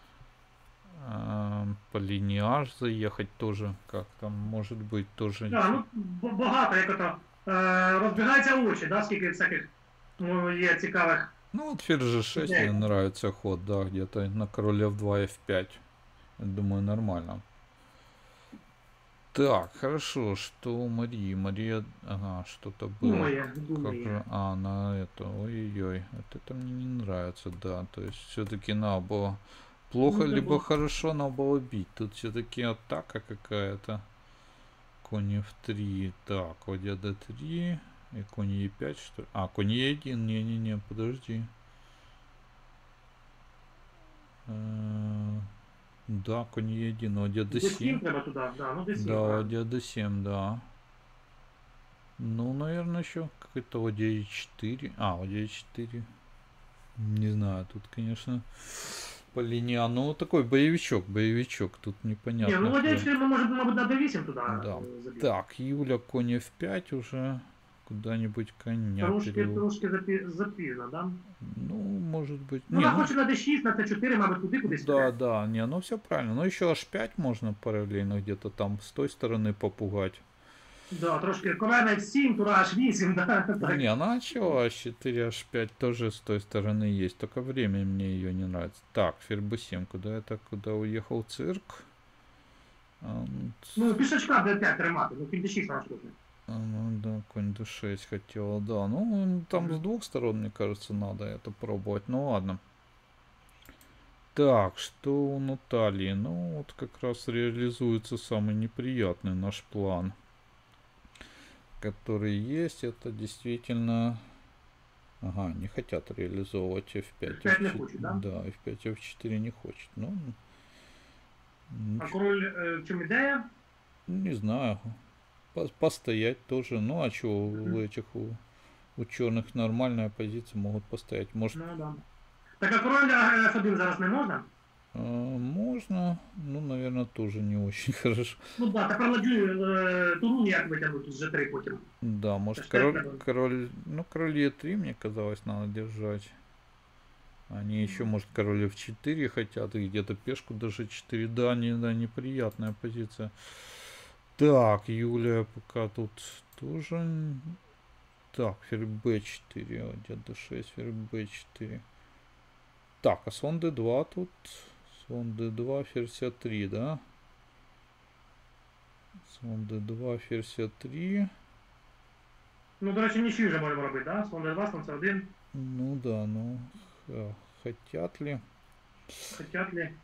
По линиаж заехать тоже, как там может быть тоже. Да, ну багато, як ото розбігаються очі, да, скільки всяких є цікавих. Ну вот ферзь g6 мне нравится ход, да, где-то на король f2, f5. Я думаю, нормально. Так, хорошо, что у Марии? Мария, ага, что-то было. Думає. А, на это, ой-ой-ой, вот это мне не нравится, да, то есть все-таки надо было плохо, Ну, либо было. хорошо надо было бить. Тут все-таки атака какая-то. Конь f3, так, ладья d3, и конь e5, что ли? А, конь e1, не-не-не, подожди. Да, конь e1, ладья d7. D7 треба туди, да, ну D7. Да, ладья d7, да. Ну, наверное, еще какой-то ладья e4. А, ладья e4. Не знаю, тут, конечно, по линии. Ну, такой боевичок. Тут непонятно. Не, ну ладья 4 мы можем, мабуть, на D8 туди Да. забити. Так, Юля, конь f5 уже. Куда-нибудь коня Трошки запізно, да? Ну, может быть. Ну, вона хоче на D6, на C4, мабуть, туди кудись. Да, не, ну все правильно. Ну, еще h5 можно параллельно где-то там с той стороны попугать. Да, трошки король F7, тура H8, да. Так. Не, ну а чего h4, h5 тоже с той стороны есть. Только время мне ее не нравится. Так, ферзь b7. Куда уехал цирк? Ну, пішачка D5 тримати, ну, кінь D6 вона штукне. Ну да, конь d6 хотела, да. Ну, там с двух сторон, мне кажется, надо это пробовать. Ну ладно. Так, что у Натальи? Ну, вот как раз реализуется самый неприятный наш план, который есть. Это действительно... Ага, не хотят реализовывать f5. F5 не хочет, да? Да, f5, f4 не хочет. Ну, А король в чому ідея? не знаю. Постоять тоже. Ну, а что у этих, у черных нормальная позиция, могут постоять. Может, Ну, да. Так, а король F1 зараз не можна? можно, ну, наверное, тоже не очень хорошо. Ну, да, тепер ладю туру ніяк витягнути з G3 потім. Да, может, F5 король, ну, король e3, мне казалось, надо держать. Они еще, может, король f4 хотят, и где-то пешку даже 4. Да, неприятная позиция. Так, Юлия пока тут тоже... Так, ферзь b4, где d6, ферзь b4. Так, а слон d2 тут... Слон d2, ферзь a3, да? Слон d2, ферзь a3. Ну, до речі, нічию вже можемо робити, да? Слон D2, слон C1. Ну да, ну... Хотят ли? Хотят ли?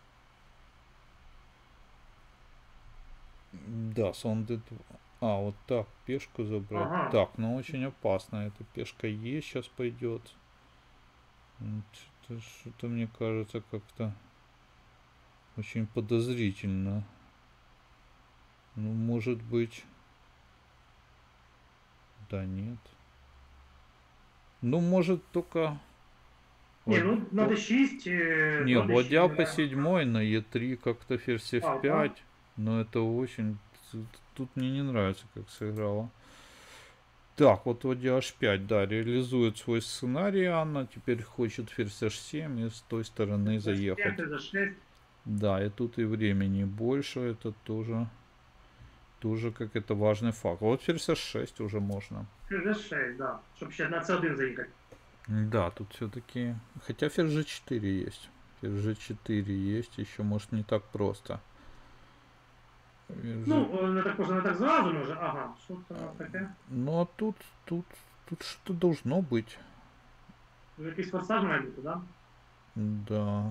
Да, слон d2. А, вот так, пешку забрать. Ага. Так, ну очень опасно. Эта пешка Е сейчас пойдет. Что-то мне кажется как-то очень подозрительно. Ну, может быть... Да нет. Ну, может только... Не, ну на D6... Не, на ладья D6, по 7 на Е3 как-то ферзь F5. да. Но это очень... Тут мне не нравится, как сыграла. Так, вот ладья H5, да, реализует свой сценарий Анна. Теперь хочет ферзь H7 и с той стороны заехать. Z6. Да, и тут и времени больше. Это тоже как это важный факт. Вот ферзь H6 уже можно. Z6, да. Щоб ще на C1 заїхати. Да, тут все-таки... Хотя ферзь G4 есть. Ферзь G4 есть, еще может не так просто. Ну, не так може, не так зразу може. Ага, що це у нас таке? Ну а тут что должно быть. Якийсь форсаж має бути, да? Да.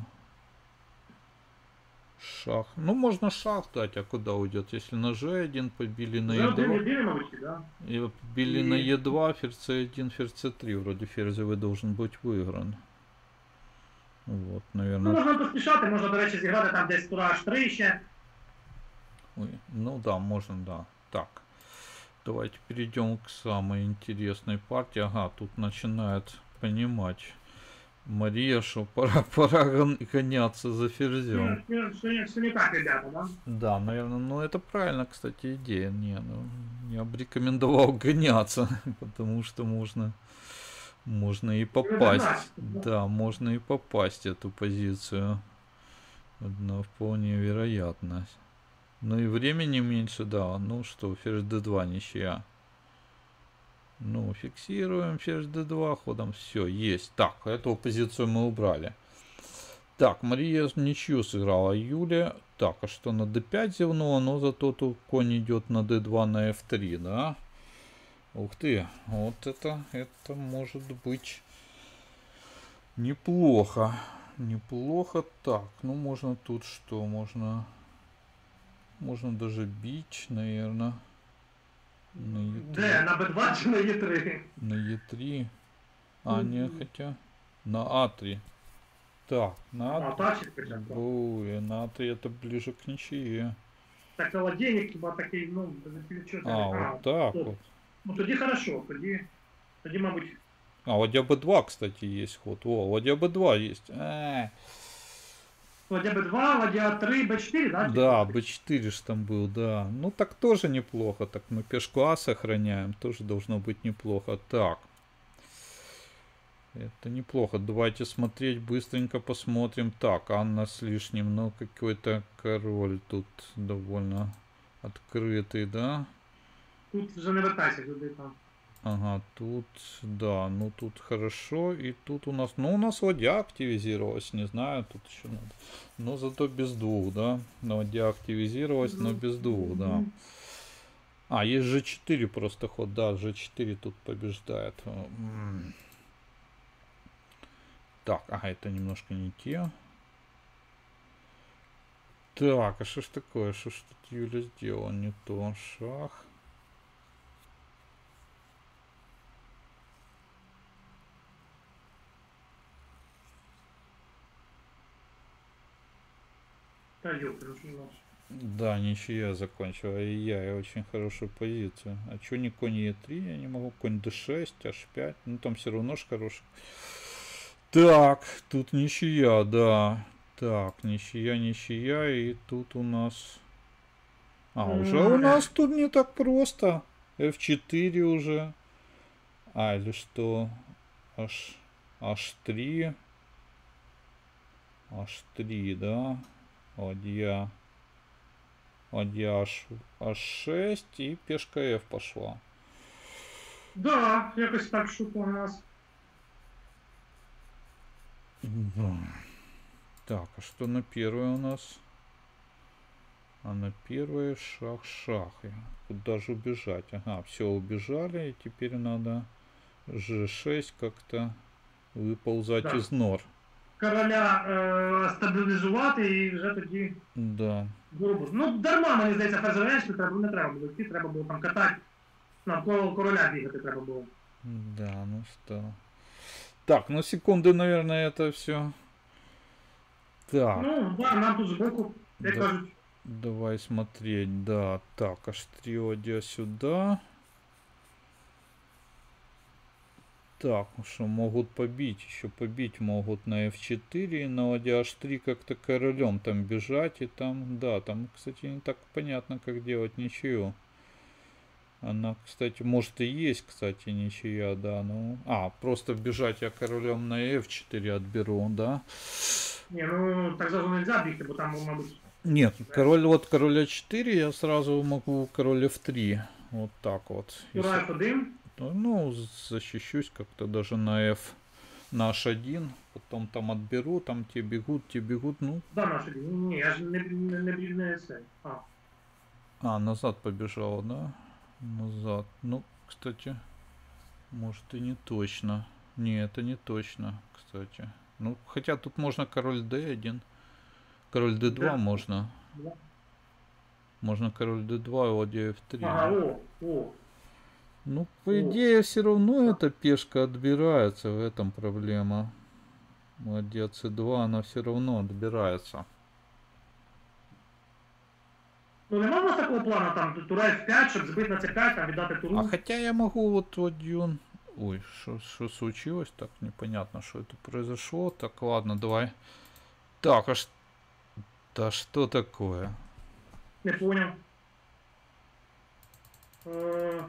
Шах. Ну, можно шах дать, а куда уйдет? Если на G1 побили на Вже один E2. єдиний, мабуть, да? И побили на E2, ферзь C1, ферзь C3. Вроде ферзевый должен быть выигран. Вот, Ну, наверное. можна поспішати, можна, до речі, зіграти там десь тура H3 ще. Ой, ну да, можно, да. Так. Давайте перейдем к самой интересной партии. Ага, тут начинает понимать Мария, что пора гоняться за ферзем. Все не так, ребята, да? Да, наверное, ну это правильно, кстати, идея. Не, ну, я бы рекомендовал гоняться, потому что можно и попасть. Да, можно и попасть в эту позицию. Одна вполне вероятность. Ну и времени меньше, да. Ну что, ферзь d2 ничья. Ну, фиксируем ферзь d2 ходом. Все, есть. Так, эту позицию мы убрали. Так, Мария ничью сыграла. Юля. Так, а что на d5 зевнула? Но зато тут конь идет на d2 на f3, да? Ух ты, вот это может быть неплохо. Неплохо. Так, ну можно тут что? Можно даже бить, наверное. На E3. Де? На Б2 чи на Е3? На E3. А, не, хотя. На А3. Так, на А, А3. так, чи спочатку? Ой, на А3 это ближе к ничье. Так, холодильник хіба такий, ну, що це? А, вот так стоп. вот. Ну, тоді хорошо, тоді, мабуть, А, ладья Б2, кстати, есть ход. О, ладья Б2 есть. ладья Б2, ладья 3, Б4, да? Да, Б4 ж там был, да. Ну так тоже неплохо. Так мы пешку А сохраняем. Тоже должно быть неплохо. Так. Это неплохо. Давайте смотреть, быстренько посмотрим. Так, Анна с лишним. Ну, какой-то король тут довольно открытый, да? Тут вже не вертайся туди там. Ага, тут, да, ну тут хорошо. И тут у нас, ну у нас ладья активизировалась, не знаю, тут еще надо. Но зато без двух, да? Ладья активизировалась, но без двух, да. А, есть G4 просто ход, да, G4 тут побеждает. Так, ага, это немножко не те. Так, а что ж такое? Что ж тут Юля сделала? Не то. Шах. Та ёпта, ну що наш. Да, ничья закончила. И я очень хорошую позицию. А чё не конь Е3? Я не могу. Конь D6, H5. Ну там все равно ж хороший. Так, тут ничья, да. Так, ничья. И тут у нас... А, уже у нас тут не так просто. F4 уже. А, или что? H3. H3, да. Ладья H6 и пешка F пошла. Да, якось так шутка у нас. Да. Так, а что на первой у нас? А на первой шах. Куда же убежать? Ага, все, убежали. И теперь надо G6 как-то выползать Да. из нор. Короля стабілізувати і вже тоді Да. грубо. Ну, дарма, мені здається, ферзь не треба було йти, треба було там катати. Навколо короля бігати треба було. Да, ну что. Так, ну секунды, наверное, это все. Так. Ну, да, нам тут збоку, як Да. кажуть, Давай смотреть, да. Так, H3 ладья сюда. Так, ну что, могут побить, еще побить могут на F4 и на ладья H3 как-то королем там бежать. И там, да, там, кстати, не так понятно, как делать ничью. Она, кстати, может и есть, кстати, ничья, да, ну... А, просто бежать я королем на F4 отберу, да? ні, ну так зразу не можна бігти, бо там, мабуть, Нет, король А4 я сразу могу король F3. Вот так вот. тура F1. Ну, защищусь как-то даже на на H1, потом там отберу, там те бегут, ну, Да, наші. Ні, я ж не це. назад побежал, да? Назад. Ну, кстати, может и не точно. Не, это не точно, кстати. Ну, хотя тут можно король D1. Король D2 Де? можно. Можно король D2 и ладья F3. Ага, Да. о. Ну, по О. идее, все равно Так. эта пешка отбирается, в этом проблема. Ладья C2, она все равно отбирается. Ну нема у нас такого плану, там, тура F5, щоб збити на C5, там, віддати туру. А хотя я могу вот ладью... Ой, что случилось? Так, непонятно, что это произошло. Так, ладно, давай. Так, да что такое? Не поняв. Е,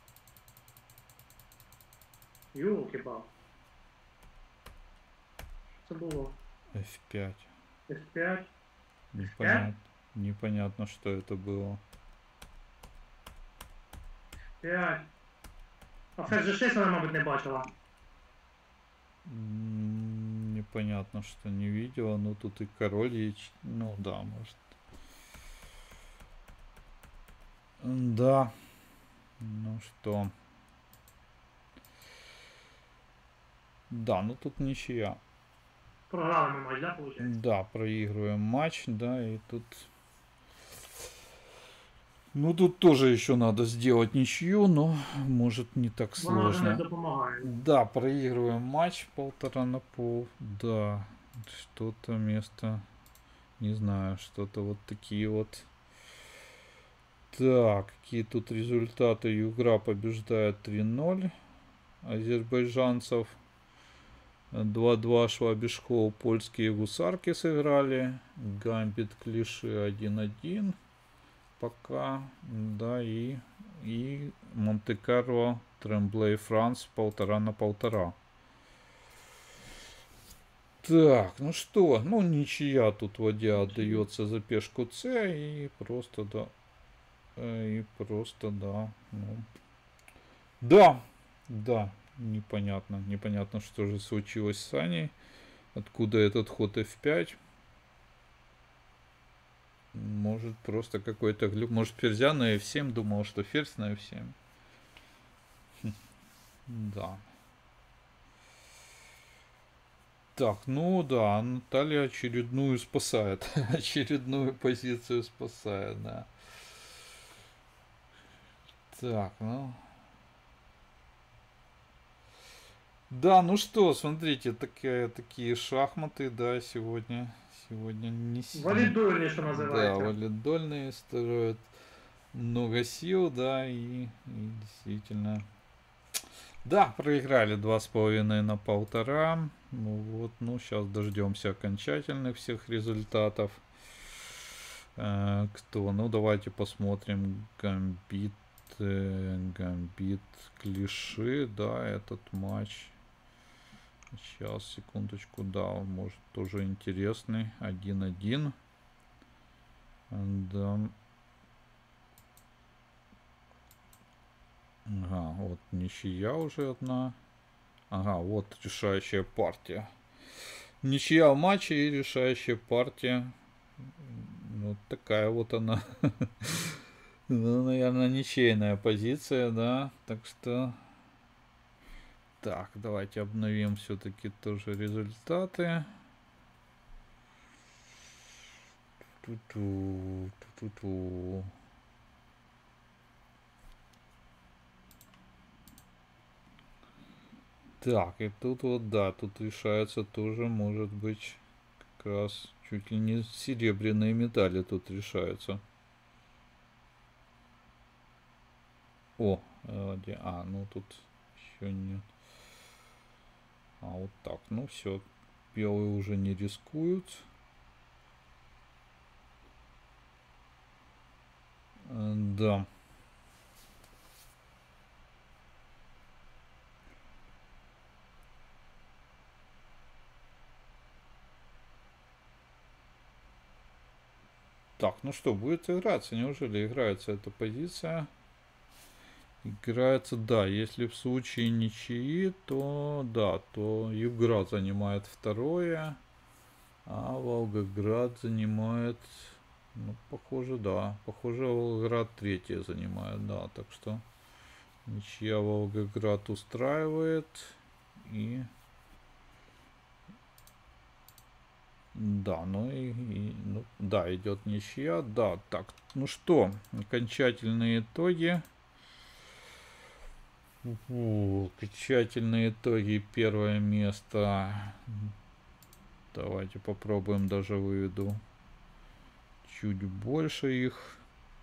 Ёлки-пал. Що це було? F5. F5. Непонятно. Непонятно, что это было. 5. А ферзь G6 вона, мабуть, не бачила. Непонятно, что не видела. Ну, тут и король есть. Ну, да, может. Да. Ну что. Да, ну тут ничья. Програли ми матч, да, виходить? Да, проигрываем матч, да, и тут... Ну, тут тоже еще надо сделать ничью, но может не так Вона вже не сложно. допомагає. Да, проигрываем матч 1,5 на 0. Да, что-то место... Не знаю, что-то вот такие вот... Так, какие тут результаты? Югра побеждает 3-0 азербайджанцев. 2-2 Швабишхоу, польские гусарки сыграли. Гамбит Клиши 1-1. Пока. Да, и Монте-Карло Тремблей Франс 1,5 на 1,5. Так, ну что, ну ничья тут ладья отдается за пешку С и просто да. И просто да. Ну. Да, да. Непонятно, что же случилось с Аней. Откуда этот ход F5? Может, просто какой-то глюк. Может, ферзя на F7 думал, что ферзь на F7. Да. Так, ну да, Наталья очередную спасает. Очередную позицию спасает, да. Так, ну... Да, ну что, смотрите, такие шахматы, да, сегодня не сильно. Валідольні, що Да, називається. валидольные строят много сил, да, и действительно. Да, проиграли 2,5 на 1,5. Ну вот, ну сейчас дождемся окончательных всех результатов. Кто? Ну давайте посмотрим. Гамбит Клиши, да, этот матч. Сейчас, секундочку, да, может тоже интересный. 1-1. Да. Ага, вот ничья уже одна. Ага, вот решающая партия. Ничья в матче и решающая партия. Вот такая вот она. Ну, наверное, ничейная позиция, да. Так что... Так, давайте обновим все-таки тоже результаты. Ту-ту-ту. Так, и тут вот, да, тут решается тоже, может быть, как раз чуть ли не серебряные медали тут решаются. О, ну тут еще нет. А, вот так, ну все, белые уже не рискуют. Да. Так, ну что, будет играться? Неужели играется эта позиция? Играется, да, если в случае ничьи, то да, то Югра занимает второе, а Волгоград занимает, ну, похоже, да, похоже, Волгоград третье занимает, да, так что ничья Волгоград устраивает, и да, ну ну, да, идет ничья, да, так, ну что, окончательные итоги. Окончательные итоги. Первое место. Давайте попробуем, даже выведу чуть больше их.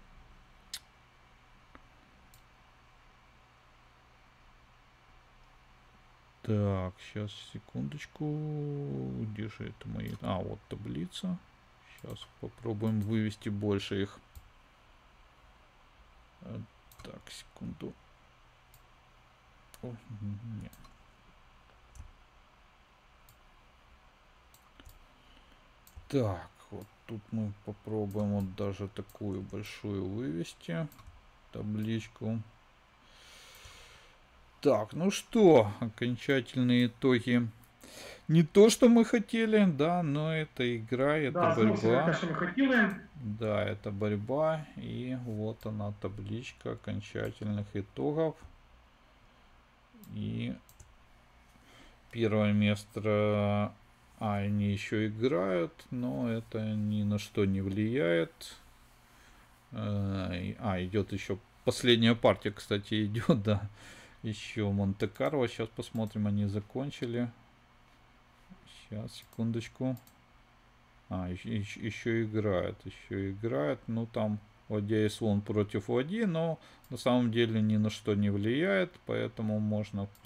Так, сейчас, секундочку. Где же это мои... А, вот таблица. Сейчас попробуем вывести больше их. Так, секунду. О, нет. Так, вот тут мы попробуем вот даже такую большую вывести табличку. Так, ну что, окончательные итоги. Не то, что мы хотели, да, но это игра, это Да, зовсім не те, борьба. що ми хотіли. Да, это борьба. И вот она, табличка окончательных итогов. И первое место... они еще играют, но это ни на что не влияет. Идет еще последняя партия, кстати, идет, да. Еще Монте-Карло. Сейчас посмотрим, они закончили. Сейчас, секундочку. Еще играет. Еще играет. Ну, там ладья и слон против ладьи, но на самом деле ни на что не влияет. Поэтому можно, в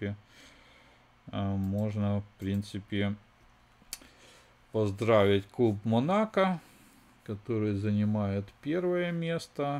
принципе, поздравить клуб Монако, который занимает первое место.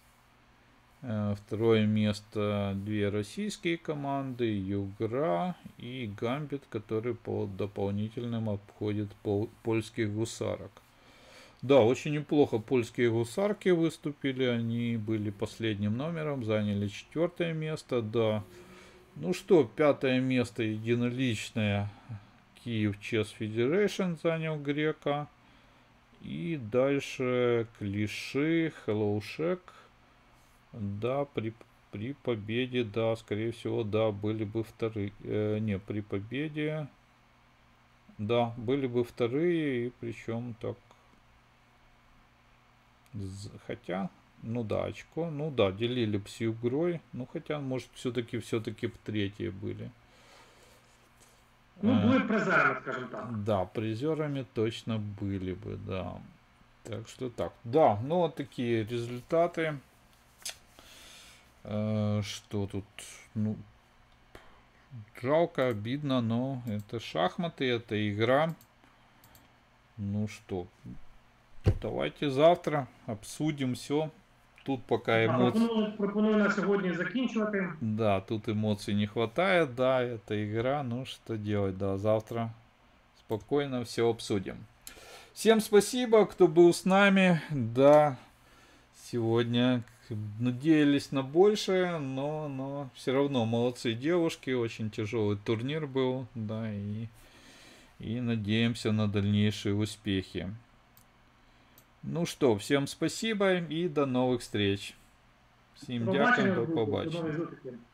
Второе место две российские команды, Югра и Гамбит, который по дополнительным обходит польских гусарок. Да, очень неплохо польские гусарки выступили, они были последним номером, заняли 4 место, да. Ну что, 5 место единоличное, Киев Chess Federation занял грека. И дальше Клиши, Helloshek. Да, при победе, да, скорее всего, да, были бы вторые. Не, при победе, да, были бы вторые, и причем так. Хотя, ну да, очко, ну да, делили бы с Югрой, ну хотя, может, все-таки в третье были. Ну, були призерами, скажімо так. Да, призерами точно были бы, да. Так что так. Да, ну вот такие результаты. Что тут? Ну, жалко, обидно, но это шахматы, это игра. Ну что, давайте завтра обсудим все. Тут пока эмоций... Пропоную на сьогодні закінчувати. Да, тут эмоций не хватает, да, это игра, ну что делать, да, завтра спокойно все обсудим. Всем спасибо, кто был с нами, да, сегодня надеялись на большее, но все равно молодцы девушки, очень тяжелый турнир был, да, и надеемся на дальнейшие успехи. Ну что, всем спасибо и до новых встреч. Всем дякую, до побачення.